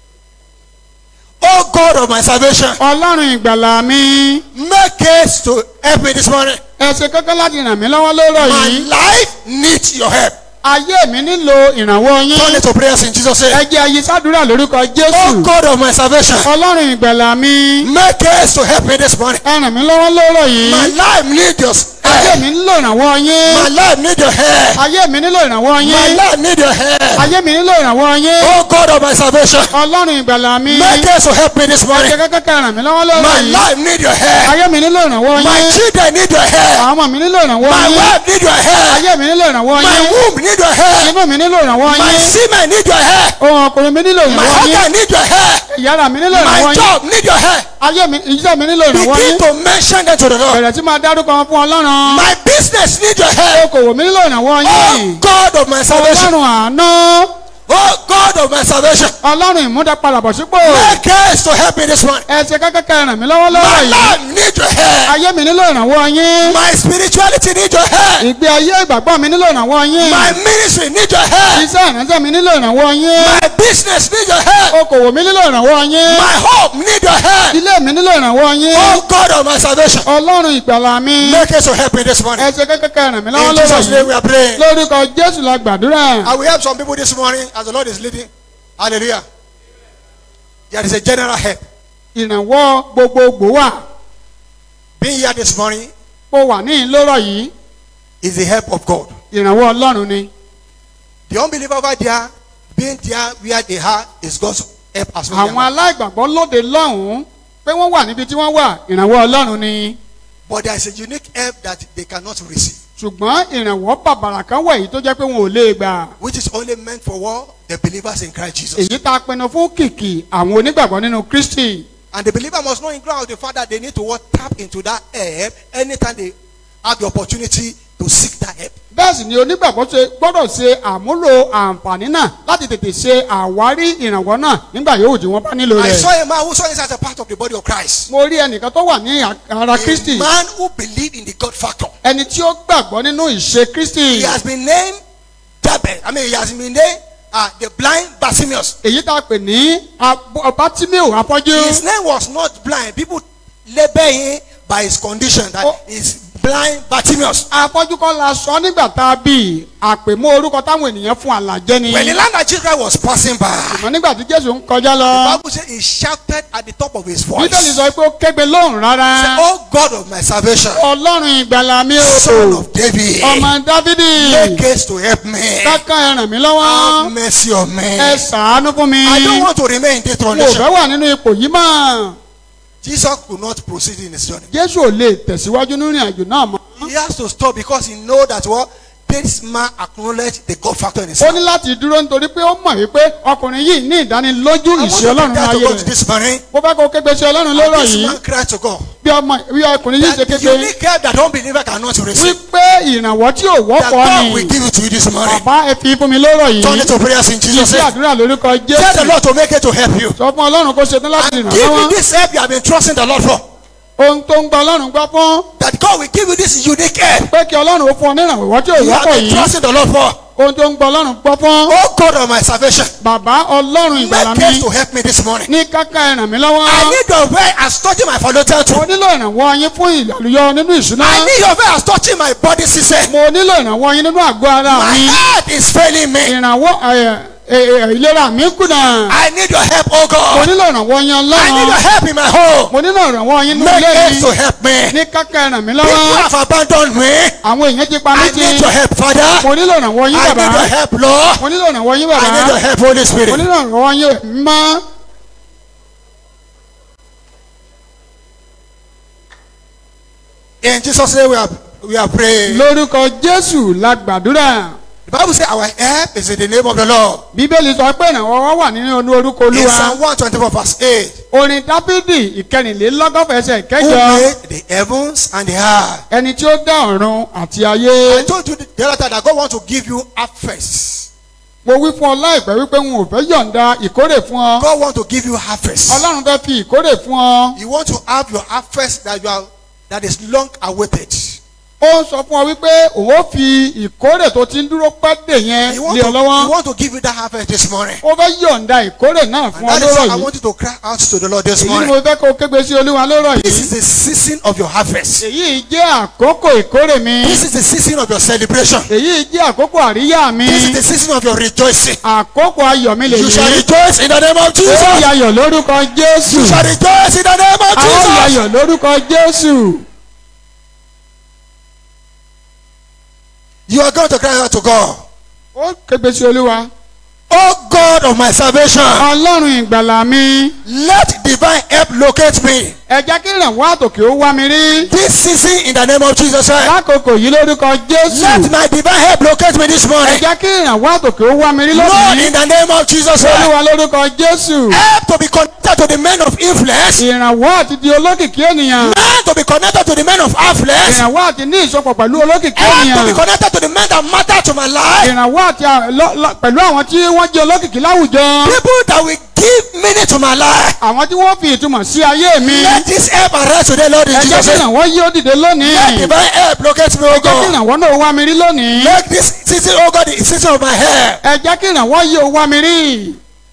O God of my salvation. ọlọ́run ìgbàlà mi. Make haste to help me this morning. ẹsẹ̀ kankan láti ràn mí lọ́wọ́ lọ́rọ̀ My yìí. life needs your help. ayé mi nílò ìrànwọ́ Turn yín. it to prayers in Jesus' name. ẹ jẹ́ ayé sádúrà lórúkọ O jésù. God of my salvation. ọlọ́run ìgbàlà mi. Make haste to help me this morning. ẹ ràn mí lọ́wọ́ lọ́rọ̀ yìí. My life needs your ayé help. mi nílò ìrànwọ́ My yín. life needs your help. ayé mi nílò ìrànwọ́ My yín. life needs your help. ayé mi nílò ìrànwọ́ yín. O God of my salvation. ọlọ́run ìgbàlà mi. Make haste to help me this morning. ẹsẹ̀ kankan kẹ́ ràn mí lọ́wọ́ lọ́rọ̀ My yìí. life needs your help. ayé mi nílò ìrànwọ́ My yín. children need your help. àwọn ọmọ mi nílò ìrànwọ́ My yín. wife need your help. ayé mi nílò ìrànwọ́ My yín. womb need your help. inú mi nílò ìrànwọ́ My yín. semen need your help. ohun ọkùnrin mi nílò My ìrànwọ́ yín. organ need your help. ìyára mi nílò ìrànwọ́ My yín. job need your help. ayé mi iṣẹ́ mi nílò ìrànwọ́ Begin yín. to mention them to the Lord. bẹ̀rẹ̀ tí máa dárúkọ wọn fún ọlọ́run. My business need your help. okòwò mi nílò ìrànwọ́ Oh yín. God of my salvation. ọlọ́run àánú. Oh God of my salvation. ọlọ́run ìmúdàpadàbọ̀sípò. Make haste to help help me this morning. ẹ ṣe kẹ́kẹ́ ràn mí lọ́wọ́ lọ́wọ́ My yìí. life need your help. ayé mi nílò ìrànwọ́ yín. My spirituality need your help. ìgbé ayé ìgbàgbọ́ mi nílò ìrànwọ́ yín. My ministry need your help. iṣẹ́ ìránṣẹ́ mi nílò ìrànwọ́ yín. My business need your help. okòwò mi nílò ìrànwọ́ yín. My hope need your help. ilé mi nílò ìrànwọ́ yín. Oh God of my salvation, ọlọ́run ìgbàlà mi. make us to help me this morning. ẹ ṣe kẹ́kẹ́ ràn mí lọ́wọ́ In lọ́wọ́ Jesus' name yìí. we are praying. lórúkọ jésù la gbàdúrà. I will help some people this morning as the Lord is leading. Hallelujah. There is a general help. ìrànwọ́ gbogbogbò wà. Being here this morning mo wà ní ìlórọ̀ yìí. is the help of God. ìrànwọ́ ọlọ́run ni. The unbeliever over there, being there where they are, is God's help as well. àwọn aláìgbàgbọ́ lóde lọ́hùn-ún pé wọ́n wà níbi tí wọ́n wà ìrànwọ́ ọlọ́run ni. But there is a unique help that they cannot receive, ṣùgbọ́n ìrànwọ́ bàbàrà kan wà yìí tó jẹ́ pé wọn ò lè gbà. which is only meant for what? The believers in Christ Jesus. èyí tá a pinnu fún kìkì àwọn onígbàgbọ́ nínú Kristi. And the believer must know in ground of the fact that they need to what? Tap into that help anytime they have the opportunity to seek that help. bẹ́ẹ̀ sì ni onígbàgbọ́ gbọ́dọ̀ ṣe àmúlò àǹfààní náà láti tètè ṣe àwárí ìrànwọ́ náà nígbà yòówù tí wọ́n bá nílò I rẹ̀. saw a man who saw this as a part of the body of Christ. mo rí ẹnìkan tó wà ní ara Kristi. A man who believed in the God factor. ẹni tí ó gbàgbọ́ nínú ìṣe Kristi. He has been named Jabez. He has been named the blind Bartimaeus. èyí tá a pè ní Bátíméù afọ́jú. His name was not blind. People label him by his condition that he's blind Bartimaeus. afọ́jú kọ́ la sọ nígbà tá a bí àpèmọ́ orúkọ táwọn ènìyàn fún àlàjẹ́ ni. When the land of Israel was passing by, ṣùgbọ́n nígbà tí Jésù ń kọjá the lọ. Bible says he shouted at the top of his voice. Bíbélì sọ pé ó kégbe lóhùn He said, rárá. "Oh God of my salvation, ọlọ́run ìgbàlà mi Son o. of David, ọmọ Dávidi. make haste to help me. kákan ẹ ràn mí lọ́wọ́. Have mercy on me. ẹ ṣàánú fún mi. I don't want to remain in this mo ò condition." fẹ́ wà nínú ipò yìí mọ́. Jesus could not proceed in his journey. Jésù ò lè tẹ̀síwájú nínú ìrìn àjò náà mọ́. He has to stop because he know that what this man acknowledged the God factor in his ó life. ní láti dúró nítorí pé ó mọ̀ wípé ọkùnrin yìí ní ìdánilójú I want ìṣe to Ọlọ́run prepare to láyé go to rẹ̀. this morning. mo fẹ́ kó kégbe sí Ọlọ́run lọ́rọ̀ This yìí. man cried to God. bí ọkùnrin yìí ṣe That the kégbe. unique help that unbeliever cannot receive. wípé ìrànwọ́ tí ò That wọ́pọ̀ God will ni. give it to you this morning. bàbá ẹ fi fún mi lọ́rọ̀ Turn yìí. it to prayers in Jesus' sí name. àdúrà lórúkọ Tell the Jésù. Lord to make it to help you. sọ fún Ọlọ́run kó ṣetán láti And ràn give you lọ́wọ́. this help you have been trusting the Lord for. ohun tó ń gba Ọlọ́run gbọ́ fún. That God will give you this unique help pé kí Ọlọ́run ó fún ọ ní ìrànwọ́ tí ò you have wọ́pọ̀ been yìí. trusting the Lord for. ohun tó ń gba Ọlọ́run gbọ́ fún. Oh God of my salvation, bàbá Ọlọ́run ìgbàlà make haste mi to help me this morning. ní káká ẹ ràn mí lọ́wọ́. I need your way as touching my fallopian mo tube. nílò ìrànwọ́ yín fún ìlàlúyọ nínú ìṣúná. I need your way as touching my body system. mo nílò ìrànwọ́ yín nínú àgọ́ ara My mi. health is failing me. ìrànwọ́ ìlera mi kùnà. I need your help, oh mo God. nílò ìrànwọ́ yín I need your Ọlọ́run. help in my home. mo nílò ìrànwọ́ yín nínú Make ilé haste mi. to help me. ní káká ẹ ràn mí People lọ́wọ́. have abandoned me. àwọn èèyàn ti pa mí I tì. need your help, Father. mo nílò ìrànwọ́ yín I need your bàbá. help, Lord. mo nílò ìrànwọ́ yín I need your bàbá. help, Holy mo Spirit. nílò ìrànwọ́ yín mímọ́. In Jesus' name we are praying. lórúkọ Jésù la gbàdúrà. The Bible says our help is in the name of the Lord. Bíbélì sọ pé ìrànwọ́ wà nínú orúkọ In Olúwa. Psalm 124 verse 8. orin Dáfídì ìkẹrìnlélọ́gọ́fà ẹsẹ̀ Who ìkẹjọ. made the heavens and the earth. ẹni tí ó dá ọ̀run àti I ayé. told you the other time that God wants to give you harvest. mo wí fún ọ láìpẹ́ wípé n ò fẹ́ yọ̀ǹda ìkórè fún ọ. God wants to give you harvest. Ọlọ́run fẹ́ fi ìkórè fún ọ. You want to have your harvest that is long awaited. ó ń sọ fún ọ wípé òun ó fi ìkórè tó ti ń dúró pẹ́ dè yẹn He want lé ọ to lọ́wọ́. give you that harvest this morning. ó fẹ́ yọ̀ǹda ìkórè náà fún And ọ that is why lórọ̀ I yìí. want you to cry out to the Lord this èyí ni morning. mo fẹ́ kó o kégbe sí Olúwa lórọ̀ This yìí. is the season of your harvest. èyí jẹ́ àkókò ìkórè mi. This is the season of your celebration. èyí jẹ́ àkókò àríyá mi. This is the season of your rejoicing. àkókò ayọ̀ mi lè You shall yí. rejoice in the name of ó Jesus. yayọ̀ lórúkọ Jésù. You shall rejoice in the name of a ó Jesus. yayọ̀ lórúkọ Jésù. You are going to cry out to God. ó kégbe sí Olúwa. Oh God of my salvation, Ọlọ́run ìgbàlà mi. let divine help locate me. ẹ jẹ́ kí ìrànwọ́ àtòkè ó wá mi rí. This season in the name of Jesus Christ. lákòókò yìí lórúkọ Let Jésù. my divine help locate me this ẹ morning. jẹ́ kí ìrànwọ́ àtòkè ó wá mi rí Lord, lónìí. in the name of Jesus Christ. Olúwa lórúkọ Jésù. Help to be connected to the men of influence. ìrànwọ́ àti di olókìkí ènìyàn. Man to be connected to the men of affluence. ìrànwọ́ àti ní ìsopọ̀ pẹ̀lú olókìkí Help to be ènìyàn. connected to the men that matter to my life. ìrànwọ́ àti pẹ̀lú àwọn tí wọ́n jẹ́ olókìkí láwùjọ. People that will give meaning to my life. àwọn tí wọ́n fi ìtumọ̀ sí ayé mi. Let this help arise today, Lord, in ẹ jẹ́ Jesus' kí name. ìrànwọ́ yí ó dìde lónìí. Let divine help locate me, O ẹ jẹ́ kí God. ìrànwọ́ náà wá mi rí lónìí. Make this season, O God, the season of my help. ẹ jẹ́ kí ìrànwọ́ yí ó wá mi rí.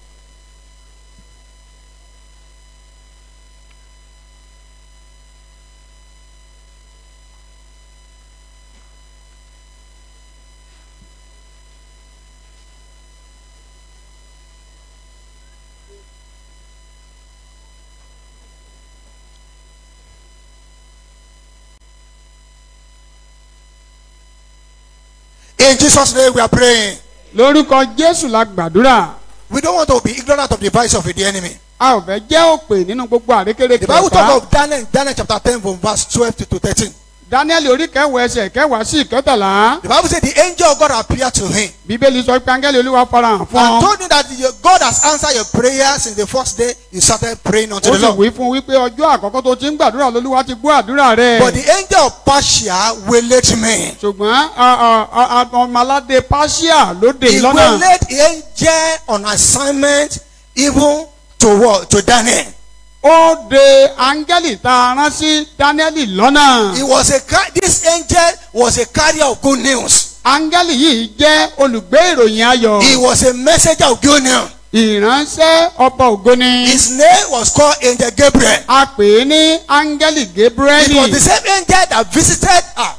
In Jesus' name we are praying. lórúkọ Jésù la gbàdúrà. We don't want to be ignorant of the device of the enemy. a ò fẹ́ jẹ́ òpè nínú gbogbo àrékérekè The Bible ọ̀tá. talks of Daniel chapter 10 from verse 12 to 13. Dáníẹ́lì orí kẹwàá ẹsẹ̀ kẹwàá sí ìkẹtàlá. The Bible said the angel of God appeared to him bíbélì sọ pé áńgẹ́lì olúwa farahàn fún and ọ. told him that God has answered your prayers since the first day you started praying unto ó the sì Lord. wí fún wípé ọjọ́ àkọ́kọ́ tó ti ń gbàdúrà lolúwa ti gbọ́ àdúrà rẹ̀. But the angel of Persia waylaid me. ṣùgbọ́n ọmọ aládé Páṣíà ló dè He lọ́nà. waylaid the angel on assignment even to what? To Daniel. ó de áńgẹ́lì tá a rán sí Dáníẹ́lì lọ́nà. This angel was a carrier of good news. áńgẹ́lì yìí jẹ́ olùgbé ìròyìn ayọ̀. He was a messenger of good news. ìránṣẹ́ ọba ògo ni. His name was called Angel Gabriel. a pè é ní áńgẹ́lì It was the Gabrieli. same angel that visited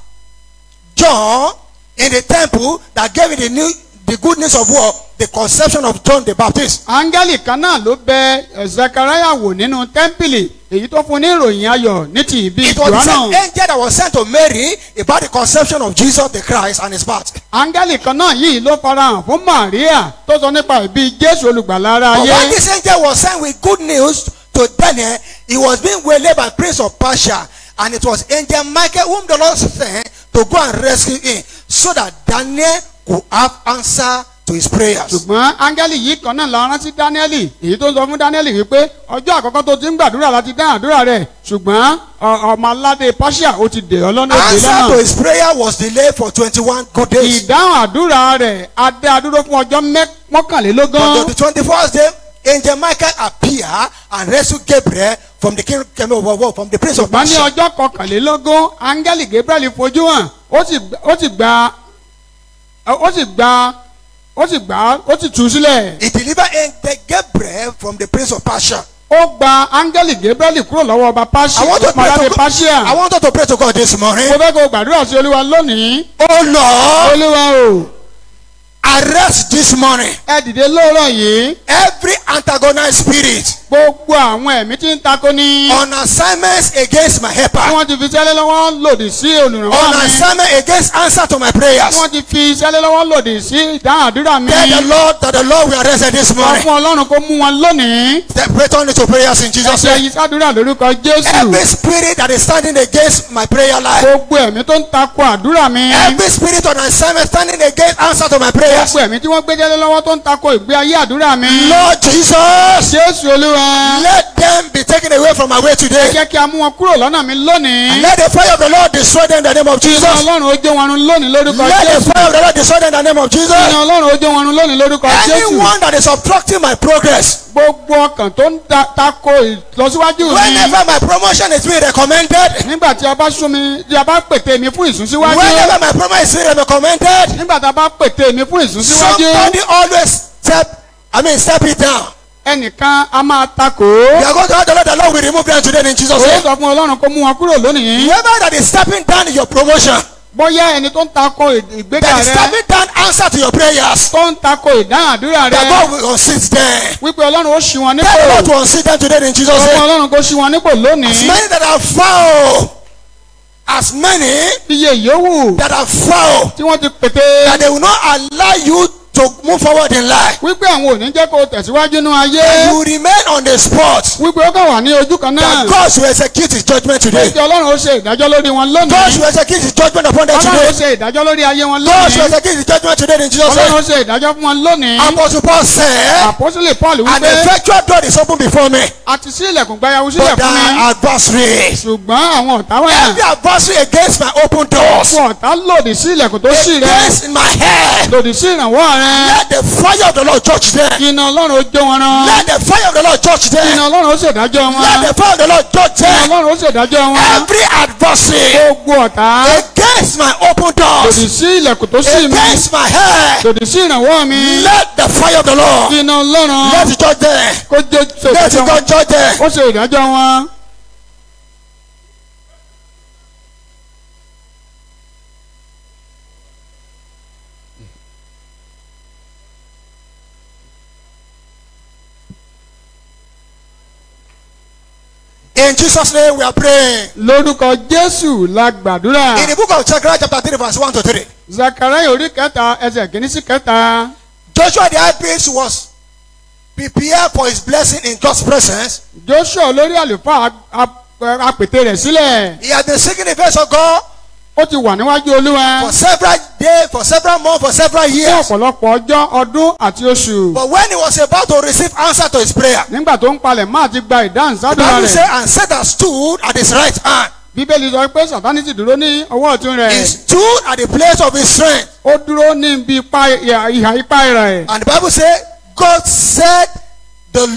John in the temple that gave him the good news of what? The conception of John the Baptist. áńgẹ́lì kan náà ló bẹ Zechariah wò nínú tẹ́ḿpìlì èyí tó fún ní ìròyìn ayọ̀ ní ti ìbí It was the same Jòhánù. angel that was sent to Mary about the conception of Jesus the Christ and his birth. áńgẹ́lì kan náà yìí ló farahàn fún Màríà tó sọ nípa ìbí Jésù olùgbàlà ara But when ayé. this angel was sent with good news to Daniel, he was being waylaid by Prince of Persia, and it was angel Michael whom the Lord sent to go and rescue him, so that Daniel could have answer to his prayers. ṣùgbọ́n áńgẹ́lì yìí kan náà la rán sí Dáníẹ́lì èyí tó sọ fún Dáníẹ́lì wípé ọjọ́ àkọ́kọ́ tó ti ń gbàdúrà láti dá àdúrà rẹ̀ ṣùgbọ́n ọmọ aládé Páṣíà ó ti dè ọ́ lọ́nà òde Answer to lọ́nà. his prayer was delayed for 21 good days. ìdáhùn àdúrà rẹ̀ adé adúró fún ọjọ́ mọ́kànlélógún. But on the 21st day, angel Michael appeared and rescued Gabriel from the king from the prince of ṣùgbọ́n ní Persia. ọjọ́ kọkànlélógún áńgẹ́lì Gabriel fojú hàn ó sì tú sílẹ̀. He delivered angel Gabriel from the prince of Persia. ó gba áńgẹ́lì Gabriel kúrò lọ́wọ́ ọba I want to pray Pàṣẹ to Páṣíà. God. I want to pray to God this morning. mo fẹ́ kó o gbàdúrà sí Olúwa lónìí. Oh Lord, Olúwa o arrest this morning ẹ dìde lóòrọ̀ yìí. every antagonized spirit gbogbo àwọn ẹ̀mí tí ń tako ní. on assignments against my tí helper, wọ́n ti fi sẹ́lẹ̀ lọ́wọ́ lòdì sí olùrànwọ́ on mi. assignment against answer to my tí prayers. wọ́n ti fi sẹ́lẹ̀ lọ́wọ́ lòdì sí ìdáhùn àdúrà mi. Tell the Lord that the Lord will arrest them this sọ morning. fún Ọlọ́run kó mú wọn lónìí. Pray turn into prayers in Jesus' ẹsẹ̀ name. yìí sádúrà lórúkọ Jésù. Every spirit that is standing against my prayer life, gbogbo ẹ̀mí tó ń tako àdúrà mi. every spirit on assignment standing against answer to my prayers, gbogbo ẹ̀mí tí wọ́n gbé jẹ́lé lọ́wọ́ tó ń tako ìgbé ayé àdúrà mi. Lord Jesus, Jésù Olúwa. let them be taken away from my way ẹ today. jẹ́ kí a mú wọn kúrò lọ́nà mi And lónìí. let the fire of the Lord destroy them in the name of Iná Jesus. Ọlọ́run ó jó wọn run lónìí lórúkọ Let the Jésù. fire of the Lord destroy them in the name of Jesus. Iná Ọlọ́run ó jó wọn run lónìí lórúkọ Jésù. Anyone that is obstructing my progress, Gbogbo ọkàn tó ń tako ìlọsíwájú mi. whenever my promotion is being recommended, Nígbà tí a bá sún mi tí a bá pète mi fún ìsúnsíwájú. whenever my promotion is being recommended, Nígbà tí a bá pète mi fún ìsúnsíwájú. somebody always step it down. Ẹnìkan a máa tako. We are going to ask the Lord, the Lord will remove them today in Jesus' Ó name. sọ fún Ọlọ́run kó mú wọn kúrò lónìí. Whoever that is stepping down in your promotion, Bóyá ẹni tó ń tako ìgbéga that is rẹ. stepping down answer to your prayers, Tó ń tako ìdáhùn àdúrà that rẹ. God will unseat them. Wípé Ọlọ́run ó ṣí wọn Tell the Lord nípò. to unseat them today in Jesus' Sọ fún name. Ọlọ́run kó ṣí wọn nípò As lónìí. many that are foul, as many Iye yòówù that are foul, tí wọ́n ti that pète. they will not allow you to move forward in life. Wípé àwọn ò ní jẹ́ kó tẹ̀síwájú nínú ayé. You remain on the spot. Wípé ó kàn wà ní ojú kan náà. That God should execute his judgment today. Wípé Ọlọ́run ó ṣe ìdájọ́ lórí wọn God lónìí. should execute his judgment upon them Ọlọ́run ó today. ṣe ìdájọ́ lórí ayé wọn God should lónìí. execute his judgment today in Jesus' Ọlọ́run name. ó ṣe ìdájọ́ fún wọn lónìí. Apostle Paul said, Àpọ́sítélì Paul an wípé effectual door is open before me, a ti ṣí ilẹ̀kùn gbayawu sílẹ̀ but fún mi. thy adversaries, Ṣùgbọ́n àwọn ọ̀tá every wọ̀nyà. adversary against my open doors, Fún ọ̀tá lòdì sí ilẹ̀kùn tó ṣí rẹ. against my head, Lòdì sí ìrànwọ́ rẹ. rẹ́. Let the fire of the Lord judge them. Iná Ọlọ́run ó jó wọn rán. Let the fire of the Lord judge them. Iná Ọlọ́run ó ṣèdájọ́ wọn. Let the fire of the Lord judge Iná them. Ọlọ́run ó ṣèdájọ́ wọn. Every adversary Gbogbo ọ̀tá. against my open Lòdì doors, sí ilẹ̀kùn tó ṣí mi. against my head, Lòdì sí ìrànwọ́ mi. let the fire of the Lord, Iná Ọlọ́run let it judge them. kó jó Let ṣèdájọ́ it wọn. God judge them. Ó ṣe ìdájọ́ wọn. In Jesus' name we are praying. Lórúkọ Jésù la gbàdúrà. In the book of Zechariah chapter 3 verse 1 to 3. Zakaria orí kẹta ẹsẹ̀ kìíní sí kẹta. Joshua the high priest was prepared for his blessing in God's presence. Joshua olórí àlùfáà apètè rẹ̀ sílẹ̀. He had been seeking the face of God Ó ti wà níwájú Olúwa for several days, for several months, for several fún years. ọ̀pọ̀lọpọ̀ ọjọ́, ọdún àti oṣù. But when he was about to receive answer to his prayer, Nígbà tó ń palẹ̀ máa ti gba ìdáhùn the sádùúrà Bible rẹ̀. says, and Satan stood at his right hand. Bíbélì sọ pé Sátánì ti dúró ní ọwọ́ ọ̀tún He rẹ̀. stood at the place of his strength. Ó dúró ní ibi ìhà ipá rẹ̀. And the Bible says, God said, the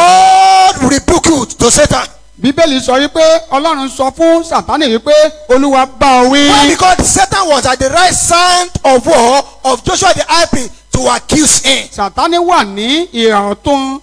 Lord rebuke you to Satan. Bíbélì sọ wípé Ọlọ́run sọ fún Sátánì wípé Olúwa bá ọ wí. Why? Because Satan was at the right side of war of Joshua the high priest to accuse him. Sátánì wà ní ìhà ọ̀tún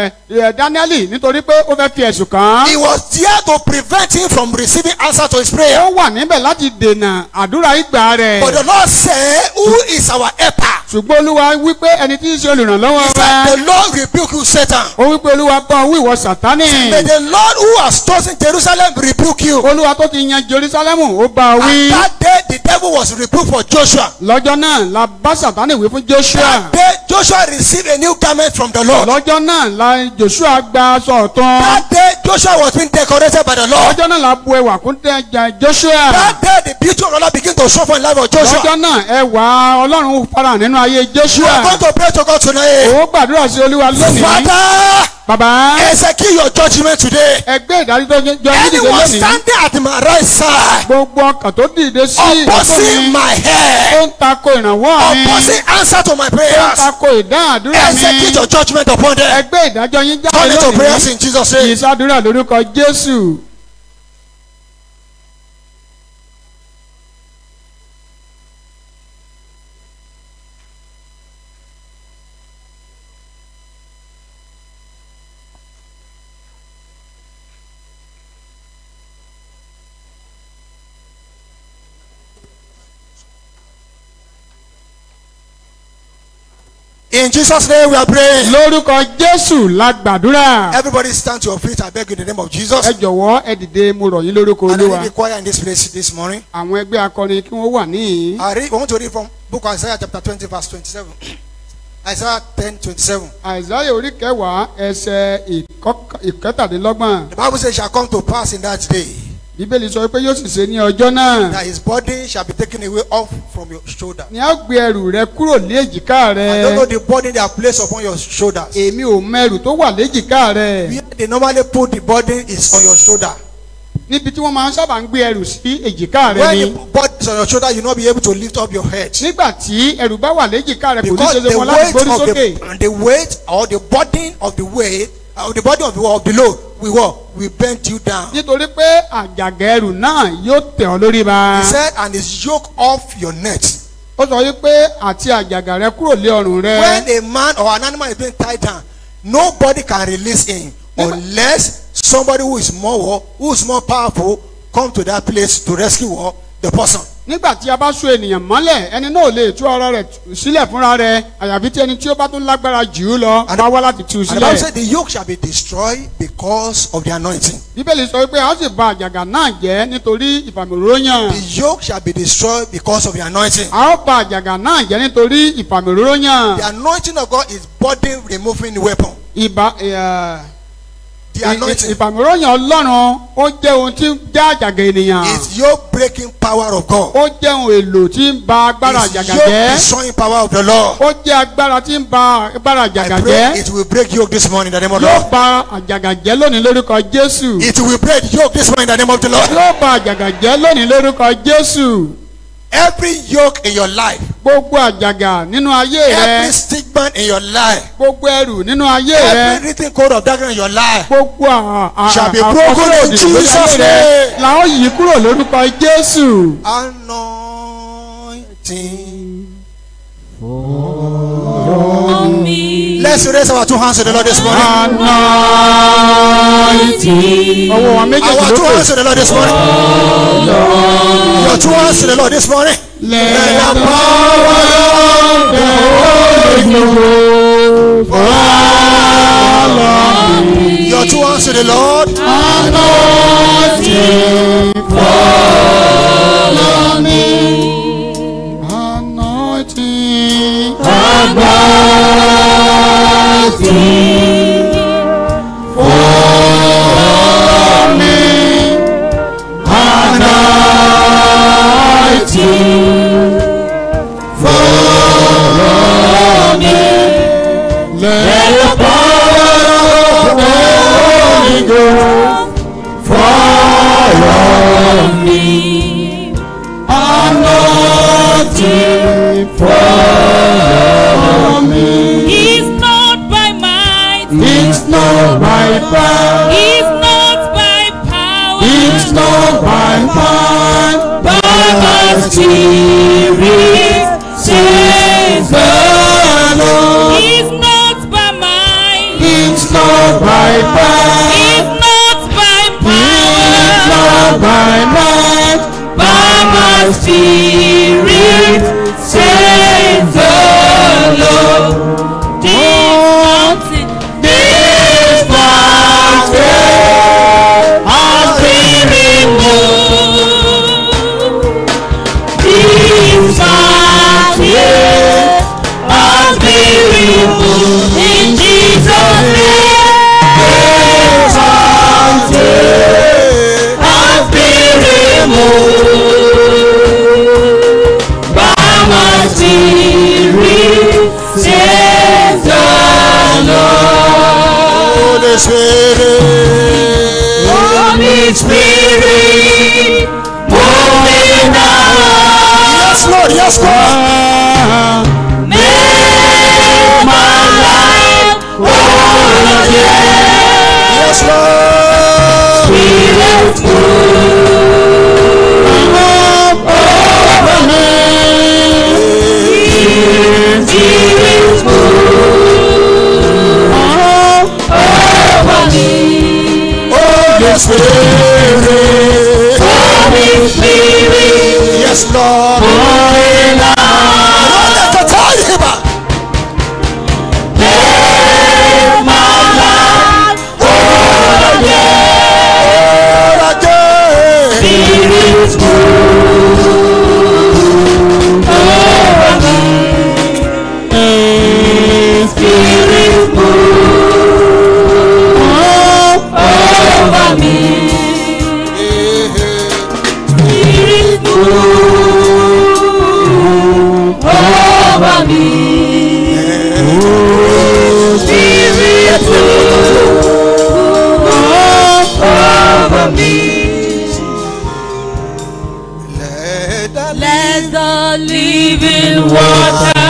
Dáníẹ́lì nítorí pé ó fẹ́ fi ẹ̀sùn kàn án. He was there to prevent him from receiving answer to his prayer. Ó wà níbẹ̀ láti dènà àdúrà ìgbà rẹ̀. But the Lord said, who is our helper? Ṣùgbọ́n Olúwa wípé ẹni tí ń ṣe olùrànlọ́wọ́ He wa. said, the Lord rebuke you, Satan. Ó wípé Olúwa bá ọ wí ìwọ Sátánì. May the Lord who has chosen Jerusalem rebuke you. Olúwa tó ti yan Jerúsálẹ́mù ó bá ọ wí. And that day the devil was rebuked for Joshua. Lọ́jọ́ náà la bá Sátánì wí fún Joshua. That day Joshua received a new garment from the Lord. Lọ́jọ́ náà la Joshua gba aṣọ ọ̀tun. That day Joshua was being decorated by the Lord. Lọ́jọ́ náà la bu ẹwà kún Joshua. That day the beauty of the Lord began to show for the life of Joshua. Lọ́jọ́ náà ẹwà Ọlọ́run farahàn nínú ayé We are Joshua. going to pray to God tonight. Ó gbàdúrà sí Olúwa lónìí. Father, Bàbá execute your judgment today. ẹgbẹ́ ìdájọ́ yín dìde Anyone lónìí. standing at my right side, Gbogbo ọkàn tó dìde sí opposing mi. my Ó head, ń tako ìrànwọ́ mi. opposing answer to my Ó ń prayers, tako ìdáhùn àdúrà execute mi. your judgment upon them. Ẹgbẹ́ ìdájọ́ yín jáde Turn it to prayers lónìí. in Jesus' name. Ìsàdúrà lórúkọ Jésù. In Jesus' name we are praying. Lórúkọ Jésù la gbàdúrà. Everybody stand to your feet. I beg you in the name of Jesus. Ẹ jọ̀wọ́ ẹ dìde mo rọ̀ yín lórúkọ And I Olúwa. need the choir in this place this morning. Àwọn ẹgbẹ́ akọrin kí wọ́n wà níhìn-ín. I want to read from book of Isaiah chapter 20 verse 27. Isaiah 10:27. Àìsáyà orí kẹwàá ẹsẹ̀ ìkẹtàdínlọ́gbọ̀n. The Bible says it shall come to pass in that day Bíbélì sọ pé yóò sì ṣe ní ọjọ́ náà. that his burden shall be taken away off from your shoulder. Ni a gbé ẹrù rẹ kúrò lé èjìká I don't know rẹ. the burden they are placed upon your shoulders. Èmi ò mẹrù tó wà léjìká rẹ. Where they normally put the burden is on your shoulder. Níbi tí wọ́n máa ń sábà ń gbé ẹrù sí èjìká rẹ When ni. the burden is on your shoulder, you will not be able to lift up your head. Nígbà tí ẹrù bá wà léjìká rẹ kò ní Because ṣe ṣe the wọn láti weight gbórí of sókè. the weight or the burden of the weight or the burden of the load will bend you down. Nítorí pé àjàgà ẹrù náà yóò tẹ̀ ọ́ lórí ba. He said, and his yoke off your neck. Ó sọ wípé àti àjàgà rẹ kúrò lé ọrùn rẹ. When a man or an animal is being tied down, nobody can release him unless somebody who is more powerful come to that place to rescue the person. Nígbà tí a bá so ènìyàn mọ́lẹ̀ ẹni náà lè tú ọ̀rọ̀ rẹ̀ sílẹ̀ fúnra rẹ̀ àyàfi tí ẹni tí ó bá tún lágbára jù ú lọ bá wá láti tú u And the Bible sílẹ̀. said the yoke shall be destroyed because of the anointing. Bíbélì sọ pé a ó sì bà àjàgà náà jẹ́ nítorí ìfàmìróyàn. The yoke shall be destroyed because of the anointing. A ó bà àjàgà náà jẹ́ nítorí ìfàmìróyàn. The anointing of God is burden removing weapon. The anointing Ìfàmìróyàn Ọlọ́run ó jẹ́ ohun tí ń já àjàgà ènìyàn. is yoke breaking power of God. Ó jẹ́ ohun èlò tí ń ba agbára It's àjàgà yoke jẹ́. destroying power of the Lord. Ó jẹ́ agbára tí ń ba agbára àjàgà I pray jẹ́. it will break yoke this morning in the name of the Yóò Lord. ba àjàgà jẹ́ lónìí lórúkọ Jésù. It will break yoke this morning in the name of the Lord. Yóò ba àjàgà jẹ́ lónìí lórúkọ Jésù. Every yoke in your life, gbogbo àjàgà nínú ayé every rẹ, stigma in your life, gbogbo ẹrù nínú ayé every rẹ, written code of darkness in your life gbogbo shall be broken in Jesus' name. la ó yí kúrò lórúkọ Jésù. Anointing. On me. Let's raise our two hands to the Lord this morning. Anointing. Ọwọ́ wa méjèèjì Our two lókè. hands to the Lord this morning. Your two hands to the Lord this morning. Let the power of the Holy Ghost fall on me. Your two hands to the Lord. Anointing fall on me. Anointing. Anointing. Fall on me. Anointing. Fall on me. Let the power of the Holy Ghost fall on me. Anointing fall on me. It's not by might. It's not by power. It's not by power. It's not by might. By my Spirit, says the Lord. It's not by might. It's not by power. It's not by It's not power. by might. By my Spirit, says the Lord. This mountain has been removed. This mountain has been removed. In Jesus' name, this mountain has been removed. By my Spirit, says the Lord. Holy Spirit. Holy Spirit, moving now. Yes, Lord. Yes, Lord. Make my life whole again. Yes, Lord. Spirit, move over me. Spirit, move over me. Holy Spirit. Holy Spirit, Yes, Lord. moving now. Make my life whole again. Spirit, move over me. Spirit, move over me. Spirit, move over me. Spirit, move over me. Let the living water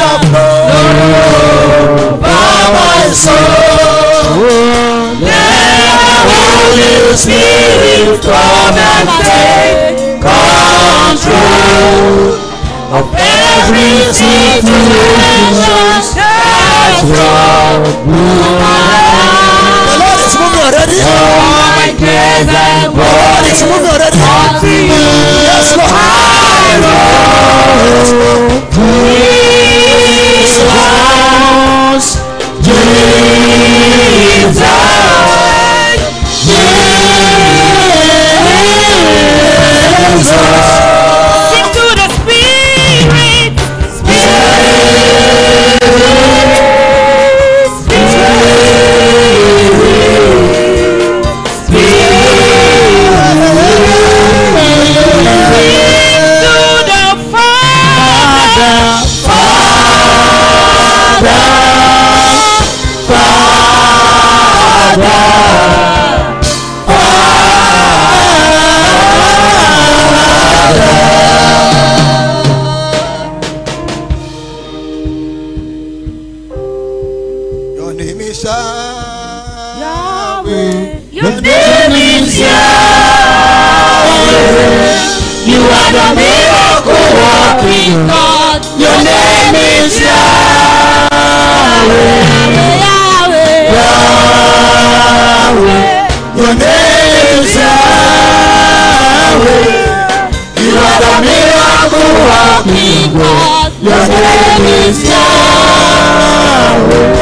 flow by my soul. Let the Holy Spirit come and take control of every situation that's wrong. The Lord is moving already. All my cares and The Lord is moving already. unto you. Yes, Lord. Sing to the Spirit, Spirit, Spirit, Your name is Yahweh. You are the miracle working God. Your name is Yahweh.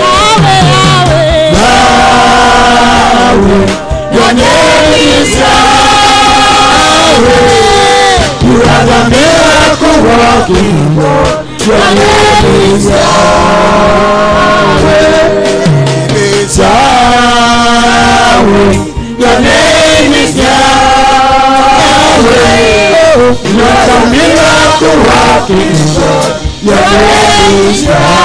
Yahweh. Your name is Yahweh. You are the miracle working God. Your name is Yahweh. It's Yahweh. Your name is Yahweh. You are the miracle working God. Your name is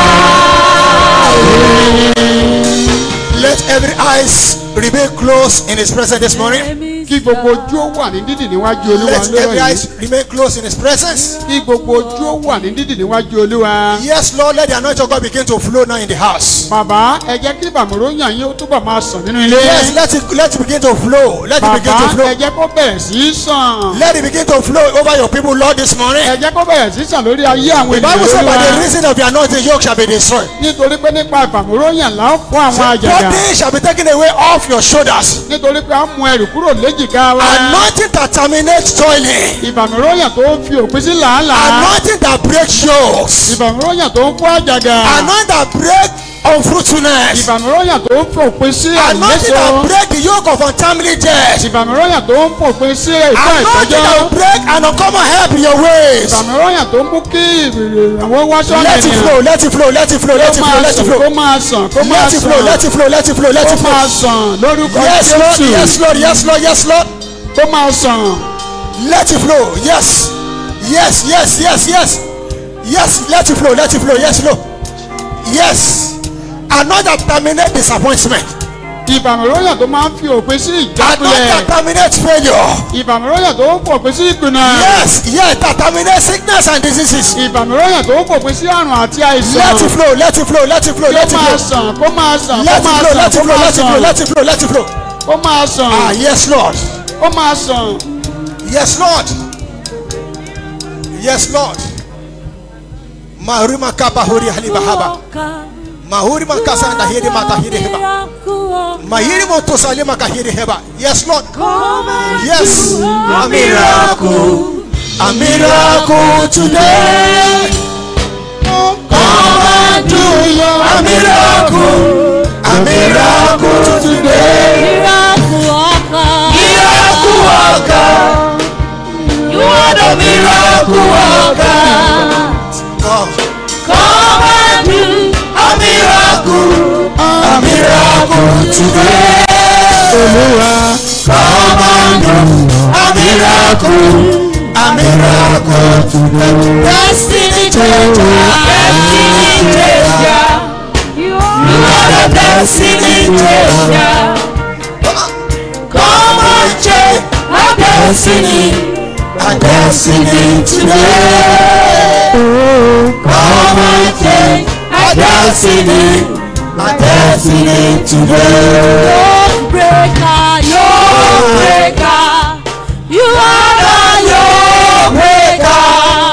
Yahweh. Let every eyes remain closed in His presence this morning. Kí gbogbo ojú ó wà ní dídì níwájú Olúwa Let every lórí eyes remain closed in His presence. Kí gbogbo ojú ó wà ní dídì níwájú Olúwa. Yes, Lord, let the anointing of God begin to flow now in the house. Bàbá ẹ jẹ́ kí bàmúròyàn yín ó túbọ̀ máa sàn nínú ilé. Yes, let it begin to flow. Let it begin to Bàbá flow. ẹ jẹ́ kó bẹ̀rẹ̀ sí í sàn. Let it begin to flow over your people, Lord, this morning. Ẹ jẹ́ kó bẹ̀rẹ̀ sí í sàn lórí ayé àwọn The ènìyàn Bible says, by the Olúwa. reason of the anointing, yoke shall be destroyed. Nítorí pé nípa ìbàmúròyàn là ń fún àwọn àjàgà. Burden shall be taken away off your shoulders. Nítorí pé à ń mú ẹrù kúrò léjìká wa. Anointing that terminates toiling. Ìbàmúròyàn tó ń fi òpin sí làálàá. Anointing that breaks yokes. Ìbàmúròyàn tó ń fún àjàgà. Anointing that breaks unfruitfulness. Ìbàmúròyàn tó ń fòpin sí Anointing that àìlèso. breaks the yoke of untimely death. Ìbàmúròyàn tó ń fòpin sí ìfẹ́ Anointing ìtọ́jọ́. that break and uncommon help in your ways. Ìbàmúròyàn tó ń mú kí àwọn wáṣọ Let it flow, let it flow, let it flow, let it flow, let it kó flow. máa sàn kó máa Let it flow, sàn let it flow, let it flow, let kó it flow. máa sàn lórúkọ Yes, Lord, Jésù yes, Lord, yes, Lord, yes, Lord. kó máa sàn Let it flow. Yes. Yes, yes, yes, yes. Yes, let it flow, let it flow. Yes, flow. Yes. Another terminate disappointment. ìbàmúròyàn tó máa ń fi òpin sí Another ìjákulẹ̀ terminate failure. ìbàmúròyàn tó ń fòpin sí ìkùnà Yes, yes, that terminate sickness and diseases. ìbàmúròyàn tó ń fòpin sí àrùn àti Let àìsàn it flow, let it flow, let it flow, kó let it máa flow. sàn kó máa sàn kó Let it máa flow, sàn let it kó flow, máa let it flow, sàn let it flow, let it flow. kó máa sàn Ah, yes, Lord. kó máa sàn Yes, Lord. Yes, Lord. Mahuri makapa huri haliba haba. Mahuri makasa anda hiri mata hiri heba. Mahiri moto salima kahiri heba. Yes, Lord. Yes. A miracle. A miracle today. Come and do a miracle. A miracle today. Miracle worker. You are the miracle worker. Come. Come and do A miracle today. Come and do a miracle today. destiny changer. Destiny changer. You are the destiny changer. Come and change Our destiny. a destiny today. Come and change Our destiny. a destiny today. Yoke breaker. Yoke breaker. You are the yoke breaker.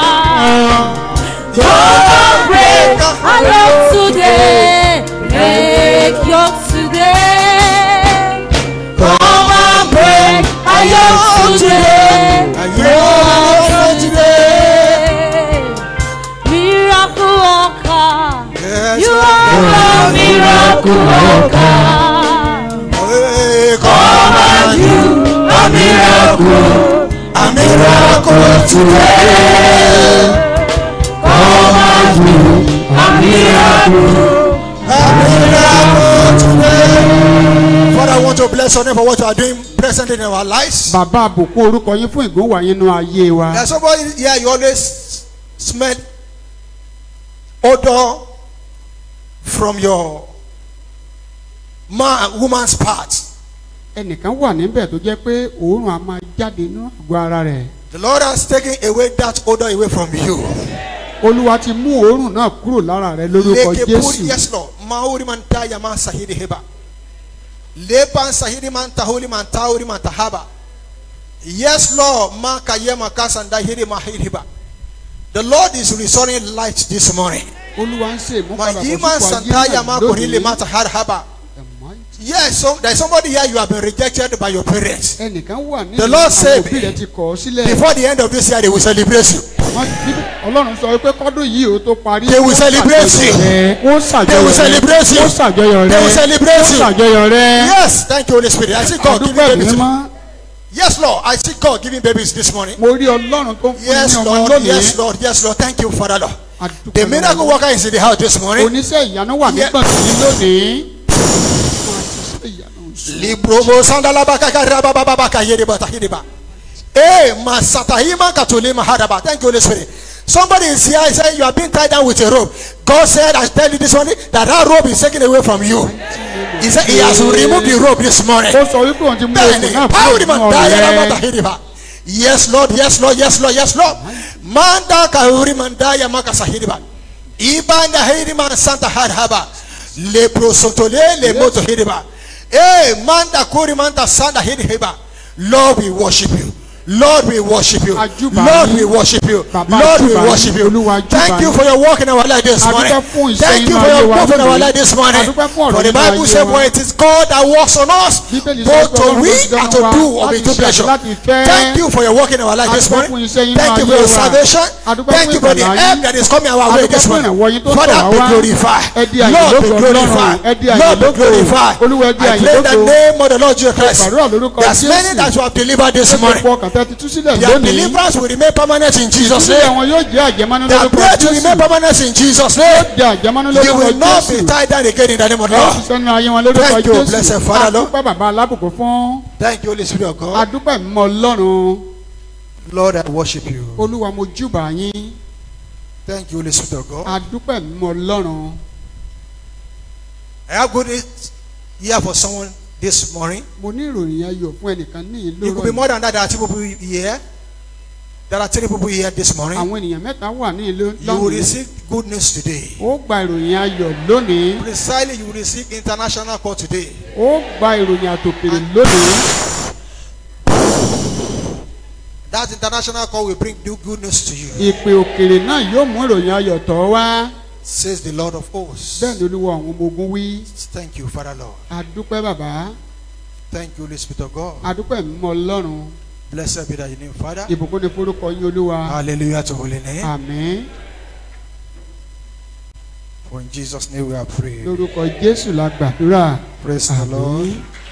Yoke breaker. I love today. Break yoke today. Come and break a yoke today. Yoke today. Miracle worker. Yes, You are the miracle worker. Hey, Come and do a miracle. a miracle today. Come and do a miracle. A miracle today. Father, I want to bless your name for what you are doing present in our lives. bàbá àbùkù orúkọ yín fún ìgbówà yín nínú ayé wa. There's somebody here, you always smell odor from your woman's part. ẹnìkan wà níbẹ̀ tó jẹ́ pé òórùn á máa jáde nínú àgọ́ ara rẹ̀. The Lord has taken away that odor away from you. olúwa ti mú òórùn náà kúrò lára rẹ̀ lórúkọ Lekepuri, jésù. yes, Lord. Mauri manta yama sahidi heba. Lepan sahidi manta holi manta uri manta haba. Yes, Lord. Maka yema kasanda hiri mahiri heba. The Lord is restoring light this morning. Olúwa ń ṣe ìmúpadà bọ̀ Mahima sípò ayé Santaya náà Makorile lónìí. Mata Harhaba. The mighty- Yes, so there's somebody here you have been rejected by your parents. ẹnìkan wà ní The Lord àwọn said, òbí rẹ̀ ti kọ̀ ọ́ sílẹ̀. Before the end of this year, they will celebrate you. Ọlọ́run sọ pé kọ́dún yìí ó tó parí. They will celebrate you. Wọ́n ṣàjọyọ̀ rẹ̀. They will celebrate you. Wọ́n ṣàjọyọ̀ rẹ̀. They will celebrate you. Wọ́n ṣàjọyọ̀ rẹ̀. Yes, thank you, Holy Spirit. I see God giving Àdúgbò babies. mímọ́. Yes, Lord. I see God giving babies this morning. Mo rí Ọlọ́run tó ń fún ní Yes, ọmọ Lord. lónìí. Yes, Lord. Yes, Lord. Thank you, Father Lord. Àdúgbò The miracle worker is in the house this morning. Oníṣẹ́ ìyanu wà Yeah. nígbà tí lónìí. Oníṣẹ́ ìyanu ń sọ. Librobo sandalaba kakaraba baba kayedeba tahideba. Eh, masatahima katulima hadaba. Thank you, Holy Spirit. Somebody is here saying you are being tied down with a rope. God said, I tell you this morning that that rope is taken away from you. He said he has removed the rope this morning. Ó sọ wípé òun ti mú Bẹ́ẹ̀ni, okùn náà báwo ni fún màá ọmọ dá yàrá rẹ̀. bàtà hídìbà? Yes, Lord, yes, Lord, yes, Lord, yes, Lord. Manda kahuri mandaya makasa hídìbà. Ibanda hídìbà santa hadhaba. Le prosotole le moto hídìbà. Eh, manda kuri manda santa hídìbà. Lord, we worship you. Lord, we worship you. Lord, we worship you. Lord, we worship you. Thank you for your work in our life this morning. Thank you for your work in our life this morning. For the Bible says, for it is God that works on us, both to will and to do of His good pleasure. Thank you for your work in our life this morning. Thank you for your salvation. Thank you for the help that is coming our way this morning. Father, be glorified. Lord, be glorified. Lord, be glorified. I pray in the name of the Lord Jesus Christ. There's many that you have delivered this morning. Their deliverance will remain permanent in Jesus' name. Their prayer to remain permanent in Jesus' name. You will not be tied down again in the name of the Lord. Thank you, blessed Father, Lord. Thank you, Holy Spirit of God. Lord, I worship you. Thank you, Holy Spirit of God. I have good news here for someone this morning. It could be more than that. There are 2 people here. There are 3 people here this morning. You will receive good news today. Precisely, you will receive international call today. That international call will bring good news to you. Says the Lord of hosts. Thank you, Father Lord. Thank you, Holy Spirit of God. Blessed be thy name, Father. Hallelujah to holy name. Amen. For in Jesus' name we are praying. Lórúkọ Jésù la gbàdúrà. Praise the Lord.